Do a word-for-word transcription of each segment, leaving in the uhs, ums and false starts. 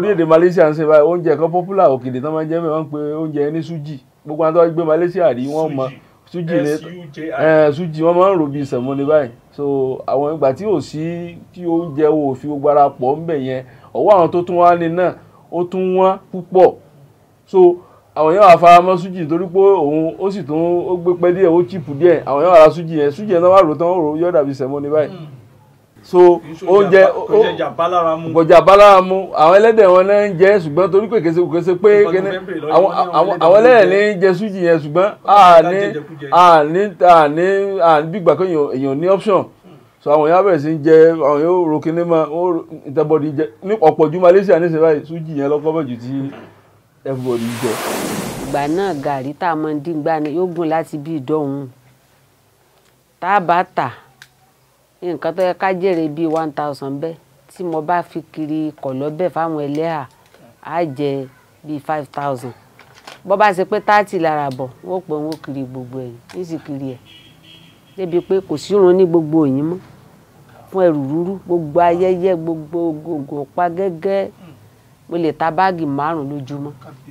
orílẹ̀-èdè Malaysia ń ṣe báyìí oúnjẹ kan popular òkèlè tán máa ń jẹ mẹ́wàá ń pe oúnjẹ ní suji gbogbo àwọn tó wá gbé Malaysia rí wọ́n mọ suji ní suji wọ́n máa ń rò bíi sẹ̀mọ́ ní báyìí so àwọn ìgbà tí ò sí tí oúnjẹ wo fi gbogbo ara pọ̀ ń bẹ̀ yẹn ọwọ́ àwọn tó tún wá ní náà ó tún wọ́n púpọ̀ so àwọn yẹn wà fara mọ́ suji nítorí pé òun ó sì tún ó gbé pẹ́ díẹ̀ ó chip díẹ̀ àwọn yẹn wà ra suji yẹn suji yẹn náà wà rò tán ó rò yọ̀ dàbí sẹ̀mọ́ ní báyìí so oúnjẹ kọjá bálára mu àwọn ẹlẹ́dẹ̀ wọn náà ń jẹ ṣùgbọ́n torí pé kèsè kèsè pé àwọn ẹlẹ́dẹ̀ ní jẹ suji yẹn ṣùgbọ́n àní àní àní àní bí gbà pé èèyàn ní option so àwọn yẹn bẹ̀rẹ̀ sí ń jẹ àwọn yóò ro kíní mọ́ ìtẹ̀bọ̀dì jẹ ní ọ̀pọ̀ ju Malaysia ní sèwáyé suji yẹn lọ́kọ́ bẹ̀ jù tí everybody jẹ. ìgbà náà gàrí tá a máa ń dín gbà ni yóò gùn láti bí ìdọ́hùn tá a bá tà nǹkan tó yẹ ká jèrè bíi one thousand bẹ́ẹ̀ tí mo bá fi kiri kọ̀lọ́ bẹ́ẹ̀ fáwọn ẹlẹ́hà á jẹ bíi five thousand bó bá ṣe pé thirty lára bọ̀ wọ́n pè wọ́n kiri gbogbo ẹ̀ ní sì kiri ẹ̀ débi pé kò sí irun ní gbogbo òyìn mọ́ fún ẹrù rúrú gbogbo ayẹyẹ gbogbo gògò pa gẹ́gẹ́ mo lè ta báàgì márùn lójúmọ́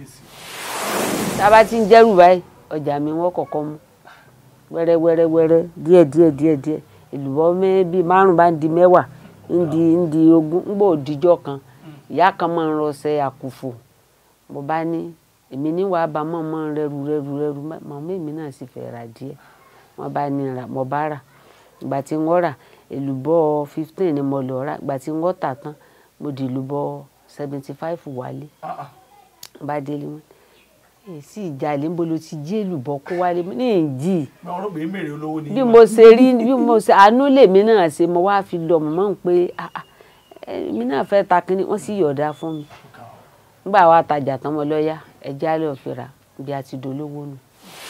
tá a bá ti ń jẹ́rù báyìí ọjà mi wọ́n kọ̀ọ̀kan mú wẹ́rẹ́wẹ́rẹ́wẹ́rẹ́ díẹ̀ díẹ̀ díẹ̀ díẹ̀ èlùbọ́ mẹ́ bíi márùn bá ń di mẹ́wàá ń di ń di ogún ń gbọ́ òdìjọ́ kan ìyá kan máa ń rọṣẹ àkùfò mo bá ní èmi níwàá bá mọ̀ mọ́ rẹrù rẹrù rẹrù mọ̀mọ́ èmi náà sì fẹ́ ra díẹ̀ wọ́n bá ní ra mo bá rà ìgbà tí wọ́n rà èlùbọ́ fifteen ni mo lọ rà ìgbà tí wọ́n tà tán mo di èlùbọ́ seventy five wálé bá délé wọn èsì ìjàlè ń bolo ti jí èlùbọ́ kó wálé ní ìjì bí mo ṣe rí bí mo ṣe àánú lèmi náà ṣe mo wá fi lọ mọ̀ ń pé èmi náà fẹ́ ta kínní wọ́n sì yọ̀ọ̀dá fún mi nígbà wa tajà tán mo lọ́ọ́yà ẹja lọ́ọ́ fi ra bí a ti dolówó nù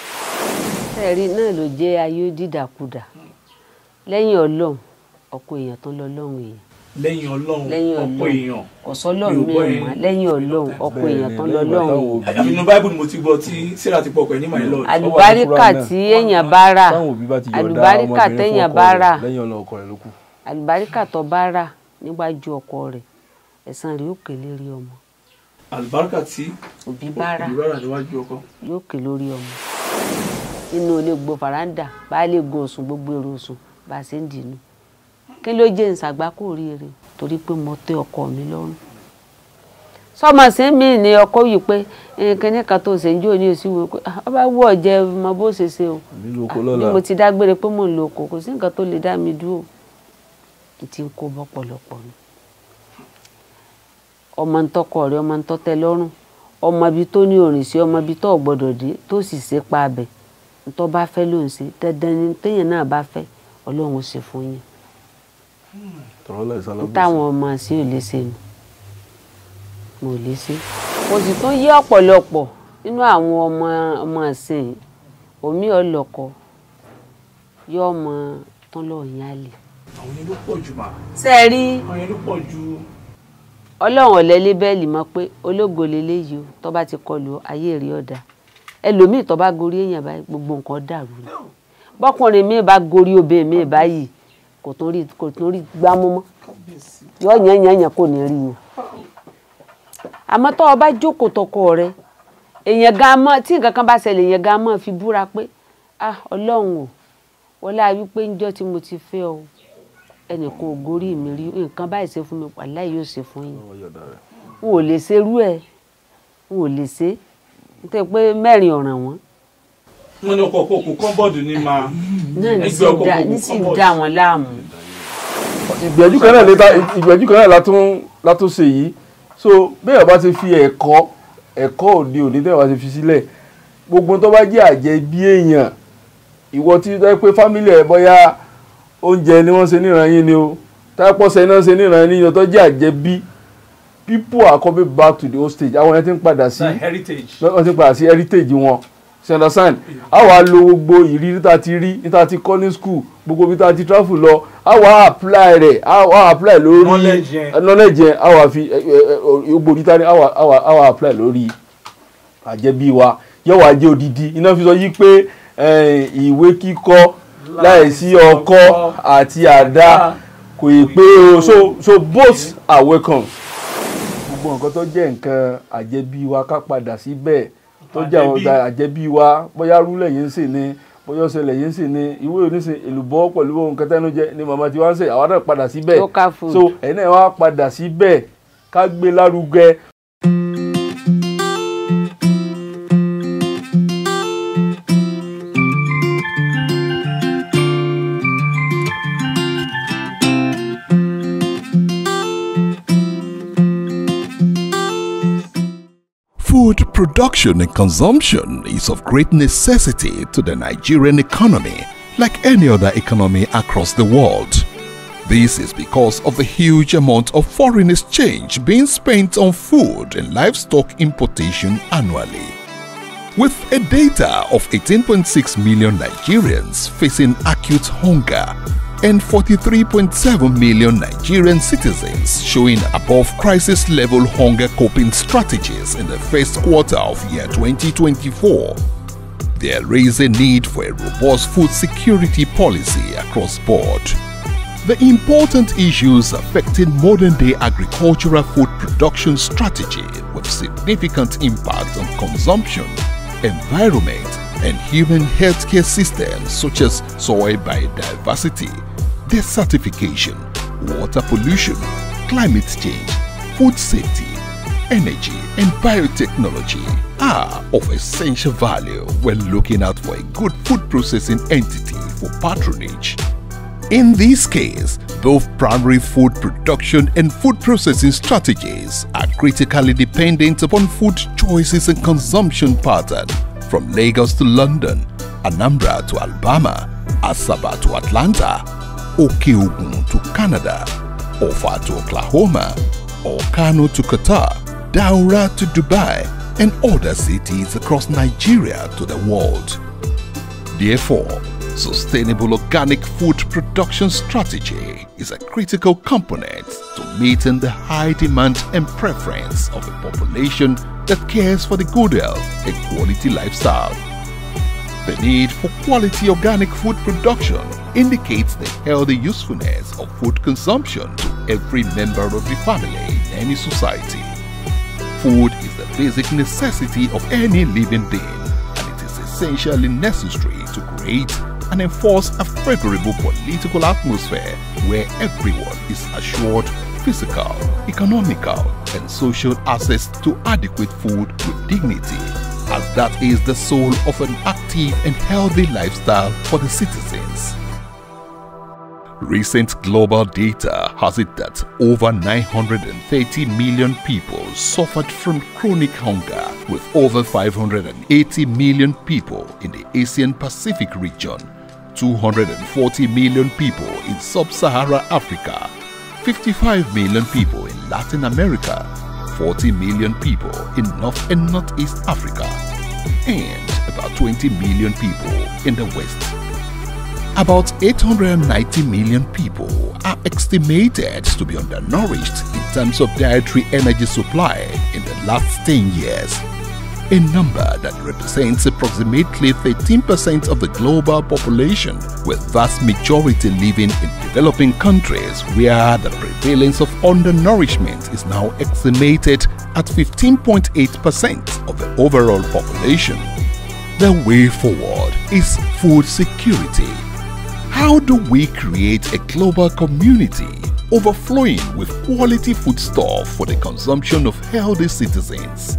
ẹ̀rí náà ló jẹ́ ayé dídàkudà lẹ́yìn ọlọ́run ọ̀pọ̀ èèyàn tó lọ lọ́run èèyàn lẹ́yìn ọlọ́run ọ̀pọ̀ èèyàn ọ̀sọ́lọ́run mẹ́rin lẹ́yìn ọlọ́run ọ̀pọ̀ èèyàn tó lọ lọ́run. nínú báíbù ni mo ti gbọ́ tí Sarah ti pọ̀ pẹ̀ ní my lord. àlùbáríkà tí èèyàn bá rà àlùbáríkà téèyàn bá rà àlùbáríkà tó bá rà níwájú ọkọ rẹ̀ ẹ̀san rẹ̀ yóò kélé rí ọmọ. àlùbáríkà tí òbí bá rà níwájú ọkọ yóò kélé rí ọmọ. inú ilé gbọ́ fàrándà bá lè gun òsùn gbogbo èrò òsùn bá a ṣe ń dìínú kí ló jẹ́ ìṣàgbákò ríire torí pé mo tẹ́ ọkọ mi lọ́rùn sọmọ sí mi ní ọkọ yìí pé kíní kan tó ṣe ń jó ní òsì wo pé ọba wú ọ̀jẹ̀ mọ bó ṣe ṣe o bí mo ti dágbére pé mò ń lo oko kò sí nǹkan tó lè dá mi dúró ti ń kó bọ́pọ̀lọpọ̀ ni ọmọ ń tọkọ rẹ ọmọ ń tọ́tẹ́ lọ́rùn ọmọ ibi tó ní òrìn sí ọmọ ibi tó gbọ́dọ̀ dé tó sì ṣe pa abẹ ntọ́ bá fẹ́ ló ń ṣe dandan ni téèyàn náà bá fẹ́ ọlọ́run ó ṣe fún yín táwọn ọmọ sí ò lè ṣe nù mo lè ṣe mo sì tún yí ọ̀pọ̀lọpọ̀ nínú àwọn ọmọ ọmọ ìsìn omi ọlọ́kọ yọ ọmọ tán lọ yín àlè. àwọn yẹn ló pọ̀ jù mà. ṣe é rí àwọn yẹn ló pọ̀ jù. ọlọ́run ọ̀lẹ́ lébẹ́ẹ̀lì mọ́ pé ológo leléyìí o tó bá ti kọlu ayé rí ọ̀dà ẹlòmíì tó bá gorí èèyàn báyìí gbogbo nǹkan dàrú ni bọ́kùnrin mi bá gorí obìnrin mi báyìí kò tó rí kò tó rí gbámú mọ́ yọ yẹn yẹn yẹn kò ní rí o àmọ́ tó o bá jókòó tọkọ rẹ èèyàn gan mọ́ tí nǹkan kan bá ṣẹlẹ̀ èèyàn gan mọ́ fi búra pé ah ọlọ́run o wọlé ayé pé ńjọ́ tí mo ti fẹ́ o ẹnìkan ò gorí mi rí nǹkan báyìí ṣe fún mi wàláhì yóò ṣe fún yín n ò lè ṣe irú ẹ̀ n ò lè ṣe nítorí pé mẹ́rin ọ̀ràn wọn. wọ́n ní ọkọ̀ òkú kọ́ńbọ̀dù ní máa ẹgbẹ́ ọkọ̀ òkú sì dá wọn láàmú. ìgbẹ́jú kan náà ìgbẹ́jú kan náà látún látún ṣe yìí so bẹ́ẹ̀ bá ti fi ẹ̀kọ́ ẹ̀kọ́ òde òní tẹ́ẹ̀ bá ti fi sílẹ̀ gbogbo tó bá jẹ́ àjẹbí èèyàn ìwọ tí ó pé fámílì ẹ̀ bọ́yá oúnjẹ ni wọ́n ṣe níran yín ni o tápọ̀sẹ̀ náà ṣe níran yín ni o tó jẹ́ àjẹbí people are coming back to the old stage àwọn yẹn ti ń padà sí wọ́n ti ń padà sí heritage wọn ṣe understand a wá lo gbogbo ìrírí tá a ti rí ní tá a ti kọ́ ní school gbogbo bí tá a ti travel lọ a wá apply rẹ̀ a wá apply lórí knowledge yẹn a wá fi gbogbo orí tá a ní a wá apply lórí àjẹbí wa yóò wá jẹ́ odidi iná fi sọ yí pé ìwé kíkọ́ láìsí ọkọ́ àti àdá kò ì pé o so so both are welcome gbogbo nǹkan tó jẹ́ nǹkan àjẹbí wa ká padà síbẹ̀ tó jẹ́ àwọn ọ̀gá àjẹbí wa bóyá rúlẹ̀ yìí ń sè ní bóyá ọ̀sẹ̀ lẹ̀ yìí ń sè ní ìwé oníṣe èlùbọ́ pẹ̀lú ohun kẹta ẹnu jẹ ni màmá tí wọ́n ń sè àwọn náà padà síbẹ̀ so ẹ̀yin náà wá padà síbẹ̀ ká gbé lárugẹ. Food production and consumption is of great necessity to the Nigerian economy, like any other economy across the world. This is because of the huge amount of foreign exchange being spent on food and livestock importation annually. With a data of eighteen point six million Nigerians facing acute hunger and forty-three point seven million Nigerian citizens showing above crisis level hunger coping strategies in the first quarter of year twenty twenty-four, there is a need for a robust food security policy across board. The important issues affecting modern-day agricultural food production strategy with significant impact on consumption, environment, and human healthcare systems such as soil biodiversity, desertification, water pollution, climate change, food safety, energy, and biotechnology are of essential value when looking out for a good food processing entity for patronage. In this case, both primary food production and food processing strategies are critically dependent upon food choices and consumption pattern from Lagos to London, Anambra to Alabama, Asaba to Atlanta, Okeogun to Canada, Ofa to Oklahoma, or Kano to Qatar, Daura to Dubai, and other cities across Nigeria to the world. Therefore, sustainable organic food production strategy is a critical component to meeting the high demand and preference of a population that cares for the good health and quality lifestyle. The need for quality organic food production indicates the healthy usefulness of food consumption to every member of the family in any society. Food is the basic necessity of any living being, and it is essentially necessary to create and enforce a favorable political atmosphere where everyone is assured physical, economical, and social access to adequate food with dignity, as that is the soul of an active and healthy lifestyle for the citizens. Recent global data has it that over nine hundred thirty million people suffered from chronic hunger, with over five hundred eighty million people in the Asian Pacific region, two hundred forty million people in Sub-Saharan Africa, fifty-five million people in Latin America, forty million people in North and Northeast Africa, and about twenty million people in the West. About eight hundred ninety million people are estimated to be undernourished in terms of dietary energy supply in the last ten years, a number that represents approximately thirteen percent of the global population, with vast majority living in developing countries where the prevalence of undernourishment is now estimated at fifteen point eight percent of the overall population. The way forward is food security. How do we create a global community overflowing with quality foodstuff for the consumption of healthy citizens?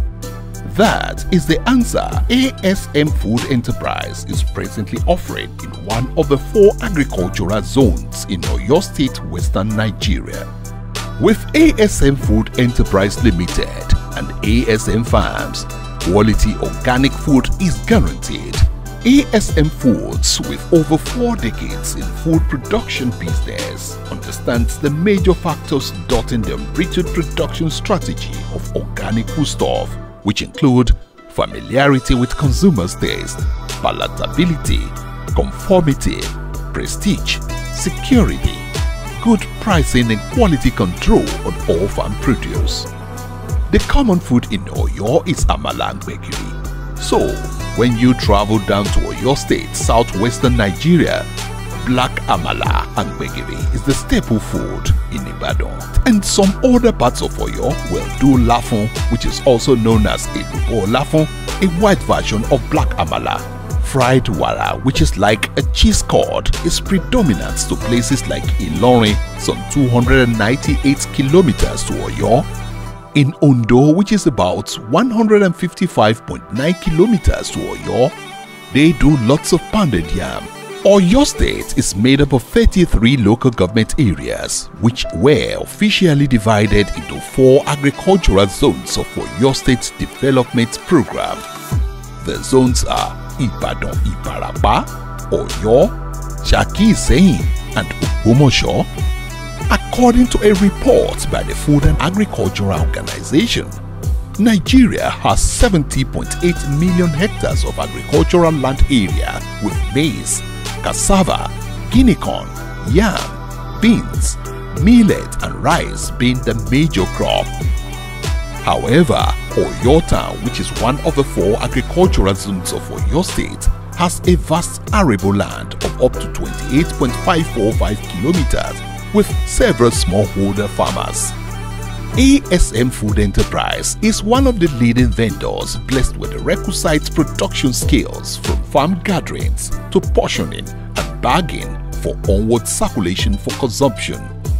That is the answer A S M Food Enterprise is presently offering in one of the four agricultural zones in Oyo State, Western Nigeria. With A S M Food Enterprise Limited and A S M Farms, quality organic food is guaranteed. A S M Foods, with over four decades in food production business, understands the major factors dotting the unbridled production strategy of organic foodstuff, which include familiarity with consumers' taste, palatability, conformity, prestige, security, good pricing and quality control on all farm produce. The common food in Oyo is amala and gbegiri. So, when you travel down to Oyo State, southwestern Nigeria, black amala and gbegiri is the staple food in Ibadan. And some other parts of Oyo will do lafun, which is also known as elubo lafun, a white version of black amala. Fried wara, which is like a cheese curd, is predominant to places like Ilorin, some two hundred ninety-eight kilometers to Oyo. In Ondo, which is about one hundred fifty-five point nine kilometers to Oyo, they do lots of pounded yam. Oyo State is made up of thirty-three local government areas, which were officially divided into four agricultural zones of Oyo State Development Program. The zones are Ibadan Ibarapa, Oyo, Shaki-Iseyin, and Ogbomoso. According to a report by the Food and Agricultural Organization, Nigeria has seventy point eight million hectares of agricultural land area with maize, cassava, guinea corn, yam, beans, millet and rice being the major crop. However, Oyo Town, which is one of the four agricultural zones of Oyo State, has a vast arable land of up to twenty-eight point five four five kilometers with several smallholder farmers. A S M Food Enterprise is one of the leading vendors blessed with the requisite production skills from farm gatherings to portioning and bagging for onward circulation for consumption.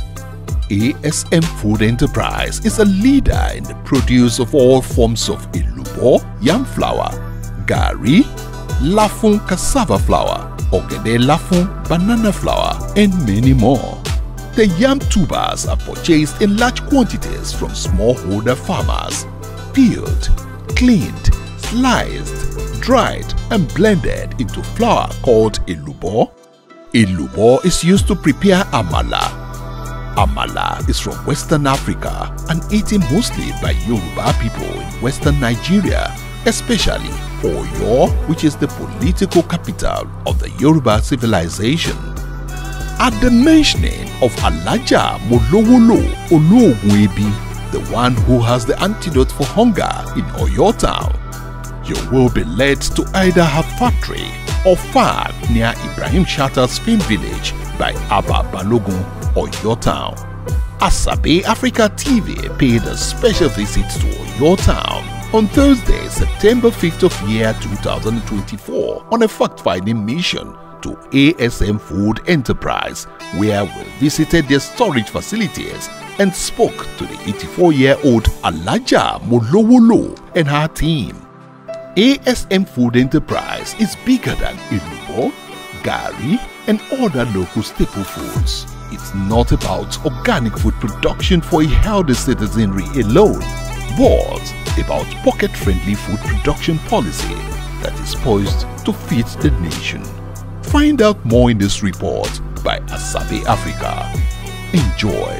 A S M Food Enterprise is a leader in the produce of all forms of elubo, yam flour, gari, lafun cassava flour, ogede lafun banana flour, and many more. The yam tubers are purchased in large quantities from smallholder farmers, peeled, cleaned, sliced, dried, and blended into flour called elubo. Elubo is used to prepare amala. Amala is from Western Africa and eaten mostly by Yoruba people in Western Nigeria, especially Oyo, which is the political capital of the Yoruba civilization. At the mentioning of Alaja Molowolo Oluogunebi, the one who has the antidote for hunger in Oyo Town, you will be led to either her factory or farm near Ibrahim Shatta's famed village by Abba Balogun, Oyo Town. Asabe Africa T V paid a special visit to Oyo Town on Thursday, September fifth of year two thousand twenty-four on a fact-finding mission to A S M Food Enterprise, where we visited their storage facilities and spoke to the eighty-four-year-old Alaja Molowolo and her team. A S M Food Enterprise is bigger than elubo, gari, and other local staple foods. It's not about organic food production for a healthy citizenry alone, but about pocket-friendly food production policy that is poised to feed the nation. Find out more in this report by Asabe Africa. Enjoy.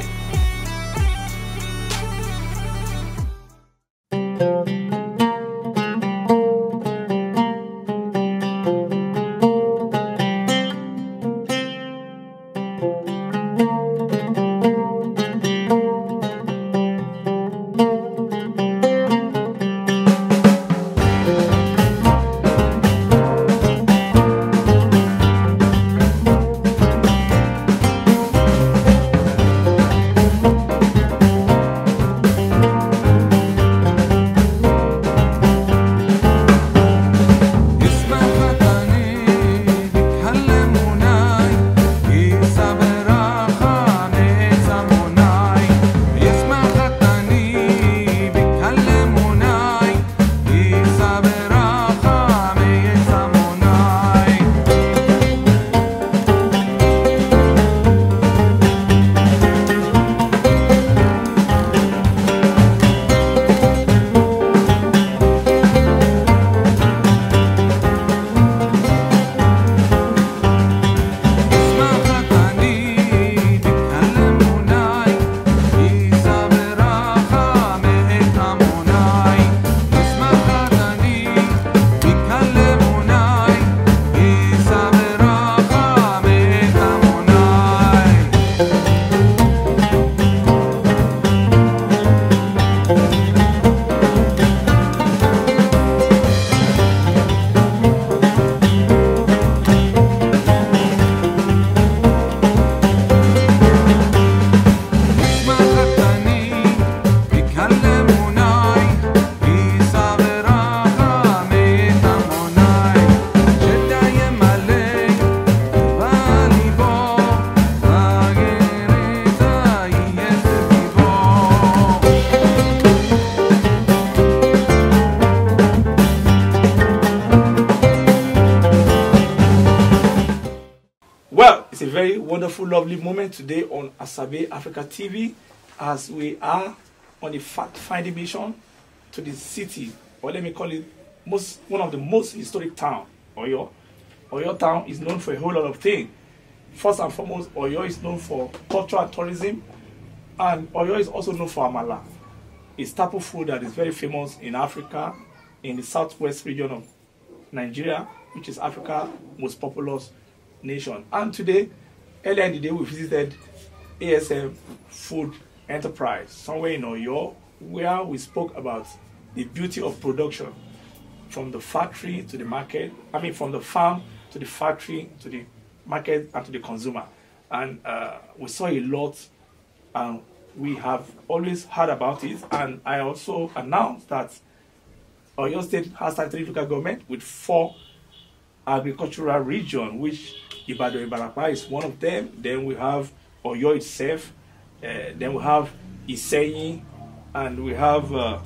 Well, it's a very wonderful, lovely moment today on Asabe Africa T V as we are on a fact-finding mission to the city, or let me call it most one of the most historic towns, Oyo. Oyo town is known for a whole lot of things. First and foremost, Oyo is known for culture and tourism, and Oyo is also known for amala, a staple food that is very famous in Africa, in the southwest region of Nigeria, which is Africa's most populous nation. And today, earlier in the day, we visited A S M Food Enterprise, somewhere in Oyo, where we spoke about the beauty of production from the factory to the market, I mean from the farm to the factory to the market and to the consumer. And uh, we saw a lot, and we have always heard about it. And I also announced that Oyo State has thirty-three local government with four agricultural regions, which Ibadan Ibarapa is one of them. Then we have Oyo itself. Uh, then we have Iseyin, and we have uh,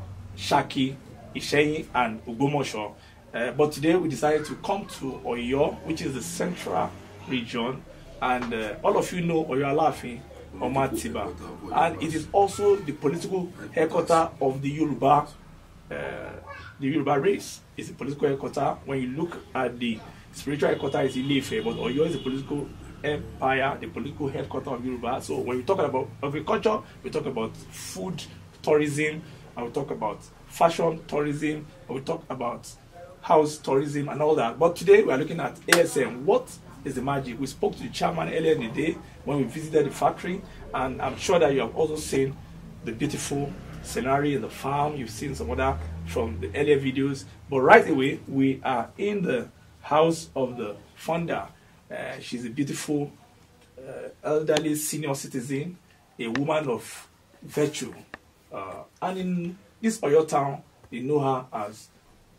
Shaki, Iseyin, and Ogbomoso. Uh, but today we decided to come to Oyo, which is the central region, and uh, all of you know Oyo Alaafin Omatiba, and it is also the political headquarters of the Yoruba, uh, the Yoruba race. It's the political headquarters. When you look at the spiritual headquarters, is Ile-Ife, but Oyo is the political empire, the political headquarters of Yoruba. So when we talk about agriculture, we talk about food tourism, and we talk about fashion tourism, and we talk about house tourism and all that. But today we are looking at A S M. What is the magic? We spoke to the chairman earlier in the day when we visited the factory, and I'm sure that you have also seen the beautiful scenery in the farm. You've seen some other from the earlier videos. But right away, we are in the house of the founder. Uh, she's a beautiful, uh, elderly senior citizen, a woman of virtue. Uh, and in this Oyo town, they know her as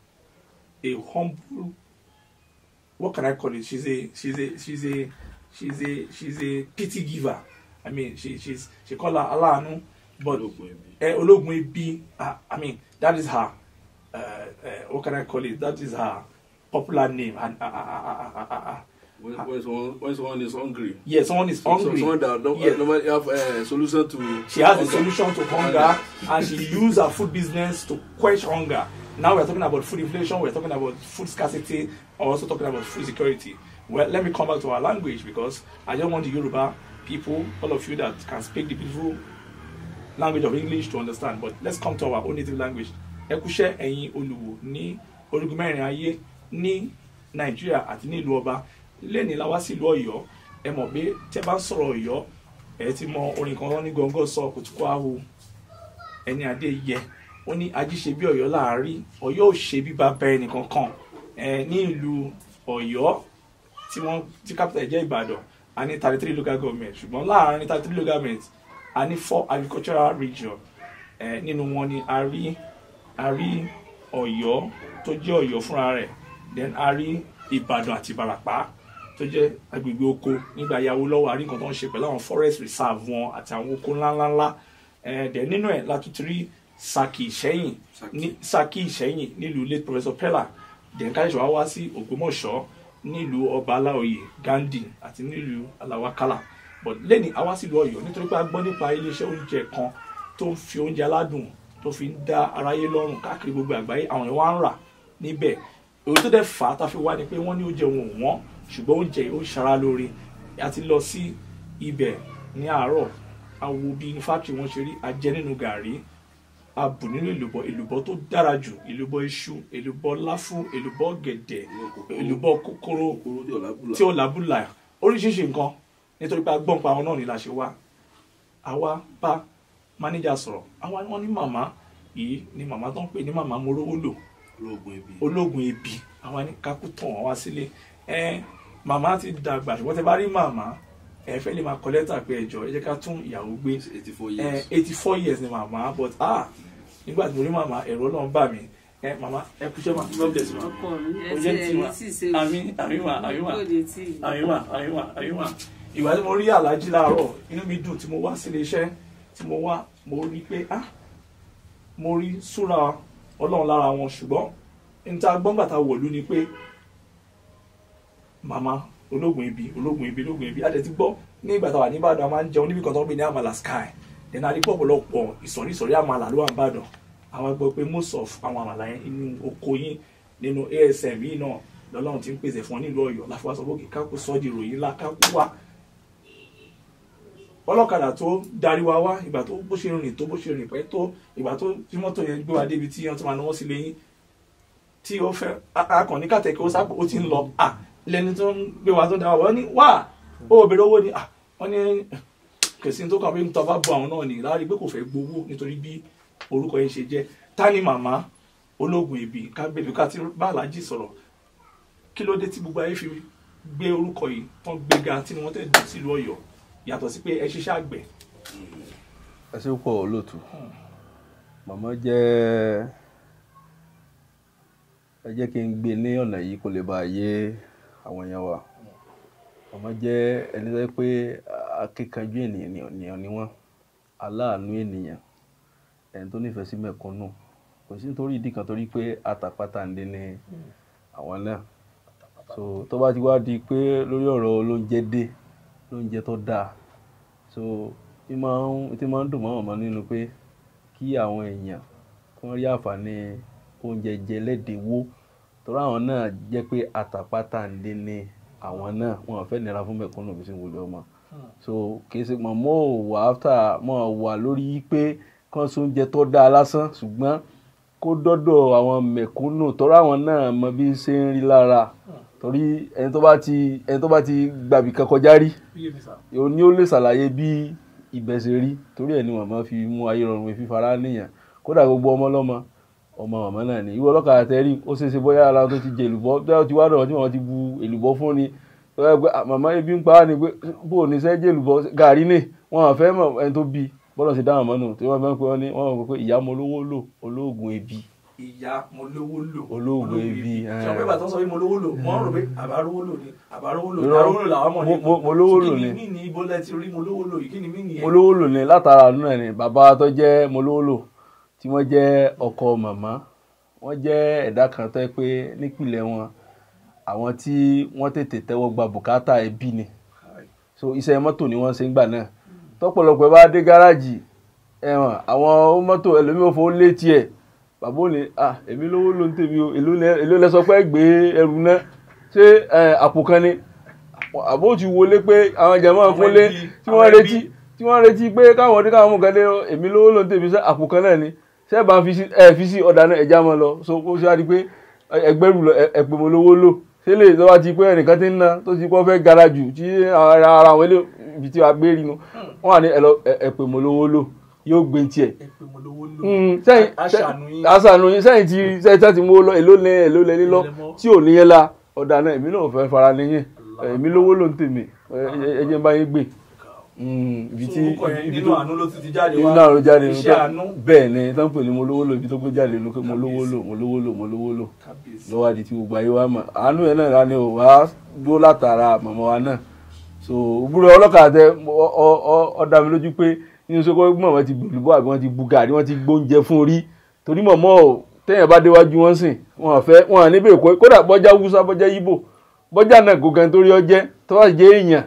a humble, what can I call it? She's a she's a she's a she's a she's a pity giver. I mean, she she's she call her Alanu, but Ologwebi. Uh, I mean, that is her. Uh, uh, what can I call it? That is her popular name. And uh, uh, uh, uh, uh, uh, When, when, someone, when someone is hungry. Yeah, someone is hungry. So, someone that don't, yeah. nobody have a solution to. She has hunger. a solution to hunger, and she used her food business to quench hunger. Now we're talking about food inflation, we're talking about food scarcity, and we're also talking about food security. Well, let me come back to our language, because I don't want the Yoruba people, all of you that can speak the beautiful language of English, to understand. But let's come to our own native language. Ekushe ẹ̀yin olùwò ní orígun mẹ́rin ayé ní Nàìjíríà àti ní ìlú ọba. Lẹ́ni la wá sí ìlú Ọ̀yọ́. Ẹ mọ̀ pé tẹ́ bá sọ̀rọ̀ Ọ̀yọ́, ẹ ti mọ orin kan rán ní gọ́ngọ́ sọ kùtùkù ahu. Ẹni adé yẹ. Ó ní ají ṣe bí Ọ̀yọ́ láàárín. Ọ̀yọ́ ò ṣe bí bàbá ẹnì kankan. Ẹ ní ìlú Ọ̀yọ́ tí wọ́n tí capital jẹ́ Ìbàdàn, a ní thirty-three local government. Ṣùgbọ́n láàárín thirty-three local government, a ní four agricultural region. Ẹ nínú wọn ni a rí a rí Ọ̀yọ́ tó jẹ́ Ọ̀yọ́ fúnra rẹ̀. Then a rí Ìbàdàn àti Ìbàràpá tó jẹ́ agbègbè oko. Nígbà yàwó lọ́wọ́ a rí nǹkan tó ń ṣe pẹ̀lú àwọn forest reserve wọn àti àwọn oko ńláńláńlá. Ẹ then nínú ẹ̀ láti tún rí Ṣakí Ìṣẹ́yìn ní Ṣakí Ìṣẹ́yìn nílùú late Professor Pella. Then ká ṣe wá wá sí Ògbómọ̀ṣọ́ nílùú Ọba Aláoyè Gandhi àti nílùú Alawakala. But lẹ́ni a wá sí ìlú Ọ̀yọ́ nítorí pé a gbọ́ nípa iléeṣẹ́ oúnjẹ kan tó ń fi oúnjẹ aládùn tó fi ń dá aráyé lọ́rùn káàkiri gbogbo àgbáyé, àwọn èèyàn wá ń rà níbẹ̀. Èyí tó dẹ̀ fà á tá fi wá ni pé wọ́n ní oúnjẹ wọn ò wọ́n, ṣùgbọ́n oúnjẹ yìí ó ṣara lóore. A ti lọ sí ibẹ̀ ní àárọ̀, a wo bí ní fáàtì wọn ṣe rí, a jẹ nínú gàrí, a bù nínú èlùbọ́, èlùbọ́ tó dára jù, èlùbọ́ iṣu, èlùbọ́ láfú, èlùbọ́ gẹ̀dẹ̀, èlùbọ́ kòkòrò tí ó làbúlà, oríṣiríṣi nǹkan. Nítorí pé a gbọ́n pa àwọn náà ni la ṣe wá. Àwa bá mánéjà sọ̀rọ̀, àwa wọn ní màmá yìí ni màmá tó ń pè ní màmá morówó lò, ológun ebi. Àwa ní kakú tàn wọ́n wá sílé. Ẹ màmá ti dàgbà, ṣùgbọ́n tẹ bá rí màmá ẹ fẹ́ lè máa kọ lẹ́tà pé ẹjọ́ ẹ jẹ́ ká tún ìyàwó gbé. eighty four years ni màmá, but ah nígbà tí mo rí màmá ẹ̀rọ náà bà mí. Ẹ màmá ẹ kúṣẹ́ mà, God bless you. Ọjọ́ tí wà àmì àmìwà àmìwà àmìwà àmìwà àmìwà. Ìgbà tí mo rí Àlájì láàárọ̀, inú mi dùn tí mo wá sílé iṣẹ́ tí mo wá, mo rí pé ah mo rí súra Ọlọ́run lára wọn. Ṣùgbọ́n níta gbọ́ngbà ta wọ̀lú ni pé màmá ológun ibi ológun ibi ológun ibi a dẹ̀ ti gbọ́ ní ìgbà táwa ní Ìbàdàn a máa ń jẹun níbi kan tó ń pè ní àmàlà sky then a rí pọ̀ ọ̀pọ̀lọpọ̀ ìsọ̀rí ìsọ̀rí àmàlà ló wà ní Ìbàdàn àwọn gbọ́ pé most of àwọn àmàlà yẹn inú oko yín nínú A S M yìí náà lọ́lọ́run ti ń pèsè fún ọ nílùú Ọ̀yọ́ láfọwọ́sọ lókè kákó sọ́ọ́dì ìròyìn ńlá kákó wá ọlọ́kadà tó darí wa wá ìgbà tó bó ṣe rìn tó bó ṣe rìn pẹ́ tó ìgbà tó tí mọ́tò yẹn gbé wa débi tí wọ́n ti máa náwó sí lẹ́yìn tí ó fẹ́ akànnì kàtẹ́kẹ́ ó sápò ó ti ń lọ à lẹ́ni tó ń gbé wa tó ń dá wa wọ́n ní wá ó bèrè owó ni à wọ́n ní kẹ̀sìn tó kàn pé nítorí bá bu àwọn náà ní láàrin pé kò fẹ́ gbowó nítorí bí orúkọ yẹn ṣe jẹ́ ta ni màmá ológun ibi ká bèbí ká ti bá aláàjì sọ̀rọ̀ kí ló dé tí gbogbo ayé fi gbé orúkọ yìí tán gbéga tí wọ́n tẹ̀ dùn sílùú Ọ̀yọ́ yàtọ̀ sí pé ẹ ṣiṣẹ́ àgbẹ̀. ẹ ṣe pọ̀ olóòtú màmá jẹ́ ẹ jẹ́ kí n gbé ní ọ̀nà yìí kó lè bá yé àwọn èèyàn wa màmá jẹ́ ẹni tó pé akíkanjú ènìyàn ni wọ́n aláàánú ènìyàn ẹni tó nífẹ̀ẹ́ sí mẹ̀kúnnù kò sí nítorí ìdí kan torí pé àtàpátá ń dé ní àwọn náà so tó bá ti wá di pé lórí ọ̀rọ̀ olóúnjẹ dé lóúnjẹ tó dáa so tí máa ń tí máa ń dùn mọ́ ọmọ nínú pé kí àwọn èèyàn kán rí àǹfààní oúnjẹ jẹ lẹ́dínwó torí àwọn náà jẹ́ pé àtàpátá ń dé ní àwọn náà wọn ò fẹ́ nira fún mẹ̀kúnnù bí sí wọlé ọmọ so kì í ṣe mọ̀ mọ́ ò wà áfítà mọ́ ò wà lórí pé kán so oúnjẹ tó dáa lásán ṣùgbọ́n kó dọ́dọ̀ àwọn mẹ̀kúnnù torí àwọn náà mọ bí ṣe ń rí lára torí ẹni tó bá ti ẹni tó bá ti gbàbí kan kọjá rí ni ó lè ṣàlàyé bí ibẹ̀ ṣe rí torí ẹ̀ ni màmá fi mú ayé rọrùn fífara níyàn kódà gbogbo ọmọ lọ́mọ ọmọ màmá náà ni ìwọ ọlọ́kadà tẹ́rí ó ṣeéṣe bóyá ara tó ti jẹ èlùbọ́ tó ti wá dọ̀rọ̀ tí wọ́n ti bu èlùbọ́ fún ni màmá ebi ń pa á ni pé bó o ní sẹ́ jẹ́ èlùbọ́ gàrí ní wọn àfẹ́ mọ̀ ẹni tó bí bọ́lọ̀ sí dáhùn mọ́nù tí wọ́n fẹ́ pé wọ́n ní wọ́n mọ̀ pé ìyá mo lówó lò olóògùn ebi ìyá mo lówó lò olóògùn ebi ṣọ pé bàtà sọ pé mo lówó lò wọ́n rò pé àbárówó lò ní àbárówó lò ní àbárówó lò làwọn mọ̀ ní mo lówó lò ní kí ni mí ní ibo lẹ ti rí mo lówó lò yìí kí ni mí nìyẹn. mo lówó lò ní látara àánú ẹ̀ ní bàbá tó jẹ́ mo lówó lò tí wọ́n jẹ́ ọkọ màmá wọ́n jẹ́ ẹ̀dá kan tó yẹ pé nípìnlẹ̀ wọn àwọn tí wọ́n tètè tẹ́wọ́ gba bùkátà ẹbí ni so iṣẹ́ mọ́tò ni wọ́n ṣe ń gbà náà tọ́pọ̀lọpọ̀ bá dé gáràjì ẹ̀wọ̀n àwọn mọ́tò ẹlòmíì ò fowó lé tiẹ̀ bàbá òní ah èmi lówó ló ń tèmi o èló lẹ sọ pé gbé ẹrù náà ṣé àpò kan ni àbó ti wọlé pé àwọn jàmáà kúnlé tí wọ́n retí tí wọ́n retí pé káwọn ọdún káwọn mú kan dé èmi lówó ló ń tèmi ṣé àpò kan náà ni ṣé bá ń fi sí ẹ fi sí ọ̀dà náà ẹja mọ́ lọ so ó ṣe wá di pé ẹgbẹ́rù lọ ẹ̀pẹ̀ mọ́ lówó lò ṣé lè tó bá ti pé ẹnìkan ti ń ná tó ti kọ́ fẹ́ gara jù tí ara àwọn ilé ibi tí wàá gbé rí nu wọ́n wà ní ẹ̀pẹ̀ mọ́ lówó lò yóò gbé tiẹ̀ sẹ́yìn aṣàánú yín sẹ́yìn tí sẹ́yìn tí mo lọ èló lẹ èló lẹ lílọ tí ò níyẹn la ọ̀dà náà èmi náà fẹ́ fara níyẹn èmi lówó ló ń tèmi ẹ jẹ́ bá yín gbé. ibi tí nínú àánú ló ti jáde wá nínú àánú jáde iṣẹ́ àánú bẹ́ẹ̀ ni tán pè ní mo lówó lò ibi tó gbé jáde ló pé mo lówó lò mo lówó lò mo lówó lò lọ́wọ́ àdì tí gbogbo ayé wa mọ̀ àánú yẹn náà ni ò wá gbó látara màmá wa náà so òbúrò ọlọ́kadà tẹ ọ dá mi lójú pé nínú sọ́kọ́ gbọ́n wọn ti gbèlú bọ́ àbí wọ́n ti bu gàrí wọ́n ti gbóúnjẹ fún orí torí mọ̀mọ́ ò tẹ́yìn bá déwájú wọn sìn wọn fẹ́ wọn à níbẹ̀ kọ́ kódà bọ́jà wúsá bọ́jà yíbò bọ́jà náà kò gan torí ọjẹ́ tó bá jẹ́ èèyàn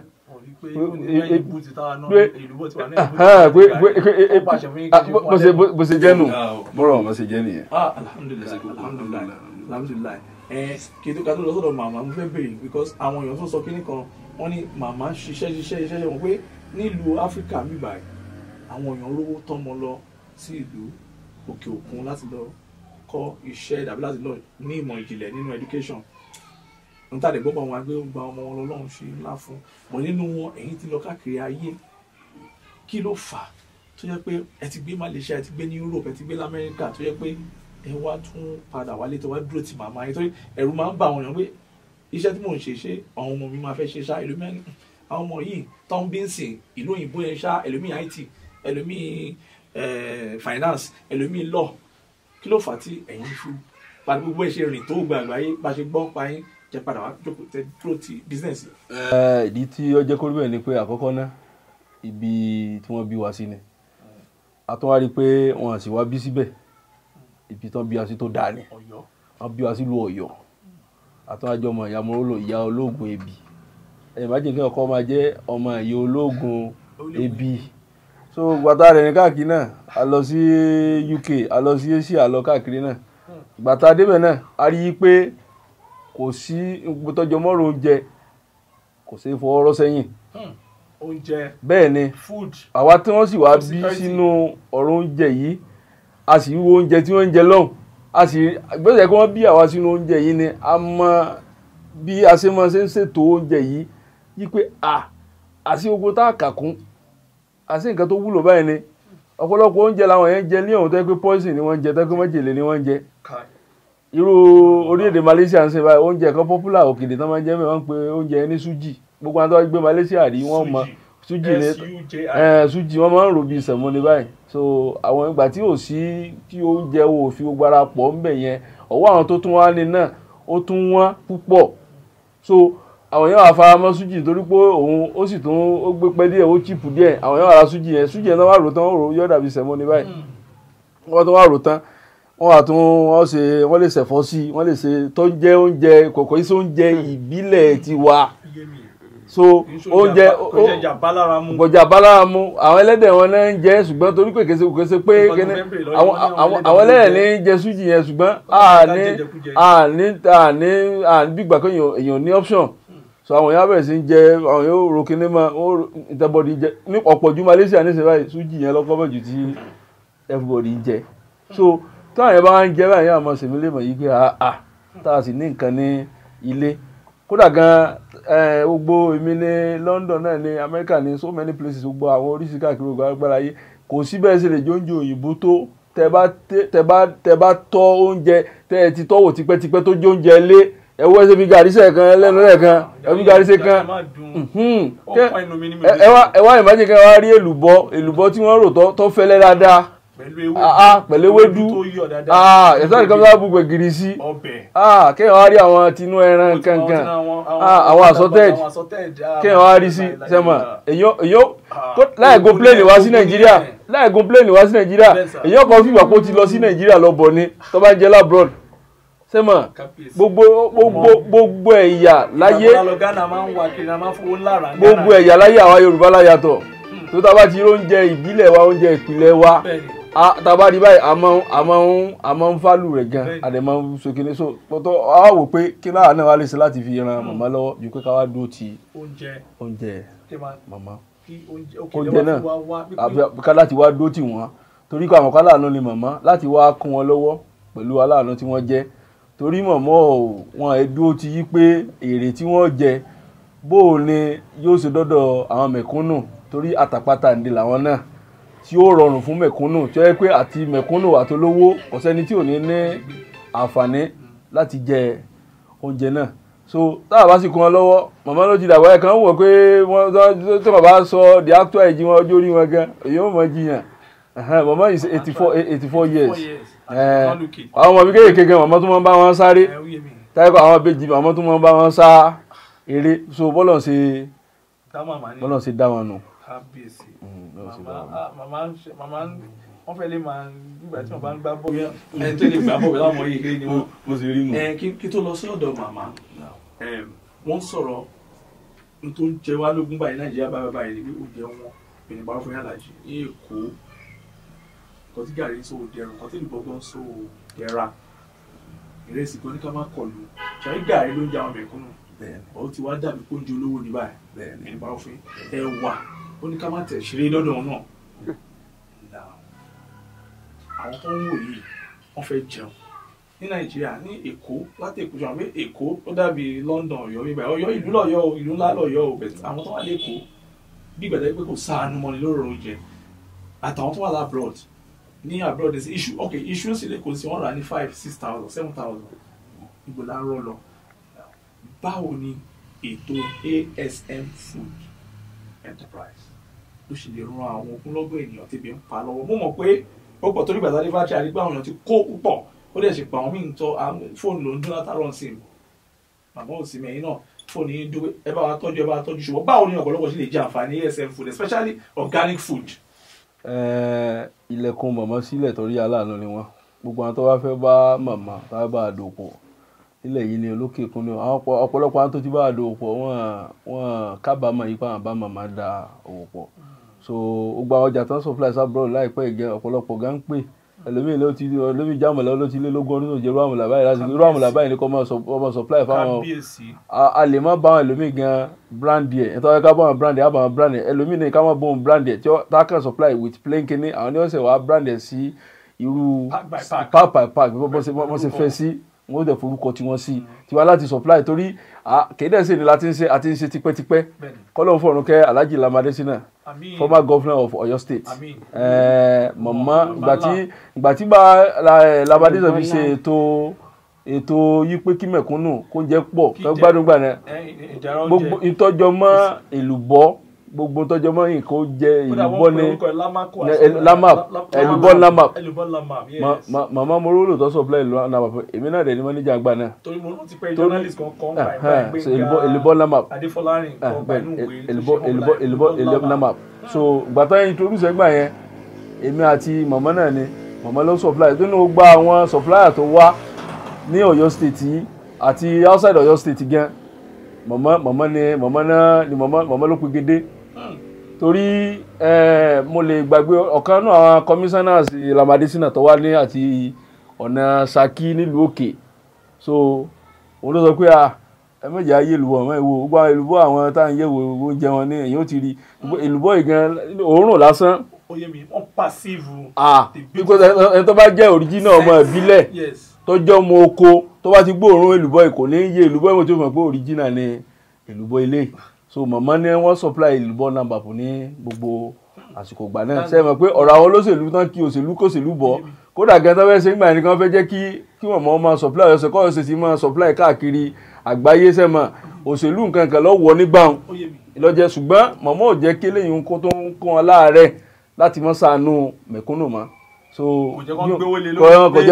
bó ṣe jẹ́ nù bọ́rọ̀ wọn ṣe jẹ́ nìyẹn. alhamdulilayi alhamdulilayi alhamdulilayi ẹ kí n tó ká tó lọ sọ́dọ̀ màmá mo fẹ́ béèrè because àwọn èèyàn tó sọ kíní kan wọ́n ní màmá ṣiṣẹ́ ṣiṣẹ́ ṣiṣẹ́ wọn pé nílùú áfíríkà mi báyìí àwọn èèyàn olówó tọ́mọ lọ sí ìlú òkè òkun láti lọ kọ́ iṣẹ́ tàbí láti lọ ní ìmọ̀ ìjìnlẹ̀ nínú education n tàdé gbọ́ bá wọn gbé gba ọmọ wọn lọ́lọ́run ṣe ńlá fún bọ̀ nínú wọn ẹ̀yin ti lọ káàkiri ayé kí ló fà á tó yẹ pé ẹ ti gbé Malaysia ẹ ti gbé ní Europe ẹ ti gbé lamẹ́ríkà tó yẹ pé ẹ wá tún padà wálé tó wá dúró ti màmá yẹn torí ẹ̀rù máa ń bà àwọn èèyàn pé iṣẹ́ tí mò ń ṣe ṣe àwọn ọmọ mi máa fẹ́ ṣe ṣá ìlú mẹ́rin àwọn ọmọ yìí tó ń bí ń sìn ìlú òyìnbó yẹn ṣá ẹlòmíì I T ẹlòmíì finance ẹlòmíì law kí ló fà á tí ẹ̀yin fi padà gbogbo ẹ̀ ṣe rìn tó gbàgbà yín bá ṣe gbọ́ pa yín jẹ́ padà wá jókòó tẹ dúró ti business. ìdí tí ó jẹ́ kó rí bẹ́ẹ̀ ni pé àkọ́kọ́ ná ibi tí wọ́n bí wa sí ni a tún wá rí i pé wọn sì wá bí síbẹ̀ ibi tán bí wa sí tó dáa ni wọ́n bí wa sílùú Ọ̀yọ́ àtúnwájọ́ ọmọ ìyá mọ́rọ́lò ìyá olóògùn ebi imagine kí ọkọ máa jẹ́ ọmọ ìyá ológun ebi so gbàtà rẹ̀ ní káàkiri náà a lọ sí U K a lọ sí Asia a lọ káàkiri náà gbàtà débẹ̀ náà a rí i pé kò sí tọ́jọ́ mọ́rọ̀ oúnjẹ kò sí fọwọ́rọ́ sẹ́yìn oúnjẹ bẹ́ẹ̀ ni food àwa tí wọ́n sì wá bí sínú ọ̀rọ̀ oúnjẹ yìí a sì wo oúnjẹ tí wọ́n ń jẹ lọ́hùn a sì gbọ́dọ̀ kí wọ́n bí àwa sínú oúnjẹ yìí ni a mọ bí a ṣe máa ṣe ń ṣètò oúnjẹ yìí yí pé à àti ogun tá a kà kún àti nǹkan tó wúlò báyìí ni ọ̀pọ̀lọpọ̀ oúnjẹ làwọn yẹn jẹ ní ọ̀hún tó yẹ pé poison ni wọ́n ń jẹ tó yẹ pé májèlé ni wọ́n ń jẹ irú orílẹ̀-èdè Malaysia ń ṣe báyìí oúnjẹ kan popular òkèlè tó máa ń jẹ mẹ́wàá ń pe oúnjẹ ní suji gbogbo àwọn tó wá gbé Malaysia rí wọ́n mọ suji ní suji wọ́n máa ń rò bí sẹ̀mó ní báyìí so àwọn ìgbà tí ò sí tí oúnjẹ ò fi gbogbo ara pọ̀ ń bẹ̀ yẹn ọwọ́ àwọn tó tún wá ní náà ó tún wọ́n púpọ̀ so àwọn yẹn wà fara mọ́ suji torí pé òun ó sì tún ó gbé pẹ́ díẹ̀ ó chìpù díẹ̀ àwọn yẹn wà ra suji yẹn suji yẹn náà wà rò tán ó rò yọ̀ dàbí sẹ̀mó ní báyìí wọ́n tún wà rò tán wọ́n wà tún wọ́n ṣe wọ́n lè ṣẹ̀fọ́ sí wọ́n lè ṣe tó ń jẹ́ oúnjẹ kòkó iṣẹ́ oúnjẹ ìbílẹ̀ tiwa so oúnjẹ kọjá bálára mu àwọn ẹlẹ́dẹ̀ wọn náà ń jẹ ṣùgbọ́n torí pé kèsè kèsè pé àwọn ẹlẹ́dẹ̀ ní ń jẹ sújì yẹn ṣùgbọ́n àní àní àní àní gbígbà pé èèyàn ní option so àwọn èèyàn bẹ̀rẹ̀ sí ń jẹ àwọn yóò ro kíní mọ́ ìtẹ́bọ̀dì jẹ ní ọ̀pọ̀ ju Malaysia ní ṣe báyìí sújì yẹn lọ́kọ́ bọ̀ jù tí everybody ń jẹ so táwọn yẹn bá ń jẹ báyìí àwọn ọmọ sèmi lè mọ̀ yìí pé àà tá a sì ní nǹkan ní ilé kódà gan gbogbo èmi ní London náà ní America ní so many places gbogbo àwọn oríṣi káàkiri gbogbo agbára yìí kò sí bẹ́ẹ̀ ṣe lè jẹ oúnjẹ òyìnbó tó tẹ bá tẹ bá tẹ bá tọ́ oúnjẹ tẹ ẹ ti tọ́wò tipẹ́tipẹ́ tó jẹ oúnjẹ lé ẹwọ́ ẹsẹ̀ fi gàrí sẹ̀ kan lẹ́nu rẹ̀ kan ẹ fi gàrí sẹ̀ kan ẹ wá ìmájì kan wá rí èlùbọ́ èlùbọ́ tí wọ́n rò tó fẹ́lẹ́ dáadáa pẹ̀lú ewédú ẹ̀sán nìkan bá bú gbẹ̀gìrì sí kéèyàn wá rí àwọn tinú ẹran kankan àwọn assorted kéèyàn wá rí sí sẹ́mà èyàn láì go plane wá sí Nàìjíríà láì go plane wá sí Nàìjíríà èyàn kan fìgbà pé ó ti lọ sí Nàìjíríà lọ bọ̀ ni tó bá ń jẹ́ labroad sẹ́mà gbogbo gbogbo gbogbo ẹ̀yà láyé gbogbo ẹ̀yà láyé àwa Yorùbá láyàtọ̀ tó tá bá ti rí oúnjẹ ìbílẹ̀ wa oúnjẹ ìpìlẹ̀ wa tàbá rí báyìí àmọ́ ń fálù rẹ̀ gan àdèmọ́ ń sókè so pọ̀tọ́ a wò pé kí láà náà wá lè ṣe láti fi ran màmá lọ́wọ́ ju pé ká wá dúró ti oúnjẹ màmá oúnjẹ náà ká láti wá dúró tì wọ́n torí pé àwọn aláàánú ni màmá láti wá kún wọn lọ́wọ́ pẹ̀lú aláàánú tí wọ́n jẹ́ torí màmá wọn ẹ̀ dúró ti yí pé èrè tí wọ́n jẹ bóò ni yóò ṣe dọ́dọ̀ àwọn mẹ̀kúnnù torí àtàpàtà ǹdè làwọn náà tí ó rọrùn fún mẹ̀kúnnù tí ó yẹ pé àti mẹ̀kúnnù àtolówó kò sẹ́ni tí ò ní ní àǹfààní láti jẹ oúnjẹ náà so táwa bá sì kún wọn lọ́wọ́ màmá ló ti dàgbà ẹ̀ kan wọ̀ pé wọ́n tó bàbá sọ the actual age wọn ọjọ́ orí wọn gan èyí ò mọ̀ jiyàn màmá is eighty four eighty four years àwọn ọmọ mi kéèké gan màmá tó máa ń bá wọn sáré táyọ̀ àwọn abéjì màmá tó máa ń bá wọn sá eré so bọ́lọ̀ ṣe bọ́lọ̀ ṣe dá wọn nù. Kábíyèsí màmá màmá wọ́n fẹ́ lè máa nígbà tí wọ́n bá ń gbá bọ́ọ̀lù ẹ̀ tó lè gbá bọ́ọ̀lù láwọn yìí kiri ni wọ́n mo sì rí mu. kí tó lọ sí ọ̀dọ̀ màmá wọ́n sọ̀rọ̀ tó ń jẹ wá lógún báyìí Nàìjíríà báyìí báyìí ní oúnjẹ wọn ìpínlẹ̀ bá fún yàrá jù ní Èkó kọtí gàrí sóò dẹrùn kọtí ìbọgbọ́n sóò dẹra ìrẹsì kan ní ká má kọlu ṣàrí gàrí ló ń jẹ àwọn mẹ̀kúnnù ó ti wá dàbí kó ń jẹ olówó ní báyìí ẹni bá fún ẹwà ó ní ká má tẹ̀ ṣeré lọ́dọ̀ náà àwọn tó ń wò yìí wọ́n fẹ́ jẹun ní Nàìjíríà ní Èkó láti Èkó jọ àwọn pé Èkó ó dàbí London Ọ̀yọ́ bíbá Ọ̀yọ́ ìlú lọ́yọ́ ìlú ńlá lọ́yọ́ ò bẹ̀tẹ̀ àwọn tó wà lẹ́kọ̀ọ́ bí ìgbà pé kò sáànù mọ́ni lóòrò oúnjẹ àtàwọn tó wà lábroad ní abroad is issue okay issue sì lè kò sí wọ́n rà ní five six thousand seven thousand ìgbò láàárọ̀ lọ báwo ni ètò A S M Food Enterprise ló ṣe lè ran àwọn ogunlọ́gọ̀ ènìyàn tẹ́bi ń pa lọ́wọ́ mo mọ̀ pé ó pọ̀ torí gbàtà nípa tí a rí pé àwọn èèyàn ti kó púpọ̀ ó dẹ̀ ṣe pa àwọn míì ń tọ́ fóònù ló ń dún látàrọ̀ sí i màmá ò sí mẹ́yìn náà fóònù yìí dúró ẹ bá wa tọ́jú ẹ bá wa tọ́jú ṣùgbọ́n báwo ni ọ̀pọ̀lọpọ̀ ṣe lè jẹ àǹfààní A S M Food especially organic food. ilẹ̀kùn màmá sílẹ̀ torí aláàánú ni wọ́n gbogbo àwọn tó bá fẹ́ bá màmá tó bá bá a dòpọ̀ nílẹ̀ yìí ni olókè kún ní àwọn ọ̀pọ̀lọpọ̀ àwọn tó ti bá àdó pọ̀ wọ́n wọ́n kábàámọ̀ yípa àwọn bá màmá da òwò pọ̀ so gbogbo àwọn ọjà tán supply sábúrò láìpẹ́ ìgẹ́ ọ̀pọ̀lọpọ̀ gan pè ẹlòmíì ló ti ẹlòmíì jámọ̀lá ló ti lé lógún ọdún tó jẹ́ irú àmàlà báyìí láti irú àmàlà báyìí ní kọ́ mọ́ supply fáwọn a lè má bá àwọn ẹlòmíì gan brand yẹ ẹ̀tọ́ ká bá wọn brand yẹ á bá wọn brand yẹ ẹlòmíì ní ká má bá wọn brand yẹ tí wọ́n kàn supply with plain kínní àwọn ní ọ̀sẹ̀ wàá brand yẹ sí irú pack by pack wọ́n ṣe fẹ́ sí wọ́n dẹ̀ forúkọ tí wọ́n sí tiwa láti supply torí kéde ṣe ni láti ń ṣe àti ń ṣe tipẹ́tipẹ́ kọ́lọ́ fọ̀run kẹ́ Alhaji Lam Adesina former governor of Oyo State mọ̀mọ́ ìgbà tí bá Lam Adesina fi ṣe ètò ètò yí pé kí mẹ̀kúnnù kó jẹ́ pọ̀ kó gbádùn gbà náà gbogbo ìtọ́jọ́ mọ́ èlùbọ́ gbogbo tọ́jọ́ mọ́ nǹkan ó jẹ́ èlùbọ́ ní lamap èlùbọ́ lamap màmá mo rólò tó supply lamap èmi náà dẹ̀ ní manager àgbà náà torí mo ti pẹ́ journalist kan kan gbà èlùbọ́ lamap Adéfọlárin kan gbà èlùbọ́ èlùbọ́ èlùbọ́ lamap so gbàtà introduce ẹgbà yẹn èmi àti màmá náà ni màmá ló supply tó ní ó gba àwọn supplier tó wá ní Ọ̀yọ́ state yìí àti outside Ọ̀yọ́ state gan màmá màmá ni màmá náà ni màmá màmá ló pegedé torí mo lè gbàgbé ọ̀kan náà àwọn commissioners Lam Adesina tó wá ní àti ọ̀nà Ṣakí nílùú Òkè so òun ló sọ pé ẹ méjì ayé èlùbọ́ ọmọ ìwò gbogbo àwọn èlùbọ́ àwọn tá à ń yẹ̀wò oúnjẹ wọn ní èyí ó ti rí èlùbọ́ ìgan òórùn lásán oyè mi wọ́n passive ẹni tó bá jẹ́ original ọmọ ìbílẹ̀ tó jẹ́ ọmọ oko tó bá ti gbóòórùn èlùbọ́ ìkò ní yé èlùbọ́ ìwọ̀n tó mọ̀ pé original ni èlùbọ́ ilé so màmá ní wọ́n supply èlùbọ́ nàmbà fún ní gbogbo àsìkò ìgbà náà ṣe mọ̀ pé ọ̀rọ̀ àwọn olóṣèlú tán kí òṣèlú kò ṣèlú bọ̀ kódà gan tó fẹ́ ṣe nígbà nìkan fẹ́ jẹ́ kí kí wọ́n mọ̀ máa supply ọ̀sẹ̀ kọ́ ọ̀sẹ̀ sí máa supply káàkiri àgbáyé sẹ́mọ̀ òṣèlú nǹkan kan lọ́wọ́ nígbà lọ́jẹ́ ṣùgbọ́n màmá ò jẹ́ kí eléyìí kó tó ń kó wọn láàárẹ̀ láti mọ́ ṣàánú mẹ̀kúnnù mọ́ so kò jẹ́ wọ́n gbó lórí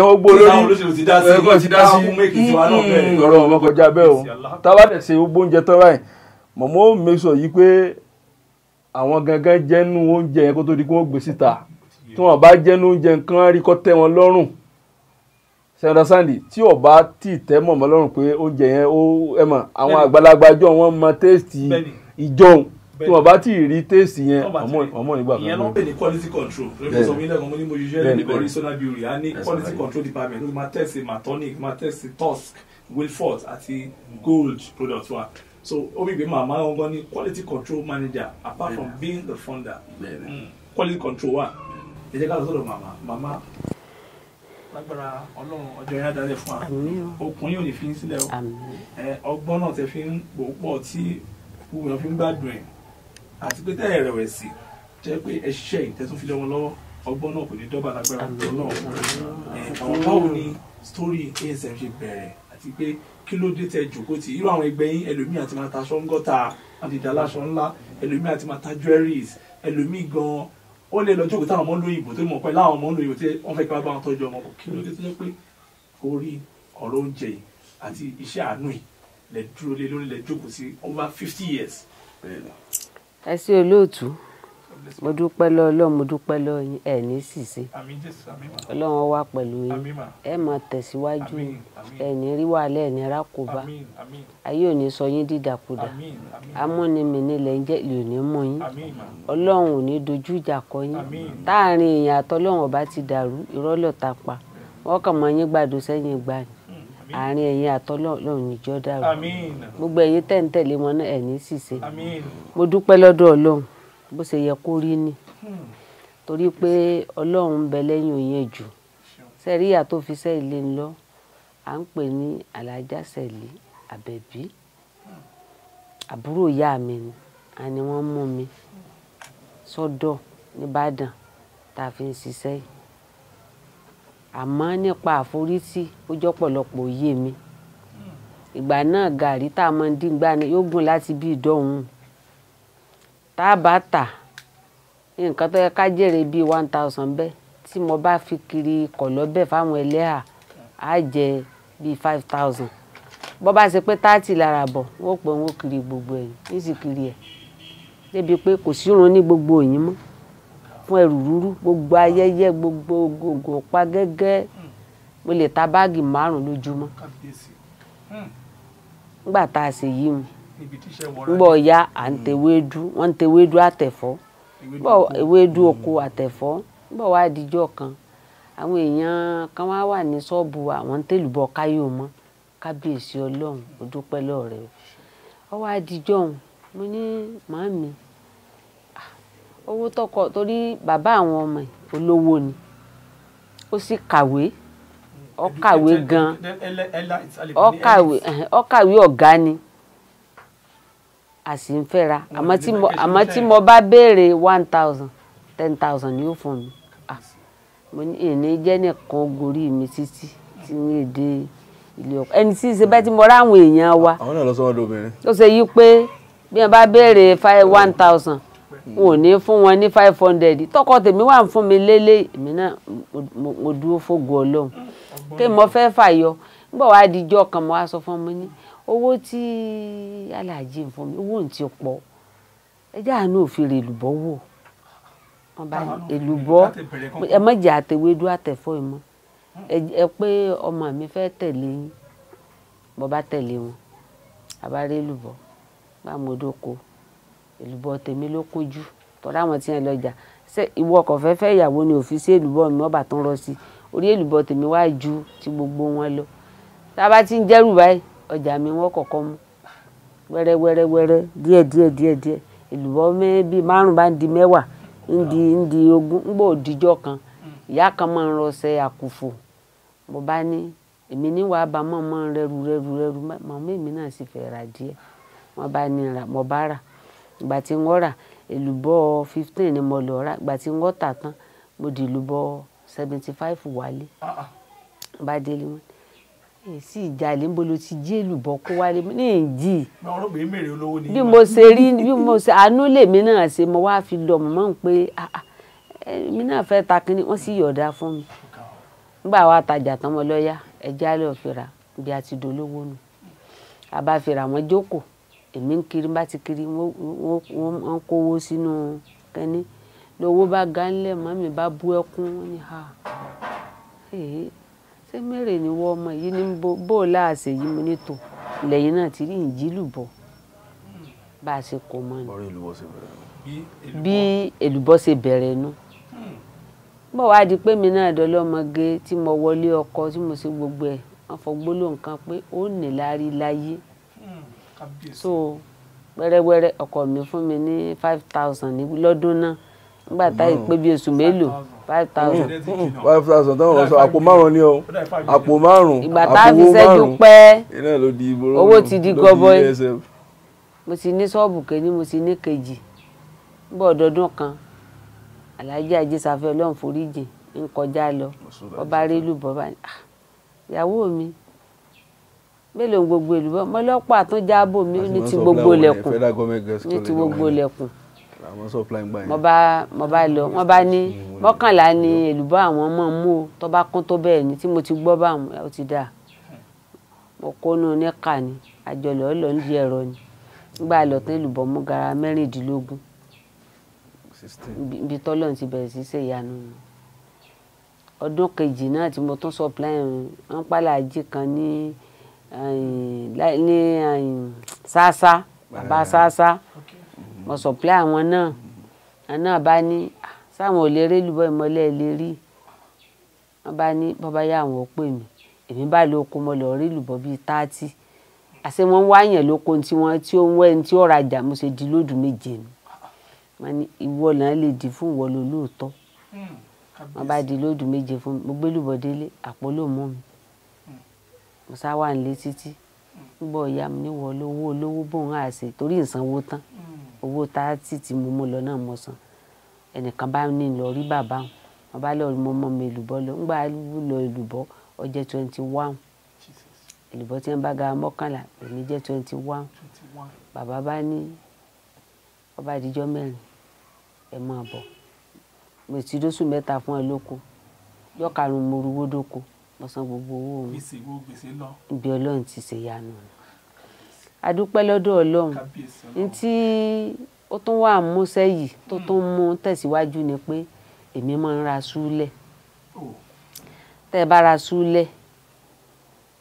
ọ̀rọ̀ ọmọ kọjá bẹ́ẹ̀ o tábàdẹ̀ ṣe gbogbo oúnjẹ tán báyìí mọ̀mọ́ ó make sure yìí pé àwọn gangan jẹ́nu oúnjẹ yẹn kó tó di kí wọ́n gbé síta tí wọ́n bá jẹ́nu oúnjẹ nǹkan rí kọ́ tẹ́ wọn lọ́rùn sẹ́ńdà sáǹdì tí ò bá tì tẹ́ mọ̀mọ́ lọ́rùn pé oúnjẹ yẹn ó ẹ̀ mọ̀ àwọn àgbàlagbà jọ wọn mọ téèstì ìjọun tí wọ́n bá tì rí téèstì yẹn ọmọ nígbà kan. ìyẹn ló ń pè ní quality control lórí sọ mi lẹ́kọ̀ọ́ mo ní mo ṣiṣẹ́ ní Horizontal Brewery a ní quality control department ló máa test Matonic máa test Tusk Wilford àti Gold product wa. So obi be mama wọn ní quality control manager apart from being the founder mm. quality control wa ẹ jẹ́ ká lọ sọ́dọ̀ mama mama lágbára Ọlọ́run ọjọ́ yẹn dalẹ̀ fún wa okùn yóò ní fi ń sílẹ̀ o ọgbọ́n náà tẹ fi ń pò pọ̀ tí gbogbo èèyàn fi ń gbádùn ẹ̀ àti pé tẹ́lẹ̀ rẹ̀wẹ̀sì jẹ́ pé ẹ ṣiṣẹ́ ìtẹ́tún fi lọ́wọ́ lọ́wọ́ ọgbọ́n náà kò ní dọ́gba lágbára Ọlọ́run báwo ni story A S M ṣe bẹ̀rẹ̀ àti pé kí ló dé tẹ jòkó tí irú àwọn ẹgbẹ́ yín ẹlòmíì àti máa ta aṣọ ń gọ́ta àti ìdáláṣọ ńlá ẹlòmíì àti máa ta jewelries ẹlòmíì gan ó lè lọ jókòó táwọn ọmọ lóyìnbó tó mọ̀ pé láwọn ọmọ lóyìnbó tí wọ́n fẹ́ kí wọ́n bá wọn tọ́jú ọmọ kí ló dé tó jẹ́ pé orí ọ̀rọ̀ oúnjẹ yìí àti iṣẹ́ àánú yìí lẹ dúró lé lórí lẹ jókòó sí over fifty years. ẹ sí olóòtú mo dúpẹ́ lọ́wọ́ Ọlọ́run mo dúpẹ́ lọ́wọ́ yín ẹ̀ ní ṣìṣe Ọlọ́run wà pẹ̀lú yín ẹ máa tẹ̀síwájú ẹ̀ ní rí wàhálà ẹ̀ ní rákòbá ayé ò ní sọ yín dídàkudà amúnimìní lẹ̀ ń jẹ́ ìlú ní mú yín Ọlọ́run ò ní dojú ìjà kọ yín táàrin èèyàn àtọ́lọ́run ọba ti dàrú ìrọ́lọ̀ ta pa wọ́n kàn mọ́ yín gbàdo sẹ́yìn gbà ní àárín ẹ̀yin àtọ́lọ́run níjọ́ dàrú gbogbo ẹ̀yin tẹ̀ ń tẹ̀lé wọn náà ẹ̀ ní ṣìṣe mo dúpẹ́ lọ́dọ̀ Ọlọ́run bó ṣe yẹ kó rí ni torí pé Ọlọ́run ń bẹ lẹ́yìn òye jù sẹ́ríyà tó fi sẹ́ ilé ńlọ à ń pè ní Alájà Sẹ̀lí Àbẹ̀bí àbúrò ìyá mi ni àní wọ́n mú mi sọ́dọ̀ nìbàdàn tá a fi ń ṣiṣẹ́ yìí àmọ́ nípa àforítì ó jọ́ pọ̀lọpọ̀ òye mi ìgbà náà gàrí tá a máa ń dín gbá ni yóò gùn láti bí ìdọ́hùn tá a bá tà nǹkan tó yẹ ká jèrè bíi one thousand bẹ́ẹ̀ tí mo bá fi kiri kọ̀lọ́bẹ̀ fáwọn ẹlẹ́hà á jẹ bíi five thousand bó bá ṣe pé thirty lára bọ̀ wọ́n pè wọ́n kiri gbogbo ẹ̀ ní sì kiri ẹ̀ débi pé kò sírun ní gbogbo òyìn mọ́ fún ẹrù rúrú gbogbo ayẹyẹ gbogbo gògò pa gẹ́gẹ́ mo lè ta báàgì márùn lójúmọ́ nígbà tá a ṣe yí mu nígbà ọ̀ya à ń tewédú wọ́n ń tewédú àtẹ̀fọ́ ewédú oko àtẹ̀fọ́ nígbà wá dijọ́ kan àwọn èèyàn kan wá wà ní ṣọ́ọ̀bù àwọn ń tèlùbọ̀ káyọ̀ mọ́ kábíyèsí ọlọ́run ó dúpẹ́ lọ́rẹ́ ọ wá dijọ́ òun mo ní màámi owó tọkọ torí bàbá àwọn ọmọ olówó ni ó sì kàwé ó kàwé gan ó kàwé ó kàwé ọ̀gá ni a sì ń fẹ́ra àmọ́ tí mo àmọ́ tí mo bá béèrè one thousand ten thousand ni ó fún mi mo ní ìní jẹ́ nìkan gorí mi títí tí ń lè dé ilé ọkọ ẹni tí ṣe bẹ́ẹ̀ tí mo ráwọn èèyàn wa àwọn náà lọ sọ wọn lóbìnrin ó ṣe yí pé bí wọn bá béèrè five one thousand n ò ní fún wọn ní five hundred tọkọ tèmi wà ń fún mi lélẹ̀ èmi náà mo dúró fógo ọlọ́run kí mo fẹ́ fàyọ nígbà wàá dijọ́ kan mo wá sọ fún mi ní owó tí aláàjì ń fún mi owó ń ti pọ̀ ẹjẹ́ àánú òfin rè lùbọ́ wò wọn bá èlùbọ́ ẹ má jẹ́ àtẹ̀wédú àtẹ̀fọ́ ìmọ̀ ẹ pé ọmọ mi fẹ́ tẹ̀lé yín mo bá tẹ̀lé wọn àbárẹ́ èlùbọ́ bá mo dóko èlùbọ́ tèmi ló kójú tọ́lá àwọn tí wọ́n lọ́jà ṣé ìwọ ọkọ̀ fẹ́ fẹ́ ìyàwó ni òfin sí èlùbọ́ mi ọba tó ń rọ sí orí èlùbọ́ tèmi wá ju ti gbogbo wọn lọ tá a bá ti ń jẹ́rù báyìí ọjà mi wọ́n kọ̀ọ̀kan mú wẹ́rẹ́ wẹ́rẹ́ wẹ́rẹ́ díẹ̀ díẹ̀ díẹ̀ díẹ̀ èlùbọ́ bíi márùn bá ń di mẹ́wàá ń di ń di ogún ń gbọ́ òdìjọ́ kan ìyá kan máa ń rọṣẹ àkùfò mo bá ní èmi níwàá bá mọ̀ mọ́ rẹ́rù rẹ́rù rẹ́rù màmá èmi náà sì fẹ́ ra díẹ̀ wọ́n bá ní ra mo bá rà ìgbà tí wọ́n rà èlùbọ́ fifteen ni mo lọ rà ìgbà tí wọ́n tà tán mo di èlùbọ́ seventy five wálé bá délé wọn èsì ìjàlè ń bolo ti jí èlùbọ́ kó wálé ní ìjì bí mo ṣe rí bí mo ṣe àánú lèmi náà ṣe mo wá fi lọ mọ̀ mọ́ pé èmi náà fẹ́ ta kínní wọ́n sì yọ̀ọ̀dá fún mi nígbà wa tajà tán mo lọ́ọ́yà ẹjẹ́ àlọ́ fìrà bí a ti dolówó nù àbá fìrà wọn jókòó èmi ń kiri bá ti kiri wọ́n kówó sínú kẹ́ni lówó bá gánlẹ̀ mọ́mí bá bú ẹkún wọn ni ha ṣé mẹ́rẹ̀ ni wọ́n ọmọ yìí ní bó láàṣẹ yìí mo ní tò lẹ́yìn náà ti rí ìjìlùbọ̀ bá a ṣe kó mọ́ ni bí èlùbọ́ ṣe bẹ̀rẹ̀ nu bó wá di pé mi náà dọ́lọ́mọge tí mo wọlé ọkọ tí mo ṣe gbogbo ẹ̀ wọ́n fọ gbólóhùn kan pé ó ní láárí láyé so wẹ́rẹ́wẹ́rẹ́ ọkọ mi fún mi ní five thousand ní lọ́dún náà nígbà táyì pé bí oṣù mélòó five thousand. five thousand táwọn ọ̀sán àpò márùn-ún ni o àpò márùn-ún ìgbà tá a fi ṣẹ́jú pẹ́ iná ló di ibo owó ti di gọbọi mo ti ní ṣọ́ọ̀bù kejì mo ti ní kejì nígbà ọdọọdún kan Alhaji Ajísáfẹ́ Ọlọ́run foríjì ń kọjá lọ ọba rélù bọ́bá ìyàwó mi mélòó gbogbo ìlú bọ́ mọ́lọ́pàá tó jábọ̀ mi ó ní ti gbogbo lẹ̀kùn ní ti gbogbo lẹ̀kùn mo bá mo bá lọ wọ́n bá ní mọ́kànlá ni èlùbọ́ àwọn ọmọ mú o tó bá kún tó bẹ́ẹ̀ ni tí mo ti gbọ́ báwọn ó ti dà mo kónú níkà ni àjọlọ̀ ọ̀lọ́ ń di ẹ̀rọ ni nígbà lọ́tún èlùbọ́ mú gara mẹ́rìndínlógún ibi tọ́lọ́run ti bẹ̀rẹ̀ sí ṣe ìyanu ni ọdún kejì náà tí mo tún supply wọn pàlàjì kan ní ní sáásá bàbá sáásá mo supply àwọn náà àwọn náà bá ní sáwọn ò lè rí lùbọ́ ìmọ̀lẹ́ lè rí wọn bá ní bọ́bá yá àwọn ò pè mí èmi bá lóko mo lọ rí lùbọ́ bíi táàtì àṣẹ wọn wáyàn lóko tí wọn tí ó ń wẹ́ ní tí ó rajà mo ṣe di lóòdù méje ni wọn ní ìwọ náà lè di fún ìwọ ló lóòótọ́ wọn bá di lóòdù méje fún mi mo gbé lùbọ́ délé àpò ló mú mi mo sá wà nílé títí nígbà ọ̀ya mi níwọ̀ olówó olówó bóun á ṣe torí ìsanwó tán owó táàtì tí mo mú lọ náà mo san ẹnìkan bá ní lọ rí bàbá wọn wọn bá lọ rí mo mọ mi èlùbọ́ lọ ńgbà lọ èlùbọ́ ọjẹ́ twenty one èlùbọ́ tí wọn bá ga mọ́kànlá èmi jẹ́ twenty one bàbá bá ní ọba àdìjọ́ mẹ́rin ẹ máa bọ̀ mo ti dóṣù mẹ́ta fún ẹ lóko yọ karùn-ún mo rúwó dóko mo san gbogbo owó mi ibi Ọlọ́run ti ṣe yanu adúpẹ́ lọ́dọ̀ Ọlọ́run ní tí ó tún wà múṣẹ́ yìí tó tún mú tẹ̀síwájú ni pé èmi máa ń ra súlẹ̀ tẹ́ ẹ bá ra súlẹ̀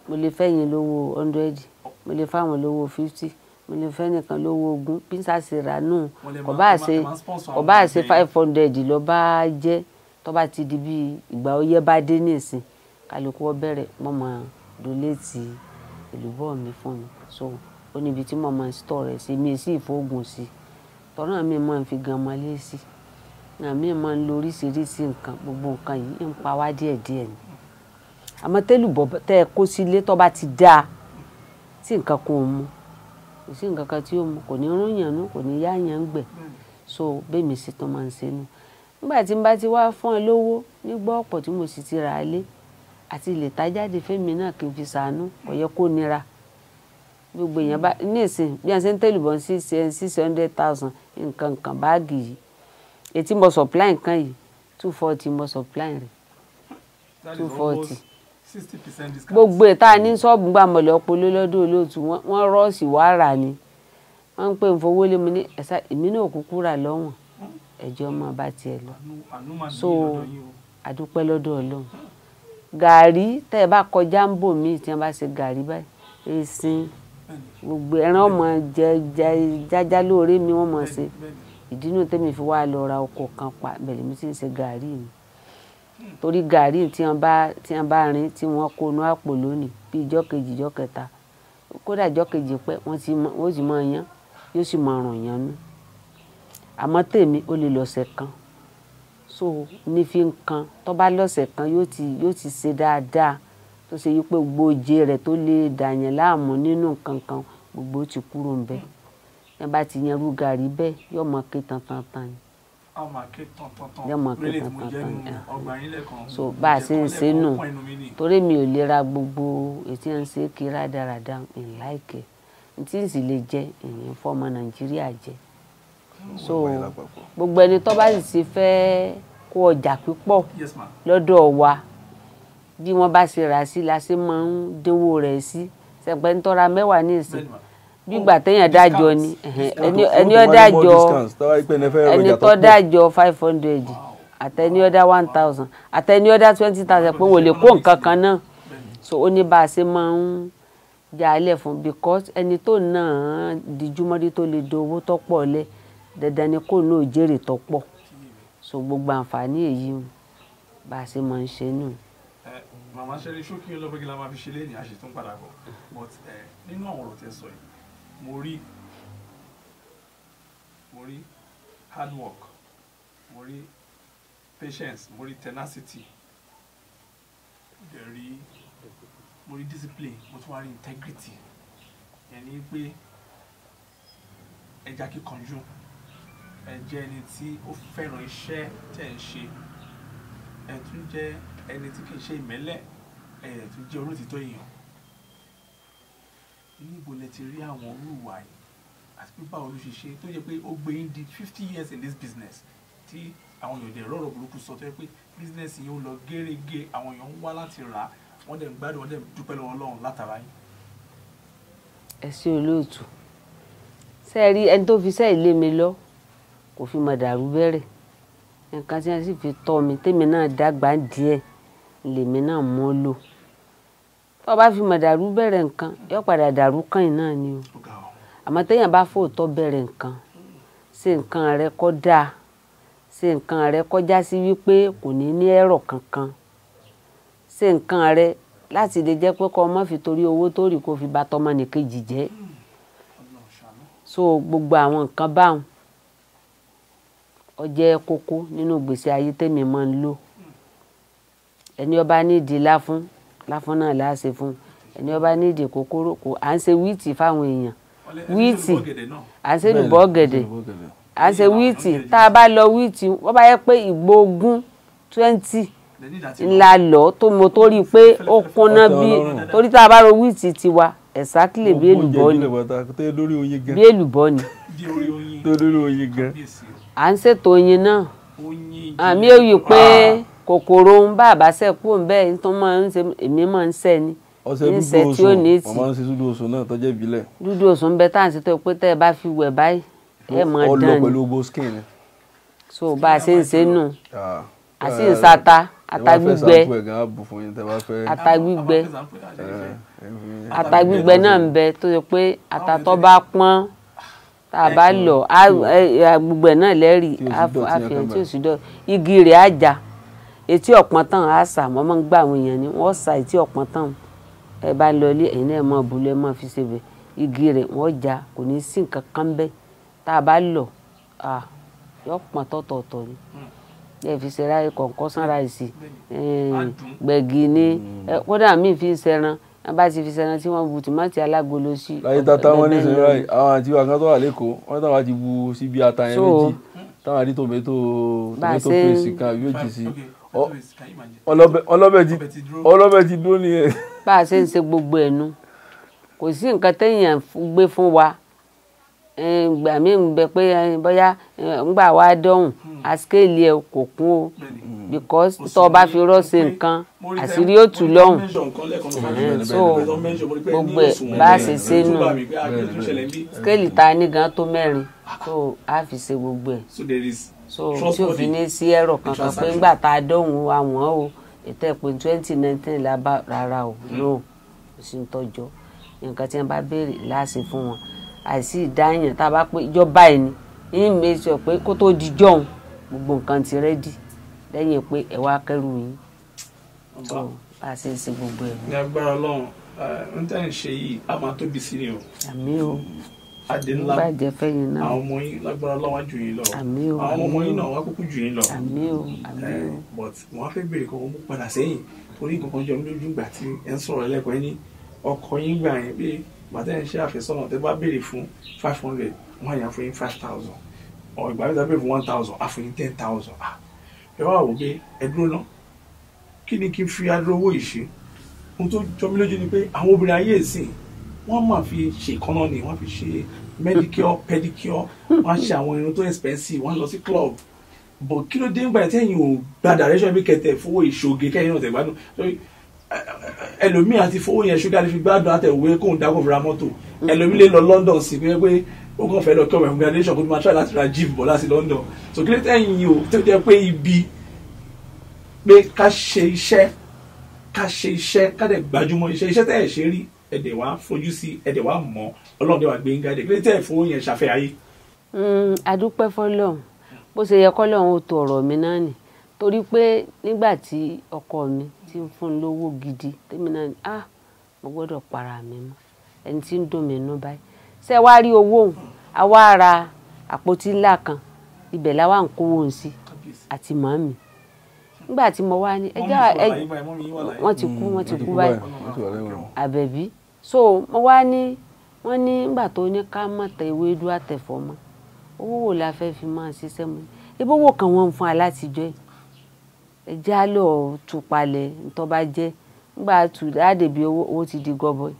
mo lè fẹ́yìn lówó hundred mo lè fáwọn lówó fifty mo lè fẹ́ nìkan lówó ogún bí n sá ṣe rà nù kò bá ṣe kò bá ṣe five hundred lọ bá jẹ́ tó bá ti di bí ìgbà ọyẹ́ bá dé nísìn kálukú ó bẹ̀rẹ̀ mo máa donate èlùbọ́ mi fún mi so ó níbi tí mo máa ń store rẹ̀ sí mi sí ìfowógùn sí tọ́nà mi máa ń fi gan ọmọlé sí náà mi máa ń lo oríṣiríṣi nǹkan gbogbo nǹkan yìí ń pa wá díẹ̀díẹ̀ ni àmọ́ tẹ́lùbọ́ tẹ́ ẹ kó sílé tó bá ti dáa tí nǹkan kan ò mu kò sí nǹkan kan tí ó mu kò ní rún yàn nú kò ní yá yàn ń gbẹ̀ so bẹ́ẹ̀ mi sì tán máa ń ṣe nù nígbà tí n bá ti wá fún ẹ lówó nígbà ọ̀pọ̀ tí mo sì ti rà á lé àti lè ta jáde fẹ́mi náà kí n fi ṣàánú kò yẹ kó nira gbogbo èèyàn bá ní ìsìn bí wọ́n ṣe ń tẹ́lùbọ̀ sí six hundred thousand nǹkan nǹkan báàgì yìí ètí mo supply nǹkan yìí two forty mo supply rẹ̀ two forty sixty percent discount. gbogbo ẹ̀ tá a ní ṣọ́ọ̀bù gbà mọ̀lẹ́ ọpọlọ lọ́dún olóòtú wọ́n rọ́ọ̀sì wá rà ni wọ́n ń pè ń fowó lé mi ní ẹ̀sà èmi náà kúkú rà lọ́wọ́n ẹ̀jẹ̀ ọmọ bá tiẹ̀ lọ so àdúpẹ́ lọ́dọ̀ Ọlọ́run gàrí tẹ́ ẹ bá kọjá ń bò mí tí wọ́n bá ṣe gàrí báyìí èsìn gbogbo ẹran ọmọ jájá lóore mi wọ́n mọ̀ ṣe ìdínú tẹ́mi fi wá lọ ra ọkọ̀ kan pa bẹ̀rẹ̀ mi sì ń ṣe gàrí mi torí gàrí tí wọ́n bá tí wọ́n bá rin tí wọ́n kó inú àpò lónìí bí ìjọ́ kejì ìjọ́ kẹta kódà ìjọ́ kejì pẹ́ wọ́n ti wọ́n sì máa yan yóò sì máa rùn yan nú àmọ́ tèmi ó lè lọ́sẹ̀ kan so ní fi ń kan tó bá lọ́sẹ̀ kan yóò ti yóò ti ṣe dáadáa tó ṣe yí pé gbogbo oje rẹ̀ tó lè dàyàn láàmú nínú nǹkan kan gbogbo ti kúrò ń bẹ̀ ẹ bá ti yan irú gàrí bẹ́ẹ̀ yóò mọ ké tan tan tan ni yóò mọ ké tan tan tan ni so bá a ṣe ń ṣe nù torí mi ò lè ra gbogbo ètí à ń ṣe kí rádaràda ìláìkẹ tí n sì lè jẹ ìyẹn fọmọ Nàìjíríà jẹ so gbogbo ẹni tó bá sì ti fẹ́ kó ọjà pípọ̀ lọ́dọ̀ wa bí wọ́n bá ṣe rà sí la ṣe máa ń dínwó rẹ̀ sí ṣẹ̀pẹ́ ń tọ́ra mẹ́wàá ní ìsìn gbígbà téèyàn dájọ́ ni ẹni ó dájọ́ ẹni tó dájọ́ five hundred àtẹni ó dá one thousand àtẹni ó dá twenty thousand pé wọ́n lè kó nǹkan kan náà so ó ní bá a ṣe máa ń jà á lẹ̀ fún because ẹni tó náà dijúmọ́dé tó lè do owó tó pọ̀ lẹ̀ dandan ni kó náà jèrè tó pọ̀ so gbogbo àǹfààní èyí bá a ṣe máa ń ṣe nù. Màmá ṣẹ́rí ṣókí ọlọ́bẹ̀gì la máa fi ṣe léèní àṣetún padà bọ̀ but nínú àwọn ọ̀rọ̀ tẹ́ sọ yìí mo rí mo rí hard work mo rí patience mo rí tenacity mo rí mo rí discipline mo tún wá rí integrity ẹni pé ẹja kíkanjú ẹ jẹ́ ẹni tí ó fẹ́ràn iṣẹ́ tẹ́ ń ṣe ẹ tún jẹ́ ẹni tí kì í ṣe ìmẹ́lẹ̀ ẹ tún jẹ́ olótìtọ́ èèyàn níbo lẹ ti rí àwọn olùwà yìí àti pé báwo ló ṣe ṣe tó jẹ́ pé ó gbé yín di fifty years in this business tí àwọn èèyàn dẹ̀ rọ̀rọ̀ burúkú sọ tó jẹ́ pé business yìí ó lọ gérégé àwọn èèyàn ń wá láti rà á wọ́n dẹ̀ ń gbádùn wọ́n dẹ̀ ń dúpẹ́ lọ́wọ́ Ọlọ́run látara yín. ẹ ṣe olóòtú ṣe rí ẹni tó fi sẹ́ẹ̀ lé mi lọ kò fi mọ̀ dàrú bẹ̀rẹ̀ nǹkan tí wọ́n sì fi tọ́ mi tèmi náà dàgbà díẹ̀ lèmi náà mọ́ lò tó bá fi mọ̀ dàrú bẹ̀rẹ̀ nǹkan yóò padà dàrú kàn náà ni o àmọ́ téèyàn bá fòótọ́ bẹ̀rẹ̀ nǹkan ṣe nǹkan rẹ kó dáa ṣe nǹkan rẹ kọjá sí wípé kò ní ní ẹ̀rọ kankan ṣe nǹkan rẹ láti lè jẹ́ pé kó má fi torí owó tó rí kó fi bà tọmọnìkejì jẹ́ so gbogbo àwọn nǹkan báwọn ó jẹ́ kókó nínú ìgbésí ayé tèmi máa ń lò ẹni ó bá nídìí láfún láfún náà láṣẹ fún ẹni ó bá nídìí kòkòrò kò à ń ṣe wíìtì fáwọn èèyàn wíìtì à ń ṣe lùbọ́ gẹ̀dẹ̀ à ń ṣe wíìtì tá a bá lọ wíìtì wọ́n bá yẹ pé ìgbó ogún twenty ńlá lọ tó mo tó rí i pé ó kúnná bí torí tá a bá ro wíìtì tiwa exactly bí èlùbọ́ ni bí èlùbọ́ ni à ń ṣètò oyin náà àmì òyì pé kòkòrò ń bá àbáṣẹ́kù ń bẹ́ẹ̀ tó máa ń ṣe èmi máa ń ṣẹ́ ni ń ṣẹ́ tí ó ní tì wọ́n máa ń ṣe dúdú oṣù náà tó jẹ́ ìbílẹ̀ dúdú oṣù ń bẹ tá à ń ṣe tó pé tẹ́ ẹ bá fi wẹ̀ báyìí ẹ máa dán ni pẹ̀lú gbogbo skin ni so bá a ṣe ń ṣe nù àti ìsata ata gbígbẹ ata gbígbẹ ata gbígbẹ náà ń bẹ tó yẹ pé ata tó bá pọ́n tá a bá lọ gbígbẹ náà lẹ́rìí àfihàn tí ò sí dọ̀ igi rẹ̀ á já etí ọ̀pọ̀n tán á sà mọ́ máa ń gbà àwọn èèyàn ni wọ́n sa etí ọ̀pọ̀n tán ẹ bá lọ ilé ẹ̀yin náà mọ̀ bùlẹ̀ mọ̀ fi ṣe bẹ̀ igi rẹ̀ wọ́n já kò ní sí nǹkan kan bẹ́ẹ̀ tá a bá lọ yọ pọ́n tọ̀tọ̀ọ̀tọ̀ ni ẹ fi ṣe ráì kọ̀ọ̀kan sán ráìsì gbẹ̀gì ni kódà míì fi ṣẹran wọn bá ti fi ṣẹran tí wọ́n bu tòmátì alágolo sí. láyé tata wọn ní sinmi ráì àwọn àti wà kan tó wà lẹ́kọ̀ọ́ wọn táwọn ti bu síbi ata yẹn méjì táwọn àti tòmẹ́tò tòmẹ́tò pèsè kan àbí òjì sí ọlọ́bẹ̀ ti dúró nìyẹn. bá a ṣe ń ṣe gbogbo ẹ̀nu kò sí nǹkan téèyàn gbé fún wa gbà mí ń bẹ pé bóyá ńgbà wá dọ́hùn àsìkéèlì ẹ kò kún o because tó o bá fi rọ́ọ̀ṣe nǹkan àṣírí ó tù lọ́hùn so gbogbo ẹ̀ bá a ṣe ṣe nù skéèlì ta ní gan tó mẹ́rin so a fi ṣe gbogbo ẹ̀ so tí ò fi ní sí ẹ̀rọ kankan pé ńgbà tá a dọ́hùn àwọn o ètò ẹ̀pẹ́ twenty nineteen la bá rárá o no kò sí ń tọ́jọ́ nǹkan tí wọ́n bá béèrè láàṣẹ fún wọn àìsí ìdáyàn tá a bá pé ìjọba ẹ̀ ní ní mẹ́sọ̀ pé kó tó di jọ̀hún gbogbo nǹkan ti rẹ́dì lẹ́yìn pé ẹ wá kẹ́rù yín tó bá a ṣe ń ṣe gbogbo ẹ̀. ní agbára Ọlọ́run ń tẹ́ ń ṣe yìí a máa tóbi sí ni o. àmì o adé ńlá bàjẹ́ fẹ́yìn náà àwọn ọmọ yín lágbára Ọlọ́run wá jù yín lọ àmì o àwọn ọmọ yín náà wá kúkú jù yín lọ. àmì o àmì o. but wọ́n á fẹ́ béèrè kan wọ́n mú padà sẹ́yìn torí nǹkan kan jọ mí lójú ìgbà tí ẹ ń sọ̀rọ̀ ẹlẹ́kọ̀ọ́ yín ní ọkọ yín gbà yín pé bàtà ẹ̀ ń ṣe àfẹ́sọ́nà tẹ́ bá béèrè fún five hundred wọ́n á yàn fún yín five thousand ọ̀ ìgbà mẹ́ta béèrè fún one thousand á fún yín ten thousand ah ẹ wá wò pé ẹ dúró ná kí ni kí n fi adúró owó yìí ṣe ohun tó jọ mí lójú ni pé àwọn obìnrin ayé ìsìn wọ́n máa fi ṣe ìkànnà ni wọ́n fi ṣe medicure pedicure wọ́n á ṣe àwọn irun tó expensive wọ́n lọ sí club but kí ló dé nígbà tẹ́yìn ò gba direction bí kẹtẹ fowó ìṣòge kẹ́yìn náà tẹ̀ gbádùn ẹlòmíì àti fowó yẹn ṣúgà lè fi gbádùn àtẹ̀wé kóun dákò fira mọ́tò ẹlòmíì lè lọ London sí pé pé ó kàn fẹ́ lọ kí ọmọ ìfúngadéṣàn kó tó máa try láti ra jeep bọ̀ láti London so kí ló tẹ̀yìn o tó jẹ́ pé ibi pé ká ṣe iṣẹ́ ká ṣe iṣẹ́ ká dẹ̀ gbajúmọ̀ iṣẹ́ iṣẹ́ tẹ̀ ẹ̀ ṣe rí ẹ̀dẹ̀ wá fojú sí ẹ̀dẹ̀ wá mọ̀ Ọlọ́run dẹ̀ wá gbé ń gádẹ̀ kí ló tẹ̀ fowó yẹn ṣàfẹ́ ayé. adúpẹ́ fọlọ́run bó ṣe yẹ kọ́lọ́run ó to ọ̀rọ̀ mi náà nì torí pé nígbà tí ọkọ mi tí ń fún un lówó gidi tèmi náà ni ah mo gbọ́dọ̀ para mi mọ́ ẹni tí ń dùn mí nú báyìí ṣé wàá rí owó òun a wá ra àpótí ńlá kan ibẹ̀ la wà ń kówó òun sí àti màmí nígbà tí mo wá ní ẹjọ́ ẹ wọ́n ti kú wọ́n ti kú báyìí àbẹ̀bí so mo wá ní wọ́n ní nígbà tó ní ká má tẹ ewédú àtẹ̀fọ́ mọ́ owó wo la fẹ́ fi máa ṣiṣẹ́ mọ́ ibo owó kan wọ́n ń fún alátijọ́ yìí ẹjẹ́ á lọ tù palẹ̀ ntọ́ bá jẹ́ nígbà tù dáàdèbí owó owó ti di gọbọi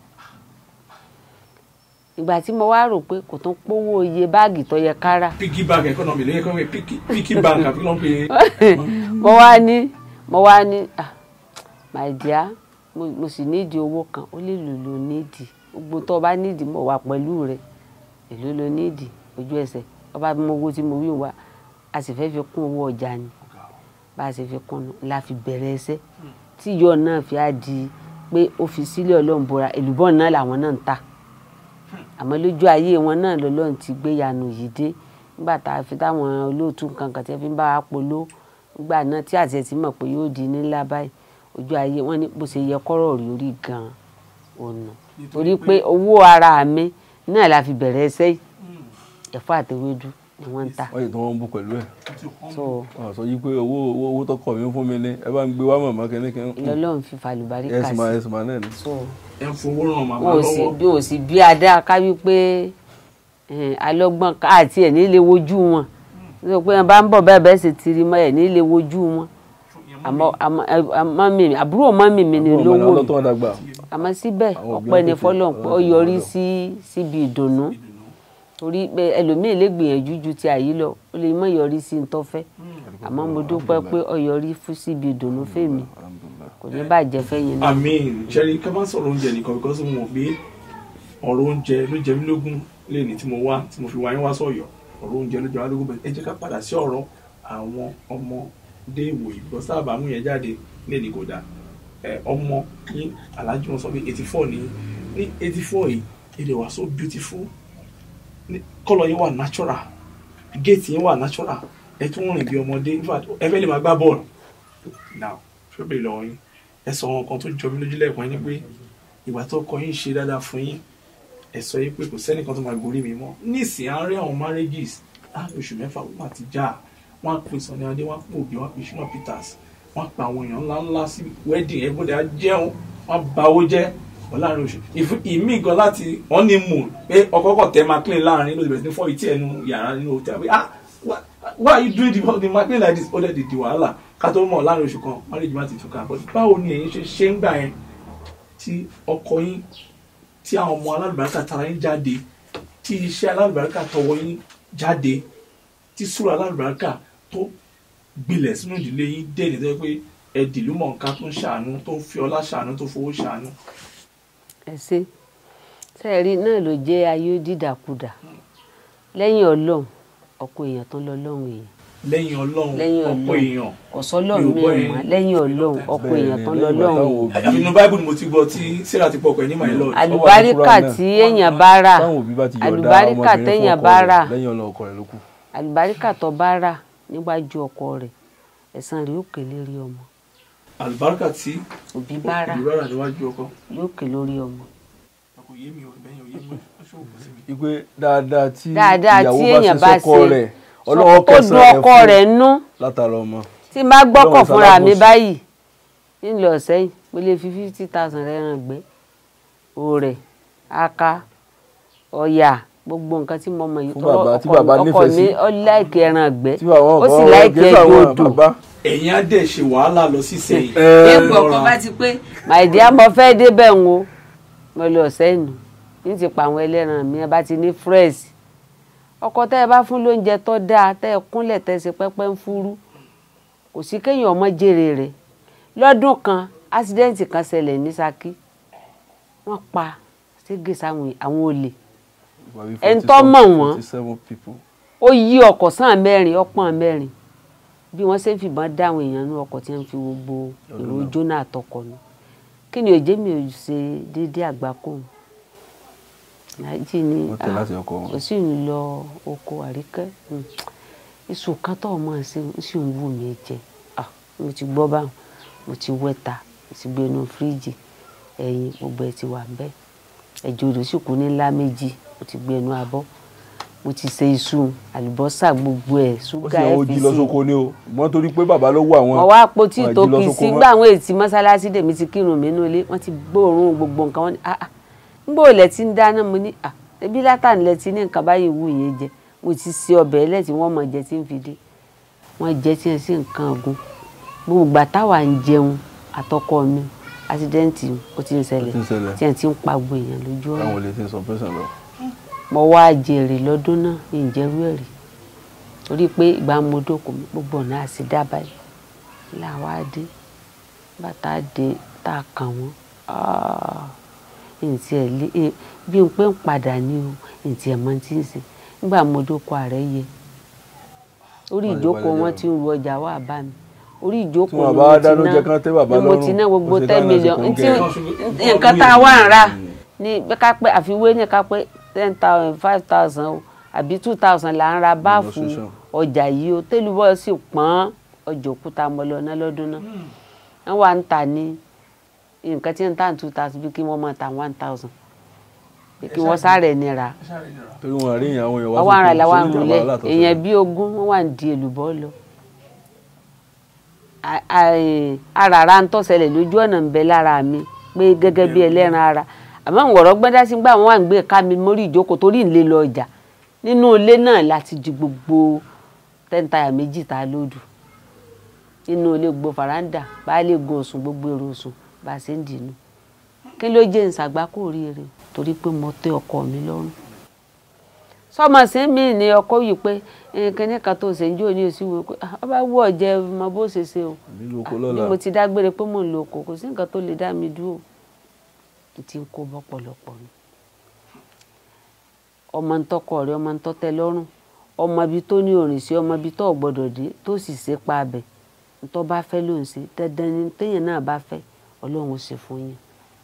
ìgbà tí mo wá rò pé kò tún pówó iye báàgì tó yẹ kára. piggy bank economy ló yẹ kó wẹ piggy bank àbí ló ń pè é. mo wá ní mo wá ní ah my dear mo sì nídìí owó kan ó lè lò lò nídìí gbogbo tó o bá nídìí mo wà pẹ̀lú rẹ̀ èlò ló nídìí ojú ẹsẹ̀ ọba mo owó tí mo wí wá a sì fẹ́ fi kún owó ọjà ni bá a ṣe fi kún un la fi bẹ̀rẹ̀ ẹsẹ̀ tí ìyọ̀ náà fi á di pé ó fi sílẹ̀ Ọlọ́run bora èlùbọ́ náà làwọn náà ń ta àmọ́ lójú ayé wọn náà lọ́lọ́run ti gbé yanu yìí dé nígbà tá a fi táwọn olóòtú nǹkan kan tí wọ́n fi ń bá wa polo nígbà náà tí àti ẹ̀ ti mọ̀ pé yóò di nílá báyìí ojú ayé wọn ní bó ṣe yẹ kọ́rọ̀ rí orí gan-an ọ̀nà torí pé owó ara mi náà la fi bẹ̀rẹ̀ ẹsẹ̀ yìí ẹ̀fọ́ àtẹwédú ni wọ́n ń ta. wọ́n yìí tí wọ́n ń bú pẹ̀lú ẹ̀. so sọ yìí pé owó owó tó kọ̀ mí fún mi ní ẹ bá ń gbé wá màmá kẹ́nìkan. lọ́lọ́run fi falùbárí kà sí. ẹ̀sùn máa ẹ̀sùn máa náà ni. ẹ ń fowó ràn màmá lọ́wọ́. bí o sì bí adá ká wípé alọ́gbọ́n káàtì ẹ̀ nílé wojú wọn sọ pé ẹ bá ń bọ̀ bẹ́ẹ̀ bẹ́ẹ̀ sì ti rí mọ́ ẹ̀ nílé wojú wọn àmọ́ mi àbúrò mọ́mì mi ni lówó mi àmọ́ síbẹ̀ ọpẹ́ ni fọlọ́n pé ó yọrí sí síbi ìdùnnú torí pé ẹlòmíì lè gbìyànjú ju ti àyí lọ ó lè mọ yọrí sí ntọ́fẹ́ àmọ́ mo dúpẹ́ pé ó yọrí fún síbi ìdùnnú fèmí kò ní bàjẹ́ fẹ́yìn náà. àmín ṣẹ́rí ká má sọ̀rọ̀ oúnjẹ nìkan because mo mọ̀ pé ọ̀rọ̀ oúnjẹ ló jẹ mí lógún lẹ́ni tí mo wá tí mo fi wáyé wá sọ̀yọ̀ ọ̀rọ̀ oúnjẹ ló jẹ wá lógún bẹ́ẹ̀ ẹ jẹ́ ká padà sí ọ̀rọ̀ àwọn ọmọ dé ìwòyí because tá a bá mú yẹn jáde lè ní kò dáa ọmọ ní alájú wọn sọ pé eighty four ní ní eighty four yìí èdè wà so beautiful kọ́lọ̀ yẹn wà natural gate yẹn wà natural ẹ tún rìn bí ọmọdé in fact ẹ fẹ́ lè máa gbá bọ́ọ̀lù now fẹ́ bèrè lọ́wọ́ yín ẹ sọ wọn kan tó jọ mí lójú lẹ́ẹ̀kan yín pé ìgbà tó kọ yín ṣe dáadáa fún yín ẹ sọ yín pé kò sẹ́nìkan tó máa gorí mi mọ́ nísìnyí àárẹ̀ àwọn marriages láàrin oṣù mẹ́fà wọ́n àti já wọ́n á pè Sunny Adé wọ́n á pè Òbí wọ́n á pè Shina Peters wọ́n á pa àwọn èèyàn ńlá ńlá sí wedding everybody á jẹun wọ́n á ba owó jẹ́ wọ́n láàrin oṣù ìmí gan láti wọ́n ní mú pé ọkọ̀ọ̀kọ̀ tẹ́ máa clean láàrin ló ti bẹ̀rẹ̀ sí fọ́ ìtì ẹnu yàrá nínú hotel pé ah why are you doing the, the marketing like this ó dẹ̀ di di wàhálà ká tó mọ̀ láàrin oṣù kan marriage má ti túká but báwo ni ẹ̀yin ṣe ṣe ń gbà yẹn tí ọkọ yín tí àwọn ọmọ alálùbáríkà tara yín jáde tí iṣẹ́ alálùbáríkà tọwọ́ yín jáde tí súra alálùbáríkà tó gbilẹ̀ sínú ìdílé yín dé ní tó yẹ pé ẹ̀dìlú mọ̀ọ́ká tó ń ṣàánú tó ń fi ọlá ṣàánú tó fowó ṣàánú. ẹ ṣe sẹ́ẹ̀rí náà ló jẹ́ ayé dídàkudà lẹ́yìn Ọlọ́run ọ̀pọ̀ èèyàn tó ń lọ lọ́run èèyàn. lẹ́yìn Ọlọ́run ọ̀pọ̀ èèyàn. ọ̀sọ́lọ́run mẹ́rin lẹ́yìn Ọlọ́run ọ̀pọ̀ èèyàn tó ń lọ lọ́run èèyàn. inú Bible mo ti gbọ́ tí Sarah ti pọ̀ pẹ̀ ní my lord. àlùbáríkà tí èèyàn bá rà àlùbáríkà téèyàn bá rà àlùbáríkà tó bá rà níwájú ọkọ rẹ̀ ẹ̀san rẹ̀ yóò ké lórí ọmọ. àlùbáríkà tí òbí bá rà níwájú ọkọ yóò ké lórí ọmọ. ìpè dáadáa tí dáadáa tí èèyàn bá ṣe ọlọ́wọ́ tó dùn ọkọ rẹ̀ nú látara ọmọ. tí n bá gbọ́kọ̀ fúnra mi báyìí nílò ọ̀sẹ́yìn mo lè fi fifty thousand rẹ̀ ràn gbé òòrẹ̀ aka ọ̀yà gbogbo nǹkan tí mo mọ̀ yìí tọ́lọ́ ọkọ mi ó láìkè ẹran gbẹ́ ó sì láìkè ẹjọ́ odò. ẹ̀yin á dẹ̀ ṣe wàhálà lọ sí sẹ́yìn. epo ọkọ bá ti pé màìdíá mo fẹ́ débẹ̀ ń wo mo lè ọ̀sẹ́yìn nù ní ti pa àwọn ẹlẹ́ran mi ẹ bá ti ní fresh ọkọ tẹ́ ẹ bá fún lóúnjẹ tó dáa tẹ́ ẹ kúnlẹ̀ tẹ́ ẹ ṣe pẹ́pẹ́ ń fúrú kò sí kéèyàn ọmọ jèrè rẹ̀ lọ́dún kan ásídẹ́ǹtì kan ṣẹlẹ̀ ní Ṣakí wọ́n pa ségè sáwọn àwọn olè ẹni tó mọ̀ wọ́n ó yí ọkọ̀ sàn mẹ́rin ọpọ́n mẹ́rin bí wọ́n ṣe ń fìbọn dá àwọn èèyàn ní ọkọ̀ tí wọ́n fi gbogbo èrò jóná àtọkọ̀ nù kí ni òjé mi ò ṣe déédéé àgbákò nàìjí ni ó sì ń lọ oko Àríkẹ́ iṣu kan tó ọmọ ṣe ó sì ń wù mí jẹ mo ti gbọ́ báwọn mo ti wẹ́ta mo ti gbé inú fíríjì ẹyin gbogbo ẹ ti wà ń bẹ̀ ẹ̀jọ̀ odò sì kú ní ńlá méjì mo ti gbé inú abọ́ mo ti ṣe iṣu àlùbọ́sà gbogbo ẹ̀ ṣúgà ẹ̀ fi sí. ó sì yàn ó jí lọ sóko ní o mọ́ torí pé bàbá ló wọ àwọn. wọ́n wá poti tó kì í sí gbà àwọn ètí mọ́sálásí dèmi ti kírun mi nínú ilé wọ́n ti gbóòórùn gbogbo nǹkan wọn ni ah ah ngbò ilẹ̀ tí ń dáná mo ní ah ebi látàn ilẹ̀ tí ní nǹkan báyìí wù yẹn jẹ mo ti ṣe ọbẹ̀ ẹlẹ́ tí wọ́n mọ̀ jẹ tí ń fi dé wọ́n jẹ tí ń sí nǹkan ọ̀gùn gbogbo ìgbà táwa ń jẹun àtọkọ mi ásídẹ́ǹtì ó ti ń ṣẹlẹ̀ tí ẹ̀ ti ń pa gbogbo èèyàn lójú ọ̀rọ̀. àwọn olè ti sọ pẹ́sàn lọ. mo wá jèrè lọ́dún náà ní ìjẹ́rú ẹ̀rí torí pé ìgbà mo dókòó gbogbo ọ̀nà àti dábàá yìí làwa dé bàtà dé tá a kàn wọ́n ntí ẹ̀ lé bí n pé ń padà ní o ntí ẹ̀ mọ́ tí ń sè nígbà mo dókòó ààrẹ yẹ orí ìjókòó wọn ti ń ru ọjà wà bá mi orí ìjókòó ni mo ti ná gbogbo ten million nǹkan tá a wà ń rà ní ká pé àfiwé ní ká pé ten thousand five thousand o àbí two thousand là ń ra báàfù ọjà yìí o tẹ́lúbọ̀ sì pọ́n ọjọ́ òkúta mọ́lọ́ná lọ́dún náà wọ́n wà ń tà ní nǹkan tí ń tà ní two thousand bí kí wọ́n máa ta one thousand bí kí wọ́n sáré nira. torí wọn rí ìyàwó yẹn wá sí ìlú wọ́n rúlẹ̀ èèyàn bí ogún wọ́n wà ń di èlùbọ́ lọ. arara ń tọ́sẹ̀lẹ̀ lójú ọ̀nà ń bẹ lára mi pé gẹ́gẹ́ bí ẹlẹ́ran ara àmọ́ ìwọ̀rọ̀ gbọ́dá sí gbà wọ́n wà ń gbé ká mi mórí ìjókòó torí ń lé lọ ọjà nínú ilé náà láti ju gbogbo tẹ́ńtàyà méjì tá a lódù nínú ilé gbogbo faranda bá lè gun òsùn gbogbo èrò òsùn bá a ṣe ń dìínú kí ló jẹ́ ìsàgbá kò rí eré torí pé mo tẹ́ ọkọ mi lọ́rùn sọmọ sí mi ní ọkọ yìí pé kíní kan tó ṣe ń jó ní òsì wo pé ọba wú ọ̀jẹ̀ mọ bó ṣe ṣe o bí mo ti dágbére pé mò ń lo oko kò sí nǹkan tó lè dá mi dúró ti ń kó bọ́pọ̀lọpọ̀ ni ọmọ ń tọkọ rẹ ọmọ ń tọ́tẹ lọ́rùn ọmọ ibi tó ní òrìn sí ọmọ ibi tó gbọ́dọ̀ dé tó sì ṣe pa abẹ tó bá fẹ́ ló ń ṣe dandan ni téèyàn náà bá fẹ́ Ọlọ́run ó ṣe fún yín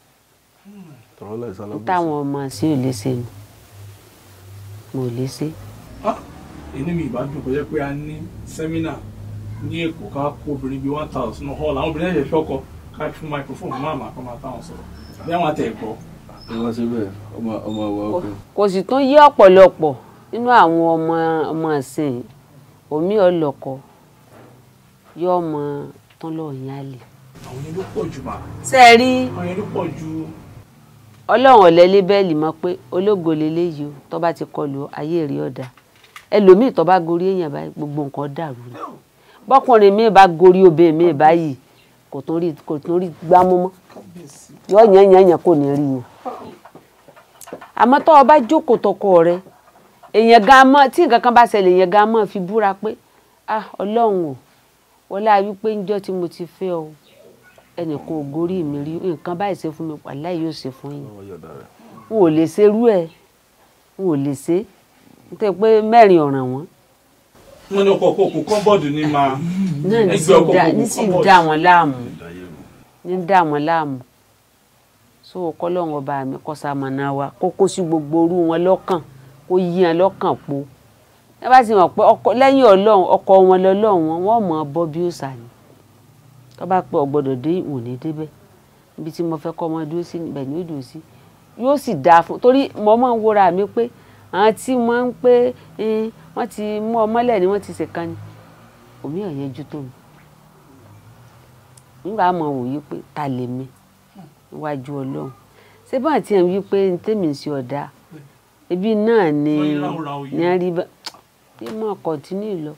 táwọn ọmọ sí ò lè ṣe ni mo lè ṣe. inú mi ìbá dùn kó jẹ́ pé a ní sẹ́mínà ní Èkó ká kó obìnrin bíi one thousand náà hall àwọn obìnrin ẹ̀yẹ fọ́kọ ká fún microphone fún màmá kan máa táwọn sọ̀rọ̀ bí àwọn àtẹ̀ ẹ̀kọ́. wọ́n ṣe bẹ́ẹ̀ ọmọ ọmọ wa ọkọ. kò sì tún yí ọ̀pọ̀lọpọ̀ nínú àwọn ọmọ ọmọ ìsìn omi ọlọ́kọ yóò mọ tán lọ́ọ̀ yẹn á lè. àwọn yẹn ló pọ̀ jù mà. ṣé ẹ rí àwọn yẹn ló pọ̀ jù. Ọlọ́run ọ̀lẹ́lẹ́ bẹ́ẹ̀lì mọ́ pé ológo leléyìí o tó bá ti kọlu ayé rí ọ̀dà ẹlòmíì tó bá gorí èèyàn báyìí gbogbo nǹkan dàrú ni bọ́kùnrin mi bá gorí obìnrin mi báyìí kò tún rí kò tún rí gbámú mọ́ yọ yẹn yẹn yẹn kò ní rí yẹn àmọ́ tó o bá jókòó tọkọ rẹ èèyàn gan mọ́ tí nǹkan kan bá ṣẹlẹ̀ èèyàn gan mọ́ fi búra pé ah Ọlọ́run o wọlé ayé pé ńjọ́ tí mo ti fẹ́ ọ ẹnìkan ò gorí mi rí nǹkan báyìí ṣe fún mi wàláhì yóò ṣe fún yín n ò lè ṣerú ẹ̀ n ò lè ṣe nítorí pé mẹ́rin ọ̀ràn wọn. wọ́n ní ọkọ̀ òkú kọ́ńbọ̀dù ní máa ẹgbẹ́ ọkọ̀ òkú kọ́ńbọ̀dù ní dá wọn láàmú ní dá wọn láàmú so kọ́lọ́run ọba mi kọ́ sàmọ̀nà wa kó kó sí gbogbo orú wọn lọ́kàn kó yí wọn lọ́kàn po ẹ bá ti mọ̀ pé lẹ́yìn Ọlọ́run ọkọ wọn lọ́lọ́run wọn wọ́n mọ̀ ọ́ bọ́ bí ó sà ní tó bá pẹ́ ọ̀gbọ́dọ̀ dé ìwọ̀n ní débẹ̀ ibi tí mo fẹ́ kọ́ ọmọ dúró sí ibẹ̀ ni ó dùn sí yóò sì dáa fún torí mo máa ń wúra mi pé àwọn tí wọ́n ń pé wọ́n ti mú ọmọlẹ̀ ni wọ́n ti ṣèkan ni omi ọ̀yẹ́jú tó mi nígbà mọ̀ wòye pé ta lè mi níwájú Ọlọ́run ṣé bá àti ẹ̀ ń wí pé tèmi ń ṣe ọ̀dà ebi náà ni ní a rí bá bí mo continue lọ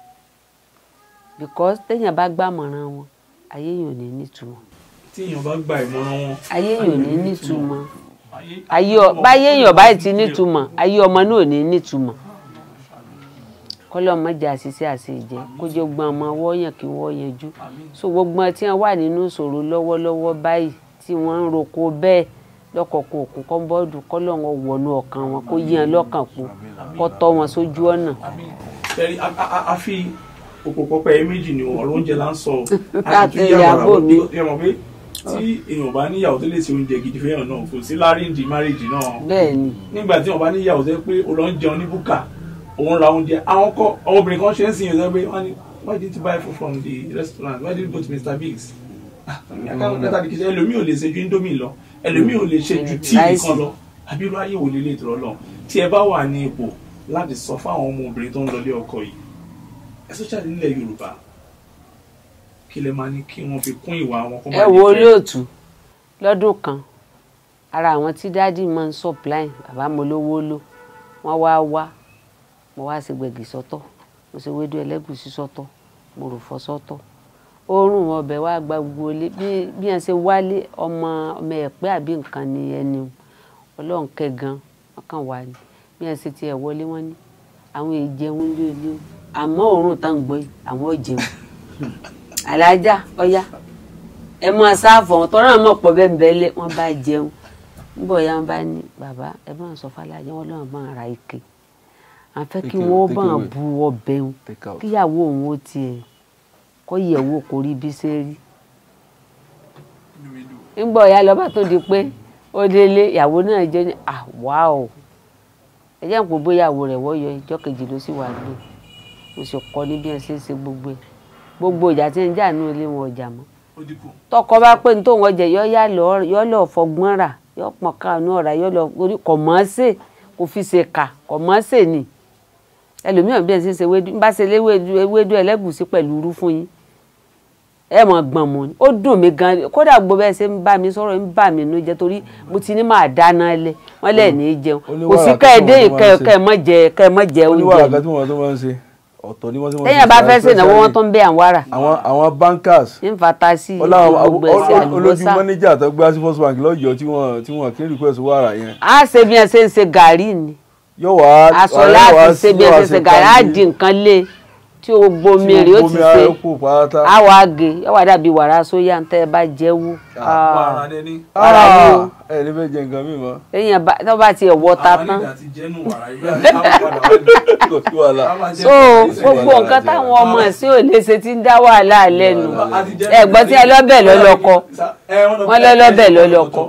because téèyàn bá gbàmọ̀ràn wọn ayé yìí ò ní nítumọ̀. tí èèyàn bá gba ìmọ̀ràn wọn. ayé yìí ò ní nítumọ̀ ayé báyé èèyàn bá ti nítumọ̀ ayé ọmọ náà ò ní nítumọ̀ kọ́lọ́ mọ́jà àṣìṣe àṣìjẹ́ kó jẹ́ gbọ́n ọmọ wọ́ọ̀yàn kí wọ́ọ̀ yanjú so gbogbo tí wọ́n wà nínú ìṣòro lọ́wọ́lọ́wọ́ báyìí tí wọ́n ń roko bẹ́ẹ̀ lọ́kọ̀ọ̀kan òkun kọ́ńbọ́ọ̀dù kọ́lọ́ wọn wọnú ọkàn wọn kó yí wọn lọ́kàn po kó tọ́ wọn sójú ọ̀nà. a fi òpópó pẹ́ méjì ni ọ̀rọ̀ oúnjẹ là ń sọ àtẹ̀yàwó mi tí èèyàn bá níyàwó tó lè ṣe oúnjẹ gidi fẹ́yàn náà kò sí láríǹdì márìjì náà. bẹ́ẹ̀ni. nígbà tí wọn bá níyàwó tó pé ó lọ ń jẹun ní búkà òun ra oúnjẹ àwọn kọ ọmọbìnrin kan ṣe ń sìn yẹn pé wọn ní why didn't you buy food from the restaurant why didn't you go to Mister Biggs. ẹlòmíì ò lè ṣe ju indomie lọ ẹlòmíì ò lè ṣe ju tíì nìkan lọ àbí irú ayé wò lélẹ̀ ìtura lọ tí ẹ bá wà ní ipò láti sọ fáwọn ọmọbìnrin tó ń lọlé ọkọ yìí especially nílẹ̀ Yorùbá kí lè máa ní kí wọ́n fi kún ìwà wọn kó má lè fẹ́. ẹ wo olóòtú lọ́dún kan ara àwọn tí dádì máa ń supply bàbá mo lówó ló wọ́n wá wá mo wá ṣe gbẹ̀gì sọ́tọ̀ mo ṣe wédú ẹlẹ́gùsí sọ́tọ̀ mo rò fọ́ sọ́tọ̀ oorun ọbẹ̀ wá gba gbogbo ilé bí wọ́n ṣe wálé ọmọ ọmọ ẹ̀pẹ́ àbí nǹkan ni ẹni Ọlọ́run kẹ́ gan wọ́n kàn wá ní bí wọ́n ṣe tiẹ̀ wọlé wọn ní àwọn èjẹun lé ilé àmọ́ òórùn tá ń gbọ́ yìí àwọn ò jẹun alájà ọ̀yá ẹ máa sáfọ̀ wọn tọ́ra àmọ́ pọ̀ bẹ́ẹ̀ bẹ́ẹ̀ lé wọ́n bá jẹun níbo ya wọn bá ní bàbá ẹ bá ń sọ fàlàjẹ wọn lọ́wọ́ bá ń ra ike à ń fẹ́ kí wọ́n bá ń bu ọbẹ̀ wọn kíyàwó òun ó tiẹ̀ kọ́ yẹ̀wò kò rí bí ṣe rí níbo ya lọ́ba tó di pé ó délé ìyàwó náà jẹ́ ní àwa o ẹ jẹ́ ń pò bóyàwó rẹ̀ wọ́ yọ ìjọ́ kejì ló sì wà gbé mo sì kọ́ ní bí ẹ ṣe ń ṣe gbogbo ẹ̀ gbogbo ìjà tí ń jà ní ilé wọn ọjà mọ́ tọkọ bá pé ní tóun ọjà yọ yá lọ yọ lọ fọgbọ́n rà yọ pọn káànú ọ̀rá yọ lọ orí kọ̀ mọ́ ṣe kò fi ṣe kà kọ̀ mọ́ ṣe ni ẹlòmíràn bí ẹ ṣe ṣe wédú bá ṣe lé wédú ẹlẹ́gùsí pẹ̀lú irú fún yín ẹ mọ̀ gbọ̀n mọ́ ni ó dùn mí gan kódà gbogbo ẹ ṣe ń bá mi sọ̀rọ̀ ń bà mí nú jẹ́ torí mo ti ní máa dáná lẹ wọ́n lẹ̀ ní í jẹun kò sí kẹ́ẹ̀dé kẹ́ẹ̀ mọ́ jẹ kẹ́ẹ̀ mọ́ jẹ oúnjẹ ọ̀tọ̀ ni wọ́n ti wọ́n téèyàn bá fẹ́ ṣe ìnáwó wọn tó ń bẹ àwọn wàrà. àwọn àwọn bankers. ń fata sí gbogbo ẹsẹ̀ àlùbọ́sà. olójú mọ́níjà tó gbé sí first bank lọ́yọ̀ọ́ tí wọ́n tí wọ́n kí n request wàrà yẹn. a ṣe bí ẹ ṣe ń ṣe gàrí ni. yóò wá aṣọ láti ṣe bí ẹ ṣe ń ṣe gàrí á di nǹkan lé tí tí o gbomi rè ó ti ṣe á wà gé ó wà dàbí wàrà sóyà ń tẹ́ ẹ bá jẹ́ wú. ara wo ẹ ní fẹ́ jẹ nǹkan mi mọ́. èèyàn bá tó bá tiẹ̀ wọ ta tán. so gbogbo nǹkan táwọn ọmọ ẹ̀sìn ò lè ṣe ti ń dá wàhálà lẹ́nu ẹ̀gbọ́n tí ẹlọ́bẹ̀ lọ́lọ́kọ wọ́n lọ́lọ́bẹ̀ lọ́lọ́kọ.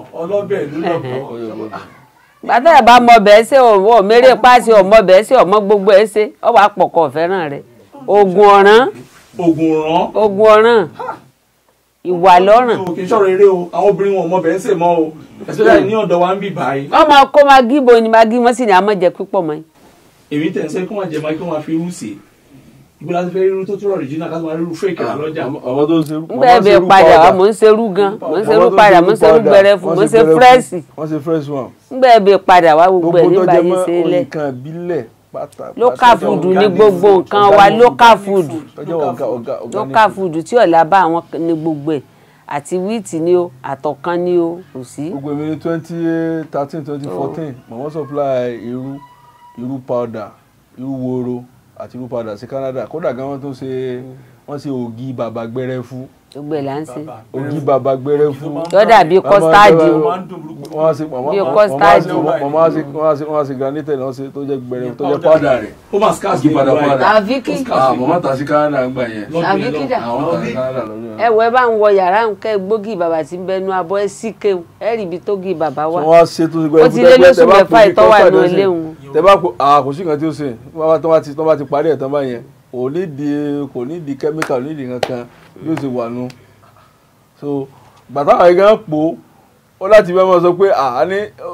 bàtà ẹ̀ bá mọ bẹ́ẹ̀ ṣe ọ̀ mẹ́rẹ̀ páàsì ọmọ bẹ́ẹ̀ ṣe ọmọ gbogbo ẹ̀ ṣe ọ wà pọ̀kọ̀ fẹ́ràn rẹ̀ oògùn ọ̀ràn oògùn ọ̀ràn ìwà lọ́rùn. kì í sọ̀rọ̀ eré o àwọn obìnrin wọn ọmọ bẹ́ẹ̀ ṣe mọ́ o especially ní ọ̀dọ̀ wa ń bì báyìí. ọmọ kó máa gíbo ni máa gí wọ́n sì ní àmọ́ jẹ pípọ̀ mọ́. èmi tẹ̀ ń sẹ́ kí wọ́n jẹ máa kí wọ́n fi irú sí ibi láti fẹ́ irú tó tó original ká tó máa irú fake lọ́jà. ọmọ tó ń serú. ń bẹ́ẹ̀ bẹ́ẹ̀ padà wá mò ń serú gan mò ń serú padà mò ń serú gbẹrẹ fún mò ń se fírẹ́sì. wọ́n ṣe fresh one. ń bẹ́ẹ̀ bẹ́ẹ̀ padà wá gbogbo ẹ̀ nígbà yìí ṣe é lẹ̀. nǹkan ìbílẹ̀ local food ní gbogbo nǹkan wa local food local food tí ọ̀la bá àwọn ní gbogbo ẹ̀ àti wíìtì ni o àtọ̀kan ni o kò sí. gbogbo èmi ní twenty thirteen twenty fourteen màmá supply irú irú powder irú woro àti irú powder sí Canada kódà gan wọn tó ṣe wọn ṣe ògì bàbá gbẹrẹfu. gbogbo ẹ̀ là ń ṣe. ògì bàbá gbẹrẹfu. yọ̀dà bíi kọ́stáàdì o wọ́n ṣe bíi kọ́stáàdì o màmá ṣe wọ́n ṣe granite wọ́n ṣe tó jẹ́ gbẹrẹfu tó jẹ́ powder rẹ̀. ó máa scarce ògì bàbá powder. àvíkì. màmá ta sí Canada ń gbà yẹn. àvíkì dà. àwọn ta sí Canada lọ́dún yẹn. ẹ wọ ẹ bá ń wọ yàrá nǹkan gbógi bàbá tí ń bẹnu abọ́ ẹ sí kéwù ẹ rí ibi tó gi bàbá wa. wọ́n á ṣe tó ti gbẹ ó ti lé lóṣù mẹ́fà ìtọ́wà náà léwu. tẹ bá kó kò sí nǹkan tí ó ṣe tó bá ti parí ẹ̀ tán báyẹn kò ní di kò ní di chemical ní ìdí kankan yóò ti wà nù. so bàtà àwọn ẹgbẹ́ pò ó láti fẹ́ mọ́ sọ pé àní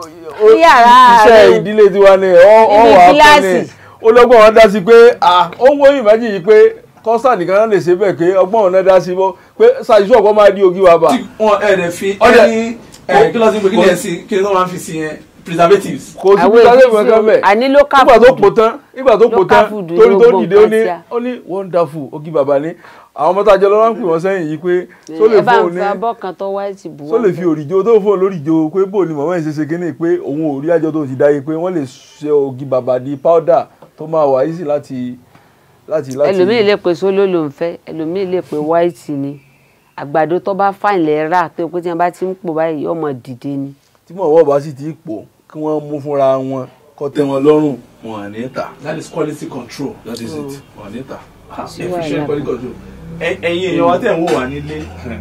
iṣẹ́ ìdílé tiwa ni ọ wà á fún ni ó lọ́gbọ́n wọn dá sí pé ó ń wọ́n ìmájì yìí pé kọ́sà nìkan náà lè ṣe bẹ́ẹ̀ pé ọgbọ́n wọn náà dá sí bọ́ pé ṣàṣìṣọ́ ọ̀pọ̀ máa di ògì wa bà. wọn ẹ̀ dẹ̀ fi ẹni kí ló ti pè kí ni ẹ̀ sí kí ni wọ́n máa fi sí yẹn preservatives. kò sí preservative kankan bẹ́ẹ̀ àní local food nígbà tó pò tán nígbà tó pò tán torí tó dìde ó ní ó ní wonderful ògì bàbá ní àwọn ọmọ tá a jẹ lọ́wọ́ ń pè wọ́n sẹ́yìn yìí pé tó lè fóun ní tó lè fi òrìjó tó fóun lóríjó pé bò ní màmá yìí ṣe ṣe kíní pé òun ò rí àjọ tó ti dáyé pé wọ́n lè ṣe ògì bàbá di powder tó máa wà easy láti láti láti. ẹlòmíì lè pe sóló ló ń fẹ́ ẹlòmíì lè pe white ni àgbàdo tó bá fàìn lẹ́ rà tó pé tí wọ́n bá ti ń pò báyìí ọmọ dìde ni. tí mọ̀ wọ́n bá sì ti pò kí wọ́n mú fúnra wọn kó tẹ́ wọn lọ́rùn wọn à ní tà. that is quality control. that is it wọn à ní tà. efficient quality control. ẹ̀yin èèyàn wa tẹ̀ ń wò wá nílé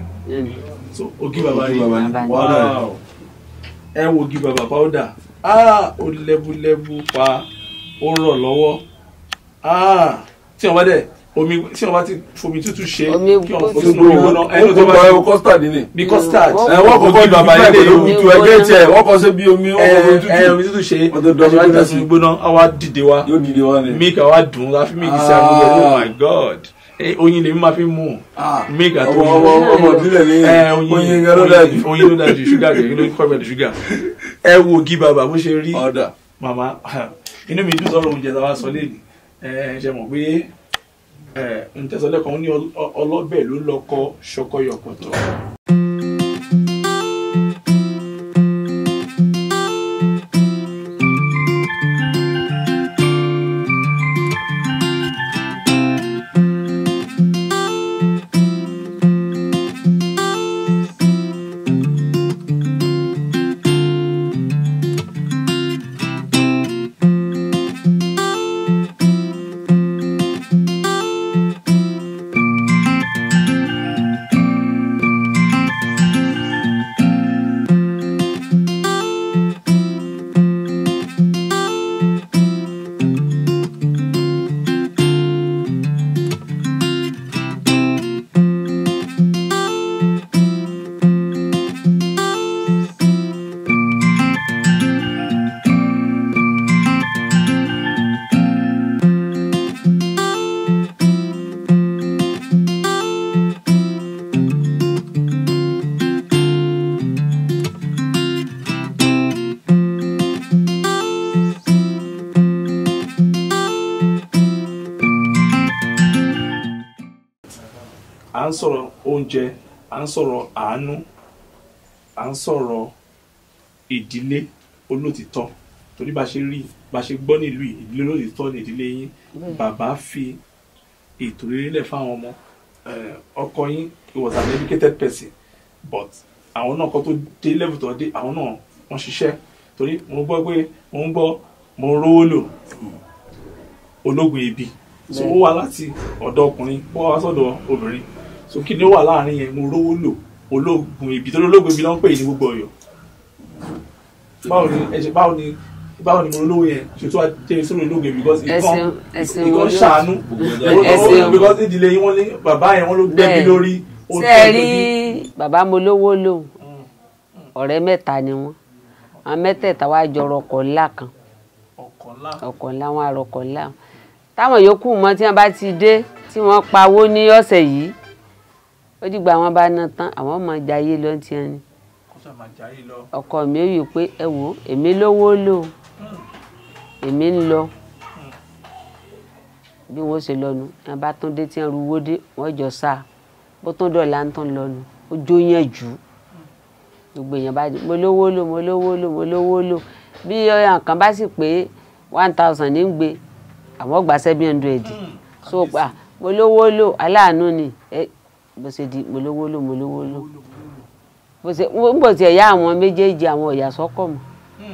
so ògì bàbá rí wow ẹ wo ògì bàbá powder ah ó lẹ́búlẹ́bú pa ó rọ̀ lọ́wọ́ ah tí wọ́n bá dẹ̀ omi tí wọ́n bá ti fomi tútù ṣe kí wọ́n fò sínú omi gbóná ẹni tó bá ti custard ni bí custard ẹ wọ́n kọ́ kọ́ bàbá yẹn lè omi tu ẹgbẹ́ tiẹ̀ wọ́n kọ́ sí bí omi ẹ omi tútù ṣe ọjọ́ ìdá sí gbóná àwa dìde wa yóò dìde wa ni milk àwa dùn láfi milk sí àgbẹ̀ oh my god oyin lèmi máa fi mú milk àti oyin ọmọ ìbílẹ̀ ní oyin ló dájú oyin ló dájú ṣúgà kẹ̀kẹ́ ló kọ́ bẹ̀rẹ̀ ṣúgà ẹ wo ògì bàbá bó ṣe rí màmá inú mi dùn sọ̀rọ̀ oúnjẹ táwa sọ lẹ́nu ẹ ṣe mọ̀ pé ẹ ń tẹ̀sán lẹ́kọ̀ọ́ ní ọlọ́bẹ̀ ló lọ́kọ́ ṣọkọyọkọ̀tọ̀. à ń sọ̀rọ̀ oúnjẹ à ń sọ̀rọ̀ àánú à ń sọ̀rọ̀ ìdílé olótìtọ́ torí bá ṣe rí bá ṣe gbọ́ nílùú ìdílé olótìtọ́ ní ìdílé yín bàbá fi ètò rere lẹ̀ fáwọn ọmọ. Ọkọ yín he was an educated person but àwọn náà kọ́ tó dé level tó dé àwọn náà wọ́n ṣiṣẹ́ torí mo gbọ́ pé mo ń gbọ́ mo ń rówó lò ológun ibi so ó wá láti ọ̀dọ̀ ọkùnrin ó wá sọ́dọ̀ obìnrin so kí ni ó wà láàrin yẹn mo rówó lò ológun ibi torí ológun ibi ló ń pè ní gbogbo Ọ̀yọ́ báwo ni ẹ ṣe báwo ni báwo ni mo lówó yẹn ṣe tó wá jẹ́ sórí ológun ibi because ìkan ìkan ṣàánú because ìdílé yín wọ́n ní bàbá yẹn wọ́n ló gbẹ́bí lórí. ṣé ẹ rí bàbá mo lówó lò ọ̀rẹ́ mẹ́ta ni wọ́n àwọn mẹ́tẹ̀ẹ̀ta wá jọrọ ọkọ̀ ńlá kan ọkọ̀ ńlá wọn àrọ̀kọ̀ ńlá táwọn yòókù mọ́ tí wọ́n bá ti dé tí wọ́n pawó ní ọ̀sẹ̀ yìí ó dìgbà wọn bá ná tán àwọn ọmọ jayé lọ ti ẹni ọkọ mi ò yí pé ẹ wò èmi lówó lò èmi ń lọ bí wọ́n ṣe lọ́nu wọn bá tún dé tí wọ́n ruwó dé wọ́n jọ sáà bó tún dọ̀la ń tán lọ́nu ó jó yẹn jù gbogbo èèyàn bá di mo lówó lò mo lówó lò mo lówó lò bí ọyàn kan bá sì pé one thousand ní ń gbé àwọn gba seven hundred so pa mo lówó lò aláàánú ni ẹ bó ṣe di mo lówó lò mo lówó lò bó ṣe ń bò tiẹ̀ yá àwọn méjèèjì àwọn ọ̀yà sọ́kọ̀ mọ́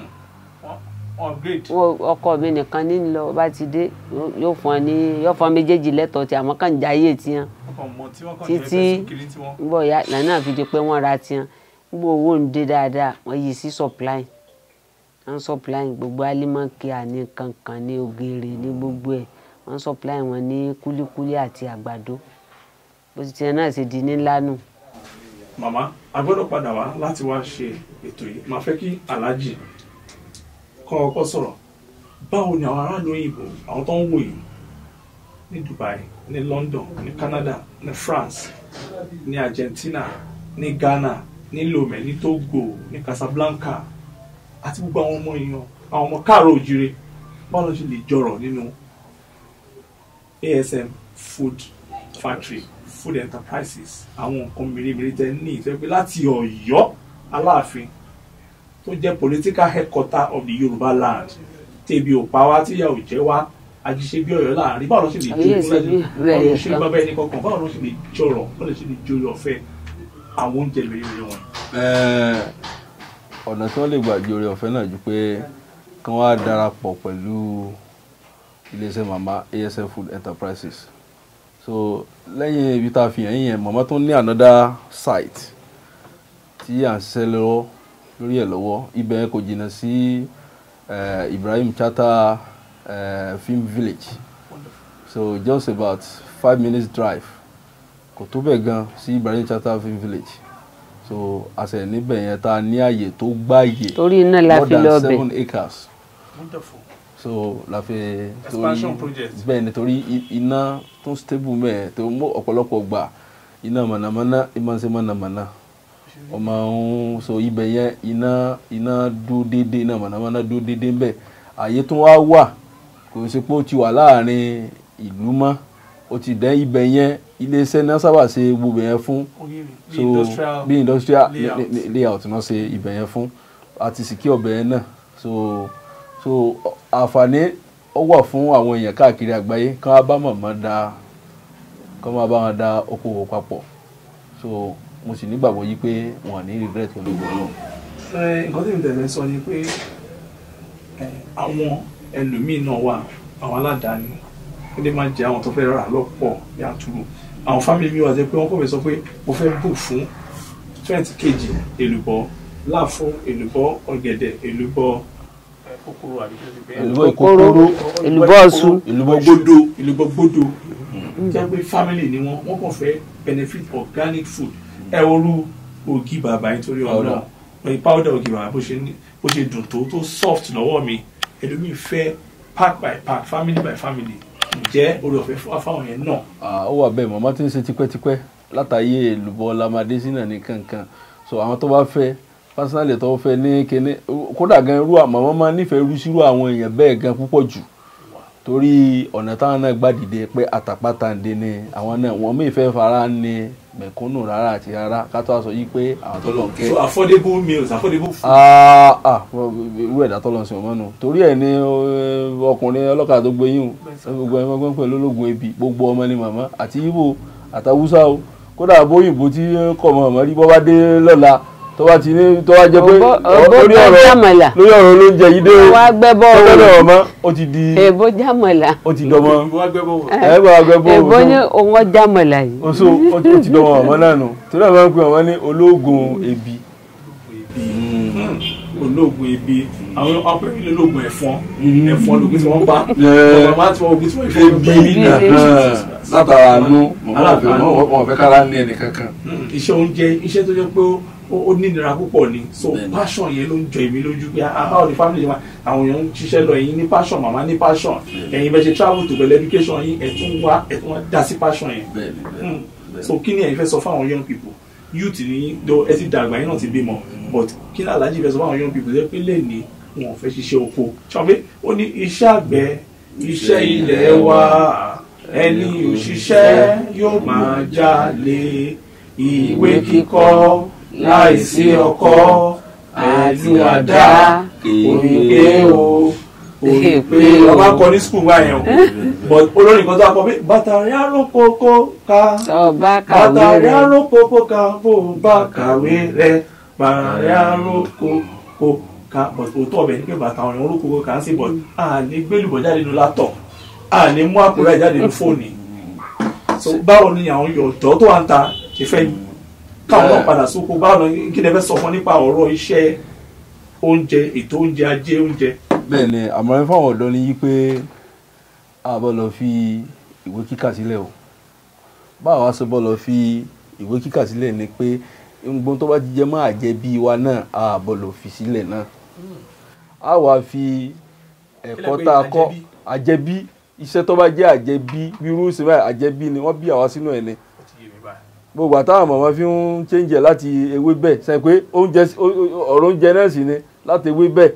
ọkọ mi nìkan ní lọ bá ti dé yóò fún ọ ní yóò fún ọ méjèèjì lẹ́tọ̀ọ́ tí àwọn kan jáyé tiẹ̀ títí ń bọ̀ ya lànà fi di pé wọ́n ra tiẹ̀ gbogbo owó ń dé dáadáa wọ́n yí sí supply wọ́n supply gbogbo alimọ́kì àní kankan ní ògèrè ní gbogbo ẹ̀ wọ́n supply wọn ní kúlíkúlí àti àgbàdo bó ti tiẹ̀ náà ṣe di nílá nù. Màmá a gbọ́dọ̀ padà wá láti wá ṣe ètò yìí máa fẹ́ kí Alhaji kọ́ ọkọ́ sọ̀rọ̀ báwo ni àwọn aráàlú òyìnbó àwọn tó ń wò yìí ní Dubai ní London ní Canada ní France ní Argentina ní Ghana ní Lomé ní Togo ní Casablanca àti gbogbo àwọn ọmọ èèyàn àwọn ọmọ káàrọ̀ òjìrè báwo ló ṣe lè jọrọ̀ nínú A S M Food Factory Food Enterprises àwọn nǹkan mèremère tẹ ní ìfẹ́ pé láti Ọ̀yọ́ Aláàfin tó jẹ́ political headquarter of the Yorùbá land tẹ̀bi ò pa wá tíyà ò jẹ́ wá ajíṣe bí Ọ̀yọ́ láàrin báwo ló ṣe lè jó báwo ló ṣe bábá ẹni kankan báwo ló ṣe lè jọrọ̀ báwo ló ṣe lè jó ọ̀fẹ́ àwọn oúnjẹ mèremère wọn. ọ̀nà tí wọ́n lè gbà jó ọ̀fẹ́ náà ju pé kí wọ́n á darapọ̀ pẹ̀lú iléeṣẹ́ mama A S M Food Enterprises so lẹ́yìn ibi tá a fi hàn yín yẹn mama tó ní another site tí à ń ṣiṣẹ́ lọ́wọ́ lórí ẹ̀ lọ́wọ́ ibẹ̀ kò jìnnà sí Ibrahim Chatta uh, Film Village so just about five minutes drive kò tó bẹ̀ gan sí Ibrahim Chatta Film Village so àṣẹ níbẹ̀ yẹn tá a ní àyè tó gbáyè torí iná la fi lọ more than bẹ̀ seven acres Wonderful. so la fi Expansion project. bẹ́ẹ̀ ni torí iná tó stable mẹ́ẹ̀ tó mú ọ̀pọ̀lọpọ̀ gbà iná mànàmáná ìmọ̀ọ́sẹ̀ mànàmáná ọmọ ọ̀hún so ibẹ̀ yẹn iná iná dúró déédéé iná mànàmáná dúró déédéé bẹ́ẹ̀ àyè tó wá wà kò sí pé ó ti wà láàrin ìlú mọ́ ó ti dẹ́ ibẹ̀ yẹn iléeṣẹ́ náà sábà ṣe gbogbo yẹn fún so bí industrial layout náà ṣe ibẹ̀ yẹn fún àti sìkí ọbẹ̀ yẹn náà so so àǹfààní ó wà fún àwọn èèyàn káàkiri àgbáyé kán wá bá màmá da kán wá bá wọn da okòwò papọ̀ so mo sì nígbàgbọ́ yí pé wọn à ní regret pẹ̀lú ìgbọ̀n náà. nǹkan tí mo tẹ̀lé sọ ni pé àwọn ẹlòmíín náà wà àwọn aládàáni ó lè máa jẹ àwọn tó fẹ́ rà lọ́pọ̀ yàtúrò àwọn fámìlì mi wà jẹ́ pé wọ́n kọ̀ fẹ́ sọ pé mo fẹ́ bù fún twenty kg èlùbọ́ láàfún èlùbọ́ ọ̀gẹ̀dẹ̀ èlùbọ́ kòkòrò èlùbọ́ ìkòkòrò èlùbọ́ ọ̀ṣun èlùbọ́ gbódò èlùbọ́ gbódò jẹ́ pé family ni wọ́n wọ́n kàn fẹ́ benefit organic food ẹ orú ògì bàbá nítorí ọ̀nà powder ògì bàbá bó ṣe dùn tó tó soft lọ́wọ́ mi ẹlòmíì fẹ́ pack by pack family by family ǹjẹ́ orí ọ̀fẹ́ fún afáwọn yẹn náà. ó wà bẹ́ẹ̀ màmá tí ń ṣe tipẹ́tipẹ́ látàyè èlùbọ́ lamadé sínà ní kankan so àwọn tó bá fẹ́ personally tó fẹ́ ní kíní kódà gan irú màmá máa nífẹ̀ẹ́ irú sírú àwọn èèyàn bẹ́ẹ̀ gan púpọ̀ jù torí ọ̀nà táwọn náà gbà dìde pé àtàpátá ń dé ni àwọn náà wọ́n mí ìfẹ́ fara ní mẹ̀kúnnù rárá àti rárá ká tó sọ yí pé àwọn tó lọ kẹ́. so affordable meals affordable food. ah ah irú ẹ̀dá tó lọ sí ọmọ nù torí ẹ̀ ní ọkùnrin ọlọ́kadà tó gbé yín o gbogbo ẹ̀ mọ́gbọ́n pẹ̀lú ológun ebi gbogbo ọmọ ni màmá àti Ìgbò àtàwùsá o kódà bóyìnbó tí kọ̀ mọ̀ mọ́ rí bọ́ bá dé lọ́la tó bá ti ní tó wá jẹ́ pé lórí ọ̀rọ̀ lórí ọ̀rọ̀ olóúnjẹ yìí dé wá gbẹ́bọ̀ ọ̀rọ̀ ọmọ ó ti di èbó jámọ̀lá ó ti dọmọ ẹ bá gbẹ́bọ̀ èbó ní òun jámọ̀lá yìí oṣù ó ti dọmọ ọmọ náà nù torí àwọn máa ń pè wọ́n ní ológun ebi. ológun ebi àwọn ọpẹrin ológun ẹ̀fọn ẹ̀fọn lóògùn tí wọ́n bá ọmọ máa tí wọ́n ogun tí wọ́n fi ebi látara àánú wọn fẹ́ kára ní ẹnì kankan. iṣẹ́ oúnjẹ iṣẹ́ tó jẹ́ pé ó ní ìnira púpọ̀ ni so passion yẹn ló ń jọ èmi lójú pé how the family ma àwọn èèyàn ń ṣiṣẹ́ lọ ẹ̀yin ní passion màmá ní passion ẹ̀yin bẹ́ẹ̀ ṣe travel to pẹ̀lú education yín ẹ̀ tún wá ẹ̀ tún wá dá sí passion yẹn so kí ni ẹ̀yin fẹ́ sọ fáwọn young people youth ní do ẹ ti dàgbà yín náà ti bímọ but kí ni Alhaji fẹ́ sọ fáwọn young people pé lè ní wọn ò fẹ́ ṣiṣẹ́ oko ṣọ̀bẹ́ ó ní iṣẹ́ àgbẹ̀ iṣẹ́ ilẹ̀ wa ẹni òṣìṣẹ́ yóò máa jalè ìwé kíkọ́ láìsí ọkọ́ àti àdá òrìpé o òrìpé ọba kọ ní skul báyẹn o but olórin kan tó akọ pé bàtàrí àròkókó ká bàtàrí àròkókó ká bó bá kàwé rẹ bàtàrí àròkókó ká but òótọ́ ọbẹ̀ ní pé bàtàrí àròkókó ká sí but a ní gbélùbọ̀ jáde nínú látọ̀ a ní mú àkùrẹ́ jáde nínú fóònù so báwo ni àwọn ọ̀dọ́ tó wà ń ta ṣe fẹ́ ni káwọn náà padà sóko báwo ni kí lè fẹ́ sọ fún nípa ọ̀rọ̀ iṣẹ́ oúnjẹ ètò oúnjẹ ajé oúnjẹ. bẹ́ẹ̀ ni àmọ̀ràn fáwọn ọ̀dọ́ ni yí pé a bọ́ lọ fi ìwé kíkà sílẹ̀ o báwa wá sọ bọ́ lọ fi ìwé kíkà sílẹ̀ ni pé gbogbo tó bá ti jẹ́ mọ́ àjẹbí wa náà a bọ́ lọ fi sílẹ̀ náà a wá fi ẹ̀kọ́ tá a kọ́ àjẹbí iṣẹ́ tó bá jẹ́ àjẹbí bírú ìsinmi àjẹbí ni wọ́n bí àwa sínú ẹ̀ ni gbogbo àtàwọn màmá fi ń change ẹ̀ láti ewé bẹ́ẹ̀ sẹ́yìn pé oúnjẹ ọ̀rọ̀ oúnjẹ náà sì ni láti ewé bẹ́ẹ̀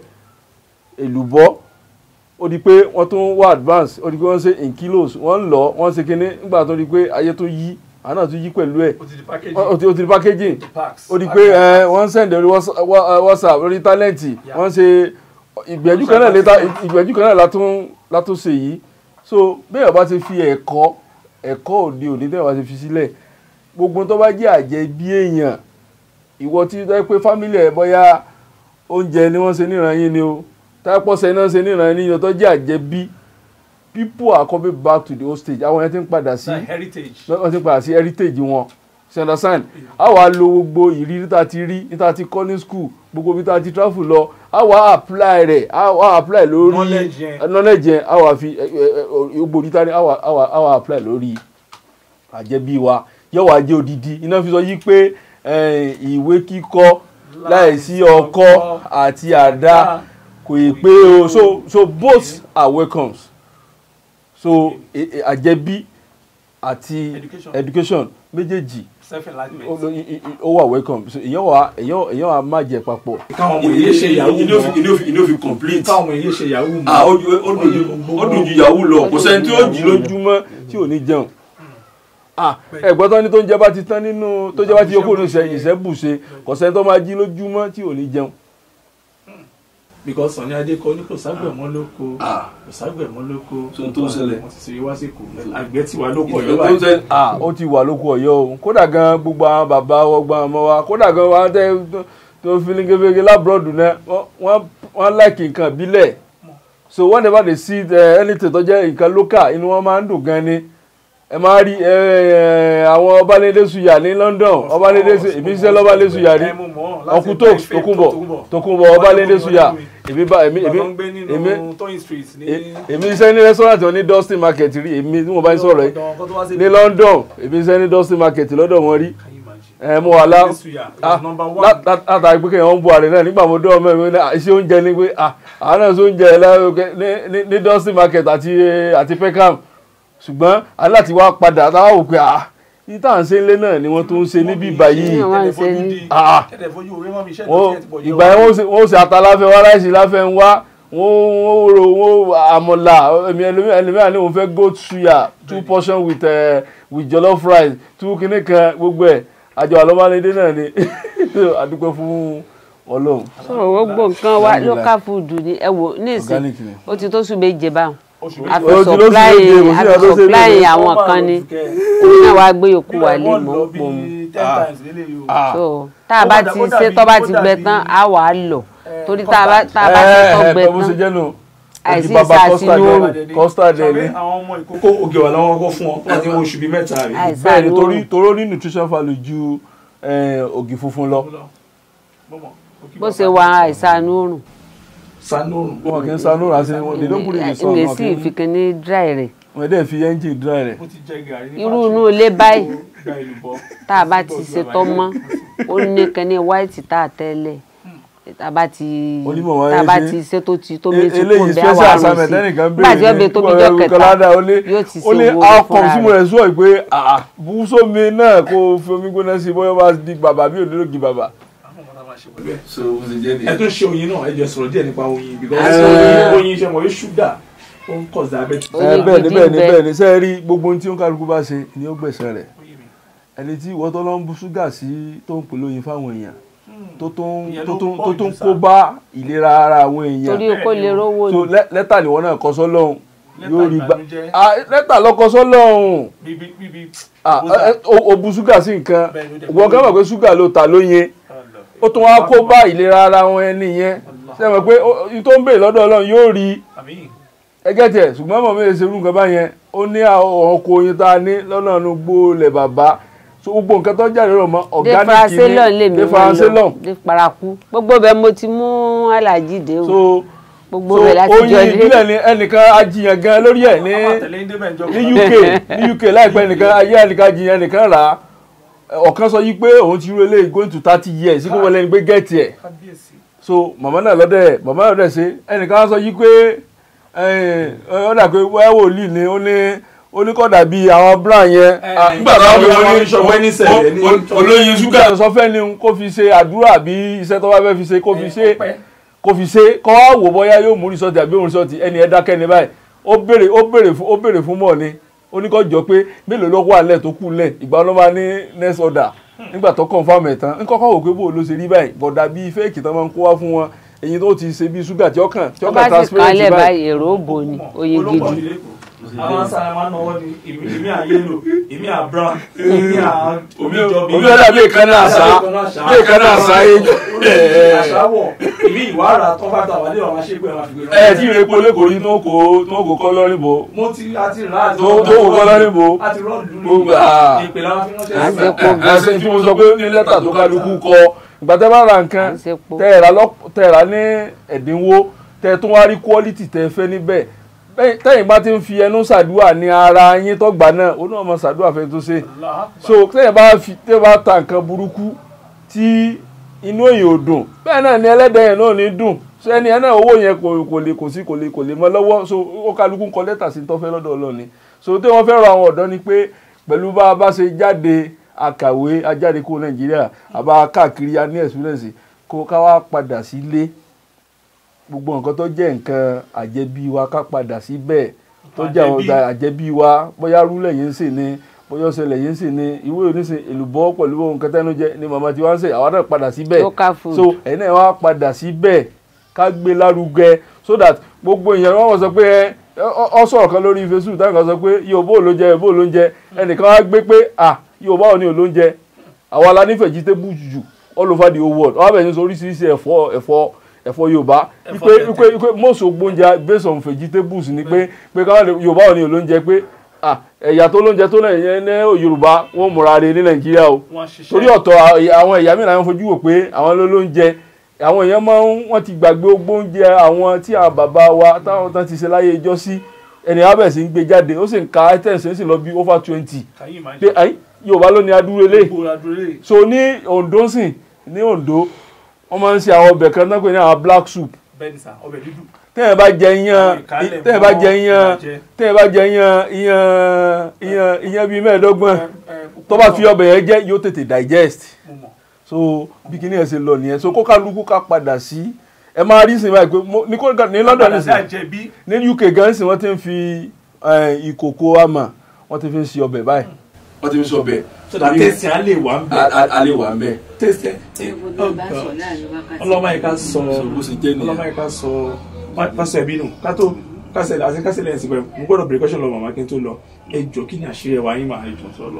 èlùbọ́ ó di pé wọ́n tún wá advance ó di pé wọ́n ṣe in kilos wọ́n ń lọ wọ́n ṣe kinní nígbà tó di pé ayé tó yí àwọn náà tún yí pẹ̀lú ẹ̀ ó ti di packaging ó di pé wọ́n ń send lórí WhatsApp lórí tálẹ́ǹtì wọ́n ṣe ìgbẹ́jú kan náà ìgbẹ́jú kan náà látún ṣe yìí so bẹ́ẹ̀ bá ti fi ẹ̀kọ́ ẹ̀kọ́ òde òní tẹ́ẹ̀ bá ti fi sílẹ̀ gbogbo tó bá jẹ́ àjẹbí èèyàn ìwọ tí ó pé fámílì ẹ̀ bọ́yá oúnjẹ ni wọ́n ṣe níran yín ni o tápọ̀sẹ̀ náà ṣe níran yín ni o tó jẹ́ àjẹbí people are coming back to the old stage àwọn yẹn ti ń padà sí wọ́n ti ń padà sí heritage wọn you understand a wá lo gbogbo ìrírí tá a ti rí níta ti kọ́ ní school gbogbo bí tá a ti travel lọ a wá apply rẹ̀ a wá apply lórí knowledge yẹn a wá fi gbogbo ìrírí a wá apply lórí àjẹbí wa yóò wá jẹ́ odidi iná fi sọ yí pé ìwé kíkọ́ láìsí ọkọ́ àti àdá kò yẹ pé o so so both are welcomes so àjẹbí àti education méjèèjì ó wà welcome so èyàn wà èyàn èyàn wà má jẹ papọ̀. káwọn ọmọ èyí ṣe yahoo mọ inú fi inú fi complete. káwọn ọmọ èyí ṣe yahoo mọ. ah ó dùn ju yahoo lọ kò sẹ́ni tí ó jí lójúmọ́ tí ò ní jẹun. ah ẹ̀gbọ́n tán ní tó ń jẹ bá ti tán nínú tó jẹ bá ti yókù ní ìṣẹ́bùṣe kò sẹ́ni tó máa jí lójúmọ́ tí ò ní jẹun. because Sani Adé kọ ní kò ságbẹ̀ mọ́ lóko kò ságbẹ̀ mọ́ lóko tó ń ṣẹlẹ̀ wọ́n ti ṣe wá sí kò àgbẹ̀ ti wà lóko Ọ̀yọ́ báyìí. ah ó ti wà lóko Ọ̀yọ́ o kódà gan gbogbo àwọn bàbá ọgbà ọmọ wa kódà gan wa tẹ tó fi ní gẹ́gẹ́ lábúrọ̀dù náà wọ́n láìkì nǹkan ìbílẹ̀ so whenever they see anything tó jẹ́ nǹkan local inú wọn máa ń dùn gan ni ẹ máa rí àwọn Ọbalẹ́ndé Suya ní London Ọbalẹ́ndé Suya èmi ṣiṣẹ́ lọ́balẹ́ndé Suya rí ọkùn tó Tókunbọ̀ Tókunbọ̀ Ọbalẹ́ndé Suya èmi bá èmi èmi èmi èmi ṣiṣẹ́ ní restaurant wọn ní Dustin Market rí èmi tí mo bá ń sọ̀rọ̀ yìí ní London èmi ṣiṣẹ́ ní Dustin Market lọ́dọ̀ wọn rí ẹ mo wà lá látàrí pé kéèyàn ń bu àrẹ náà nígbà mo dọ́ ọmọ mi iṣẹ́ oúnjẹ ni pé àwọn náà ṣe oúnjẹ ní Dustin Market àti Peckham ṣùgbọ́n aláti wá padà táwọn òpin à ní tá à ń ṣe ńlé náà ni wọ́n tó ń ṣe níbí báyìí ìgbà yẹn wọ́n ṣe ata láfẹ́ wá ráìsì láfẹ́ ń wá wọ́n ro wọ́n àmọ̀là èmi ẹlòmíràn ní òun fẹ́ goat suya two portion with uh, with jollof rice two kìíní kan gbogbo ẹ̀ àjọ àlọ́mọ́lédé náà ni àdúpẹ́ fún Ọlọ́run. sọ̀rọ̀ gbogbo nǹkan wa local food ni ẹ wò nísìn ó ti tó sùn méje báwọn àfi supply àwọn kan ni òun náà wàá gbé yòókù wà lé mọ́ pò mú so tá a bá ti ṣe tó bá ti gbẹ tán á wà á lọ torí tá a bá tá a bá ti tọ́ gbẹ tán àìsí ìsàsí lóòrùn custard ẹ̀ ní. àwọn ọmọ ìkókó ògè wà lọ́wọ́ kọ́ fún ọ láti wọ́n oṣù bíi mẹ́ta rẹ̀. bẹ́ẹ̀ ni torí toró ní nutrition value ju ògì funfun lọ. bó ṣe wà àìsàn lóòrùn. sanurun. wọn kì í sanurun àti wọn lè lókùnrin lè sọ. ilé sì fi kíní dry rẹ̀. wọ́n dẹ̀ fi engine dry rẹ̀. irú inú ilé báyìí tá a bá ti ṣetán mọ́ ó ní kíní white tá a tẹ́lẹ̀ taba ti taba ti ṣe tó ti tó méjì kó bẹ àwọn àrùn sí nígbà tí ọbẹ̀ tó bí jọ kẹta yóò ti ṣe owó fúnra rẹ̀. mo rẹ̀ sọ pé bùsọ̀mi náà kó fi omi gbóná sí bóyá bá di bàbá bí òdòdó bàbá. ẹ tún ṣe oyin náà ẹ jẹ́ sọ̀rọ̀ díẹ̀ nípa oyin because oyin ṣe mọ̀ yóò ṣúgà ó ń cause diabetes. bẹ́ẹ̀ ni bẹ́ẹ̀ ni bẹ́ẹ̀ ni sẹ́ẹ̀ rí gbogbo ohun tí ó ń kálukú bá ṣe ni ó gbẹ̀san rẹ̀ ẹni tí ìwọ tó lọ ń bu ṣúgà sí tó ń pè lóyin fáwọn èèyàn tó tó ń kó bá ìlera ara àwọn èèyàn torí kó lè rówó ni. so lẹ́tà ni wọ́n náà kọ sọ́lọ́hún yóò rí gbà lẹ́tà lọ́kọ sọ́lọ́hún o bu ṣúgà sí nǹkan ìwọ kan mọ̀ pé ṣúgà ló ta lóyin ó tún wá kó bá ìlera ara wọn ẹni yẹn ṣe mọ̀ pé n tó ń bèèrè lọ́dọ̀ Ọlọ́run yóò rí ẹgẹ́ tiẹ̀ ṣùgbọ́n mọ̀ mi lè ṣerú nǹkan báyẹn ó ní ọkọ̀ oyin tá a ní lọ́nà inú gbólẹ̀ bàbá so gbogbo nǹkan tó jáde rọ̀ mọ́ organic ni de faransé lọ de paraku gbogbo bẹ́ẹ̀ mo ti mú alájí dé o gbogbo bẹ́ẹ̀ láti jọ ilé oyin ìbílẹ̀ ni ẹnìkan ajiyan gan lórí ẹ̀ ní ní U K ní U K láìpẹ́ nìkan ayé ẹnìkan ajiyan nìkan rà á ọ̀kan sọ yìí pé òun ti rú eléyìí going to thirty years kó wọlé ní pé gẹ́ẹ̀tì ẹ̀ so màmá náà lọ́dẹ̀ màmá náà lọ́dẹ̀ ṣe ẹnìkan sọ yìí pé ó dà pé wòlíì ni ó ní oníkọ̀dà bíi àwọn brown yẹn nígbà táwọn olóyin ṣúgà sọ fẹ́ ni kó fi ṣe àdúrà bí iṣẹ́ tó bá fẹ́ fi ṣe kó fi ṣe kó fi ṣe kó wá wò bóyá yóò mú rìsọ́ọ̀tì àbí òun rìsọ́ọ̀tì ẹni ẹ dákẹ́ ni báyìí ó béèrè ó béèrè fún ó béèrè fún mọ̀ ni ó ní kó jọ pé mélòó ló wà lẹ̀ tó kù lẹ̀ ìgbà wọn máa ní next order nígbà tó confirm ẹ̀ tán ń kọ́kọ́ wò pé bó ló ṣe rí báyìí bọ̀dà bíi fẹ́ẹ̀kì tán máa ń kó wá fún wọn èyí tó ti ṣe bíi ṣúgà tí ọkàn tí ọkàn transparent báyìí. ó bá ti kalẹ̀ báyìí èrò òbò ni oyin gidi. àwọn sára máa ń náwó ni èmi à yellow èmi à brown èmi à omi jọ bí. omi ọ̀dà bíi kan náà sá bíi kan náà sá yé. àṣàwọ̀ èmi ìwà ara tó bá ta wà ní ọ̀rọ̀ aṣẹ́gbẹ́ wa fi gbé. ẹ tí ìrè polé kò rí tó kò tó kò kọ́ lọ́rí bo. mo ti àti rà á tó tó kò kọ́ lọ́rí bo. àti rọ́ọ̀dù lórí ìpè làwọn fi ránṣẹ́ sí. ẹ tí mo sọ pé ní lẹ́tà tó kálukú kọ ìgbà tẹ́ bá ra nǹkan tẹ́ ra ní ẹ̀dínwó tẹ́ tún wá rí quality tẹ́ fẹ́ níbẹ̀ tẹ́yìn bá ti ń fi ẹnu ṣàdúrà ní ara yín tó gbà náà ó náà mọ ṣàdúrà fẹ́ tó ṣe so tẹ́yìn bá fi tẹ́yìn bá ta nǹkan burúkú tí inú èyàn ò dùn bẹ́ẹ̀ náà ni ẹlẹ́dẹ̀ yẹn náà ní dùn so ẹni ẹ náà owó yẹn kò lè kò sí kò lè kò lè mọ lọ́wọ́ so ó kálukú ń kọ lẹ́tà sí tó fẹ́ lọ́dọ̀ Ọlọ́run so tí wọ́n fẹ́ rọ àwọn ọ̀dọ́ ni pé pẹ̀lú bá a bá ṣe jáde akàwé ajáde kó Nàìjíríà àbá káàkiri a ní experience kó ká wá padà sílé gbogbo nǹkan tó jẹ́ nǹkan àjẹbí wa ká padà síbẹ̀ tó jẹ́ àwọn ọ̀gá àjẹbí wa bóyá rúlẹ̀ yẹn ń sè ní bóyá ọ̀sẹ̀lẹ̀ yẹn ń sè ní ìwé oníṣe èlùbọ́ pẹ̀lú ohun kẹtẹ́ ló jẹ́ ni màmá tí wọ́n ń sè àwa náà padà síbẹ̀ so ẹ̀yin náà wá padà síbẹ̀ ká gbé lárugẹ so that gbogbo èèyàn wọn sọ pé ọ sọ̀rọ̀ kan lórí Facebook táwọn kan sọ pé Yorùbá ló jẹ Yorùbá ló ń jẹ ẹnìkan wá gbé pé ah Yorùbá ò ní ló ń jẹ àwa la ní vegetable jù all over the whole world wọ́n á bẹ̀rẹ̀ ní oríṣiríṣi ẹ̀fọ́ ẹ̀fọ́ ẹ̀fọ́ Yorùbá wípé wípé wípé most ogbóúnjẹ based on vegetables ni pé pé káwọn Yorùbá ò ní olóúnjẹ pé ah ẹ̀yà tó lóúnjẹ tó lẹ́yìn ní Yorùbá wọ́n múra re ní Nàìjíríà o torí ọ̀tọ̀ àwọn ẹ̀yà mìíràn wọ́n fojú wò pé àwọn ló lóúnjẹ àwọn èèyàn máa ń wọ́n ti gbàgbé ogbóúnjẹ àwọn tí àwọn bàbá wa táwọn tán ti ṣe láyé ijọ́ sí ẹni abẹ́ sì ń gbé jáde ó sì ń ka items ó sì lọ bí over twenty pé ayé Yorùbá ló ní adúrélé so ní Ondo sìn ní Ondo wọ́n máa ń ṣe àwọn ọbẹ̀ kan náà pé ní àwọn black soup tẹ́yìn bá jẹ iyán tẹ́yìn bá jẹ iyán tẹ́yìn bá jẹ iyán iyán iyán iyán bíi mẹ́ẹ̀ẹ́dọ́gbọ̀n tó bá fi ọbẹ̀ yẹn jẹ yóò tètè digest so bí kíní ẹ̀ ṣe lọ nìyẹn so kó kálukú ká padà sí ẹ máa rí sìn báyìí pé ní kó ní London nísìn ní U K gan sìn wọ́n ti ń fi ìkòkò àmà wọ́n ti fi ń ṣe ọbẹ̀ báyìí wọ́n ti fi ń ṣe ọbẹ̀. so that taste á lè wà ń bẹ. á lè wà ń bẹ. taste ẹ ọlọ́mọ yìí ká sọ ọlọ́mọ yìí ká sọ pásọ ẹbí nù ká tó kásẹ̀ àti kásẹ̀ lẹ́yìn sí pé mo gbọ́dọ̀ precaution lọ màmá kí n tó lọ ẹ jọ kí ni àṣírí ẹwà yín máa jọ sọ lọ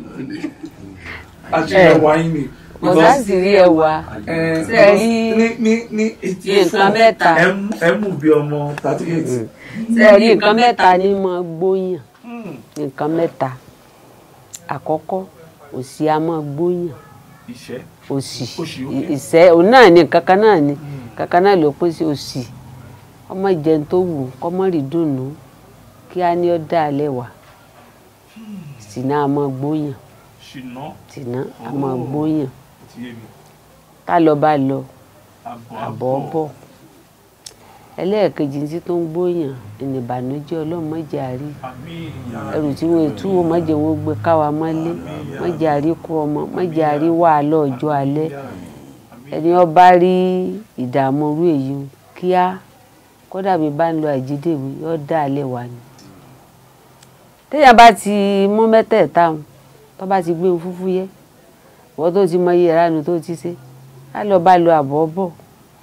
àṣírí ẹwà yín ni. mo láti rí ẹwà sẹ́ẹ̀rí nǹkan mẹ́ta ẹ mú bí ọmọ thirty eight. sẹ́ẹ̀rí nǹkan mẹ́ta ni mo gbóyàn nǹkan mẹ́ta àkọ́kọ́ òṣì a máa gbóyàn òṣì ìṣẹ́ òun náà ni kankan náà ni kankan náà ló pín sí òṣì ọmọ ìjẹun tó wù kọ́mọ rí dùnú kí á ní ọ́ dá alẹ́ wà sínú a máa gbóyàn sínú a máa gbóyàn tá lọ bá lọ àbọ̀ bọ̀ ẹlẹ́ẹ̀kejì tí tó ń gbóyàn ìnìbànújẹ́ ọlọ́mọdé àrí ẹrù tí wọ́n ètú wọ́n mọ̀jẹ̀ wọ́n gbé káwa mọ́lé mọ̀jẹ̀ àrí kú ọmọ mọ̀jẹ̀ àrí wàhálà ọjọ́ alẹ́ ẹni ọba rí ìdààmú orú èyí kíá kódà bí bá ń lo àjídèwé yóò dá alẹ́ wà ní. téèyàn bá ti mú mẹ́tẹ̀ẹ̀ta tó bá ti gbé ń fúfú yẹ wọ́n tó ti mọ iye ìranu tó ti ṣe á lọ bá lo àbọ̀ bọ̀.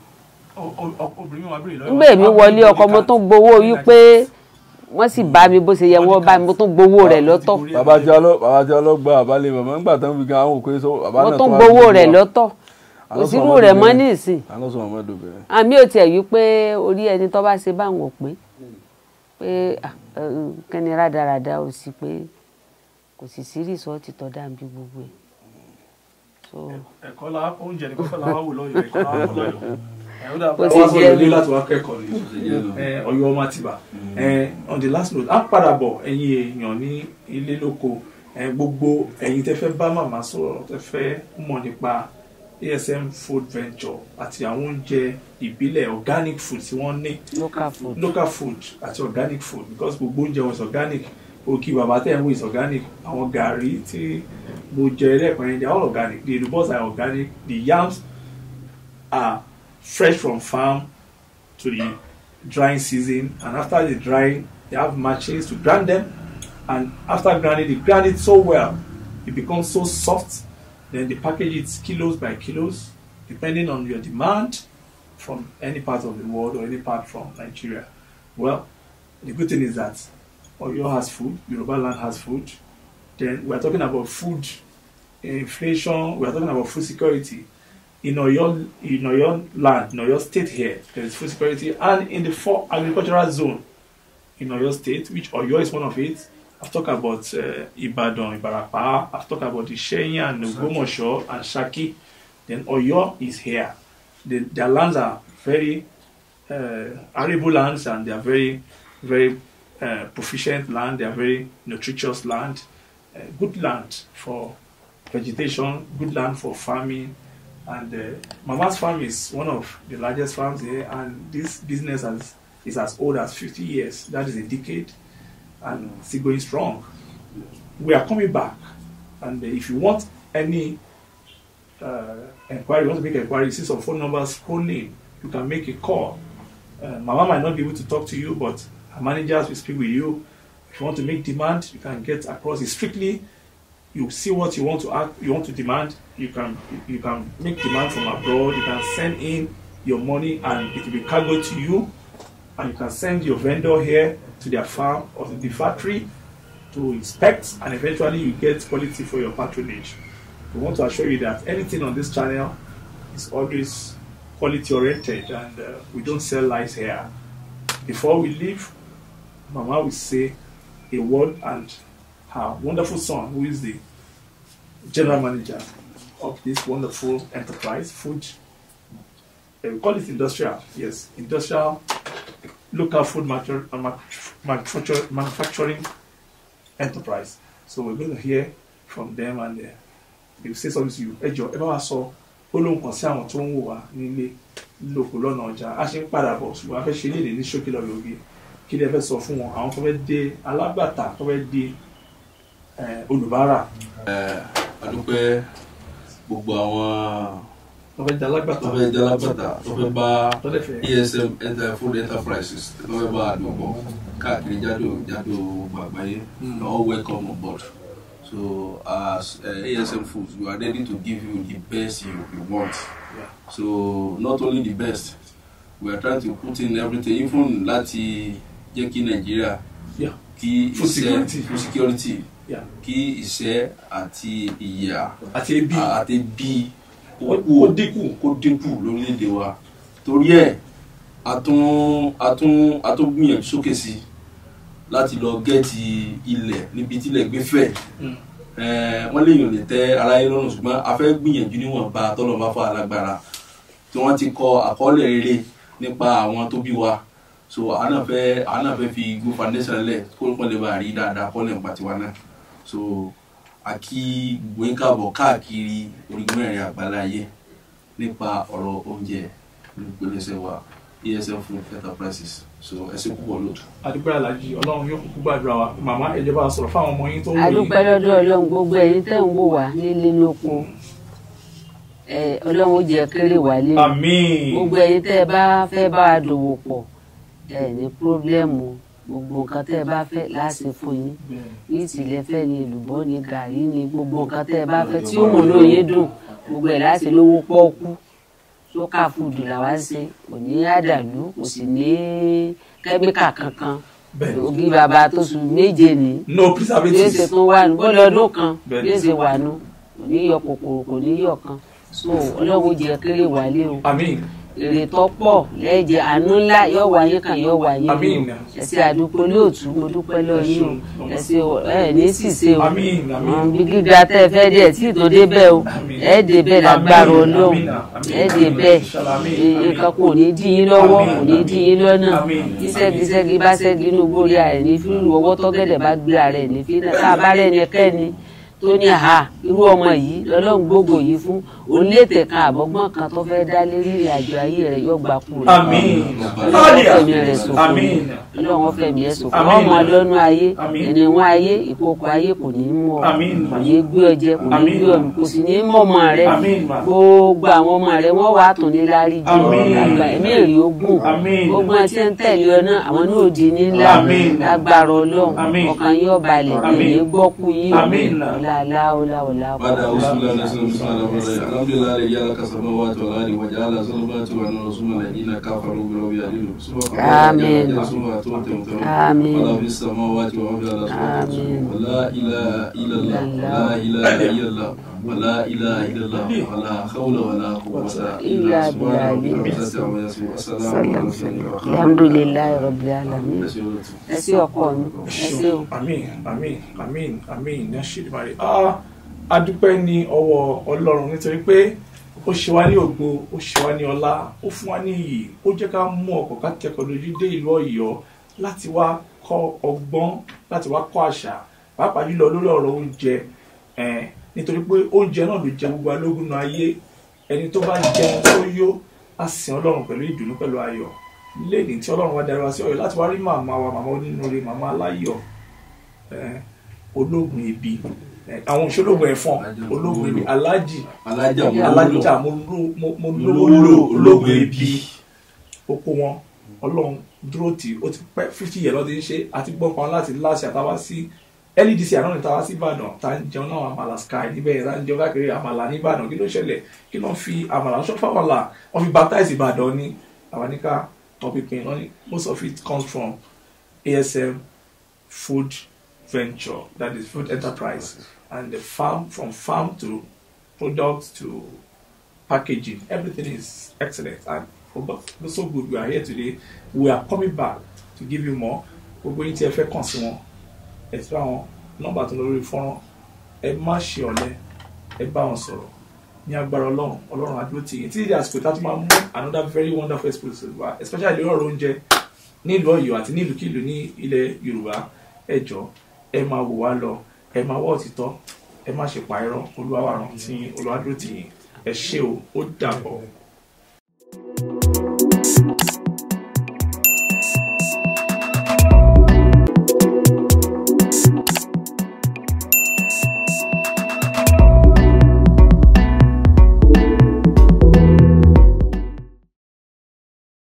nígbà èmi wọlé ọkọ mo tún gbowó wípé wọ́n sì bá mi bó ṣe yẹ wọ́n bá mi mo tún gbowó rẹ̀ lọ́tọ̀. bàbá tí ọlọ́gbà àbálẹ̀ màmá ńgbà tán fi gan àwọn òkè sọ bàbá náà mo tún gbowó rẹ̀ lọ́tọ̀ kò sírú rẹ̀ mọ́ ní ìsìn. àmì ò tiẹ̀ yí pé orí ẹni tó bá ṣe báwọn ò pé pé kẹ́ni rádaràda ò sí pé kò sì sí rìsọ́ọ̀tì tó dà bí gbogbo ẹ̀. ẹ̀kọ́ la oúnjẹ nìkan fẹ́ la wá wò lọ́yọ̀ ẹ̀kọ́ la wá wò lọ́yọ̀ ó ti jẹ́ ní láti wá kẹ́kọ̀ọ́ ní Ọ̀yọ́ ọmọ Àtìbà. On the last note á padà bọ̀ ẹ̀yin èèyàn ní ilé lóko gbogbo ẹ̀yin tẹ́ fẹ́ bá màmá sọ̀rọ̀ tẹ́ fẹ́ mọ̀ nípa A S M Food Venture àti àwọn oúnjẹ ìbílẹ̀ organic food tí wọ́n ní local food local food àti organic food because gbogbo oúnjẹ wọn is organic òkè bàbá tẹ̀ ń wò is organic àwọn gàrí tí mo jẹ lẹ́ẹ̀kan yẹn they are all organic the elubos are organic the yams are fresh from farm to the drying season and after the drying they have machines to grind them and after grinding they grind it so well it becomes so soft. Then they package it kilos by kilos, depending on your demand from any part of the world or any part from Nigeria. Well, the good thing is that Oyo has food, Yoruba land has food. Then we are talking about food inflation, we are talking about food security. In Oyo, in Oyo land, in Oyo state here, there is food security, and in the four agricultural zone in Oyo state, which Oyo is one of it. I've talked about uh, Ibadan, Ibarapa. I've talked about Ishenya and Ogbomoso and Shaki. Then Oyo is here. The, their lands are very uh, arable lands and they are very, very uh, proficient land. They are very nutritious land. Uh, good land for vegetation, good land for farming. And uh, Mama's farm is one of the largest farms here. And this business has, is as old as fifty years. That is a decade. And still going strong. We are coming back, and if you want any uh, inquiry, you want to make an inquiry, you see some phone numbers scrolling, you can make a call. Uh, Mama might not be able to talk to you, but her managers will speak with you. If you want to make demand, you can get across. It's strictly, you see what you want to act, you want to demand, you can you can make demand from abroad, you can send in your money and it will be cargo to you, and you can send your vendor here to their farm or to the factory to inspect, and eventually you get quality for your patronage. We want to assure you that anything on this channel is always quality oriented, and uh, we don't sell lies here. Before we leave, Mama will say a word, and her wonderful son, who is the general manager of this wonderful enterprise, food, uh, we call it industrial, yes, industrial local food manufacturing, manufacturing enterprise. So we're going to hear from them, and uh, they'll say something to you. Ejo, ẹ bá wa sọ olóhùn kan sí àwọn tó ń wò wá nílé lóko lọ́nà ọjà. A ṣe ń padà bọ̀ ṣùgbọ́n a fẹ́ ṣe léde ní ṣókí lọ lóge. Kí lẹ fẹ́ sọ fún wọn? Àwọn tó fẹ́ dé alágbàtà, tó fẹ́ dé olùbárà. A dúpẹ́ gbogbo àwọn ọ̀fẹ́ jalagbata ọ̀fẹ́ jalagbata ọ̀fẹ́ bá E S M Food Enterprises ọ̀fẹ́ bá àdúgbò káàkiri jáde jáde àgbáyé all welcome on board. So as uh, A S M Foods, we are ready to give you the best you, you want. Yeah. So not only the best, we are trying to put in everything, even láti jẹ́ kí Nigeria, yeah, kí food security, food security, yeah, kí iṣẹ́ àti ìyà àti ebi àti ebi kó dínkù kó dínkù lórílẹ̀-èdè wa. Torí ẹ̀ atún atún atún gbìyànjú sókè sí láti lọ gẹ́ẹ̀tì ilẹ̀ níbi tí ilẹ̀ gbé fẹ̀. Wọ́n lè yàn lè tẹ́ aráyé lọ́rùn ṣùgbọ́n a fẹ́ gbìyànjú níwọ̀nba tọ́lọ́ bá fọ́ alágbára tí wọ́n ti kọ àkọọ́lẹ̀ rere nípa àwọn tó bí wa. So àná fẹ́ àná fẹ́ fi good foundation lẹ̀ kó wọ́n lè bá rí dáadáa kọ́lẹ̀ nípa tiwa náà. So àkí gbóyìn káàbọ̀ káàkiri orígun mẹ́rin àgbáláyé nípa ọ̀rọ̀ oúnjẹ nípínlẹ̀ wa E S M Food Enterprises. So ẹ ṣé púpọ̀ lóòtú. Adúpẹ́ Aláàjì, Ọlọ́run yóò kúkú gbàdúrà wa. Màmá ẹ jẹ́ bá sọ̀rọ̀ fáwọn ọmọ yín tó ń wò yín. Adúpẹ́ lọ́dọ̀ Ọlọ́run, gbogbo ẹ̀yin tẹ́ ń wò wá nílé lóko. Ẹ Ọlọ́run ó jẹ́ kéré wálé. Àmín. Gbogbo ẹ̀yin tẹ́ bá fẹ́ bá a dòwò pọ̀ ẹ ní pírọ́blẹ́mù, gbogbo nǹkan tẹ́ bá fẹ́ láṣẹ fún yín. Ní ìtìlẹ̀ fẹ́ ni èlùbọ́ ni gàrí ni gbogbo nǹkan tẹ́ bá fẹ́ tí ó mú lóye dùn gbogbo ẹ̀ láṣẹ lówó pọ́ọ́kú. Local food làwa ń ṣe, kò ní àdàlú, kò sì ní kẹ́míkà kankan. Ògì bàbá tó sùn méje ní. No preservatives. Bí ó ṣe tún wà nù gbọ́dọ̀ ọdún kan bí ó ṣe wà nù kò ní yọ kòkòrò kò ní yọ kan. So Ọlọ́run jẹ́ kéré wálé o. Àmín. Èrè tó pọ̀ lẹ́jẹ̀ àánú ńlá yóò wáyé kan yóò wáyé o. Ẹ ṣé àdúpẹ́ lóòtú, mo dúpẹ́ lọ́ọ́ yín o. Ẹ ṣé ẹ ní ṣìṣe o. Bí gíga tẹ́ ẹ fẹ́ díẹ̀ tí tó débẹ̀ o. Ẹ débẹ̀ lágbára Ọlọ́run. Ẹ débẹ̀ nǹkan kò ní dí yín lọ́wọ́ kò ní dí yín lọ́nà. Ìṣẹ́gisẹ́gi bá ṣẹ́gi inú gbórí ààrẹ ní fílù ọwọ́ tọ́gẹ̀dẹ̀ bá gbé ààrẹ ní fílù. Tá a bá rẹ́ni kẹ́ni tó ní àhà irú ọmọ yìí lọ́lọ́run gbogbo yìí fún onílẹ̀tẹ̀ kan àbọ̀gbọ́n kan tó fẹ́ dá lérí ìrìn àjò ayé rẹ̀ yóò gbà kú rẹ̀. Àmín. Ọlọ́run fẹ̀mí rẹ̀ sòfò. Ọlọ́run fẹ̀mí ẹ̀ sòfò. ọmọ lọ́nu ayé ẹni wọn ayé ìkókò ayé kò ní mú ọ kò ní gbé ọ jẹ kò ní gbé ọ kò sì ní mọ ọmọ rẹ gbogbo àwọn ọmọ rẹ wọn wà tún ní lárí jẹ àgbà ẹ̀mí èrè ogun gbogbo àti ẹ̀ ń tẹ̀lé ọ náà àwọn náà di ní ńlá lágbára Ọlọ́run ọkàn yóò balẹ̀ ẹ̀mí gbọ́kú yìí láàláwọláwọlá. alhamdulillah ya kasama wa ta'ala wa ja'ala zulmati wa nurusuma alladhina kafaru bi rabbil alamin amin amin wa bis samawati wa fil ardi la ilaha illallah la ilaha illallah wa la ilaha illallah wa la hawla wa la quwwata illa billah alhamdulillah rabbil alamin. Ẹ ṣé ọkọ mi ẹ ṣé o. Àmín àmín àmín àmín ní àṣírí mari. ah adúpẹ́ ní ọwọ́ Ọlọ́run nítorí pé ó ṣe wá ní ògo ó ṣe wá ní ọlá ó fún wa ní iyì ó jẹ́ ká mú ọkọ̀ ká kẹ́kọ̀ọ́ lójú dé ìlú Ọ̀yọ́ láti wá kọ́ ọgbọ́n láti wá kọ́ àṣà pàápàá jùlọ lórí ọ̀rọ̀ oúnjẹ nítorí pé oúnjẹ náà ló jẹ gbogbo alógún náà ayé ẹni tó bá jẹun tó yó á sìn Ọlọ́run pẹ̀lú ìdùnnú pẹ̀lú ayọ̀ lẹ́yìn tí Ọlọ́run wá darí wa sí Ọ̀yọ́ láti wá rí màmá wa màmá onínúure màmá aláyọ̀ ológun ebi àwọn òṣèlógún ẹ̀fọn ológun ebi alájì alájà mo lówó ológun ebi oko wọn Ọlọ́run dúró tí ó ti pẹ́ fifty years lọ́dún ṣe àti gbọ́n kan láti láṣẹ àtàwá sí L E D C àná ní tàwa sí Ìbàdàn tá ń jẹun náà àmàlà sky níbẹ̀ tá ń jẹun káàkiri àmàlà ní Ìbàdàn kí ló ṣẹlẹ̀ kí ló ń fi àmàlà ṣọ́fà wàlà wọ́n fi baptize Ìbàdàn ní àwọn níka topic in only most of it comes from A S M Food Venture, that is food enterprise, and the farm from farm to products to packaging, everything is excellent and for so good. We are here today. We are coming back to give you more. We're going to have a consumer. It's our number to the phone. A mash your leg, a bounce or ní agbára Ọlọ́run Ọlọ́run àdúró tì yín tí ìdí àsìkò tá a tún máa mú another very wonderful experience wa especially lórí ọ̀rọ̀ oúnjẹ nílùú Ọ̀yọ́ àti nílùúkìlù ní ilẹ̀ Yorùbá ẹ jọ̀ọ́ ẹ máa wò wá lọ ẹ máa wá òtítọ́ ẹ má ṣe pa irọ́ Olúwa wá rántí Olúwa dúró tì yín ẹ ṣé o ó dàbọ̀.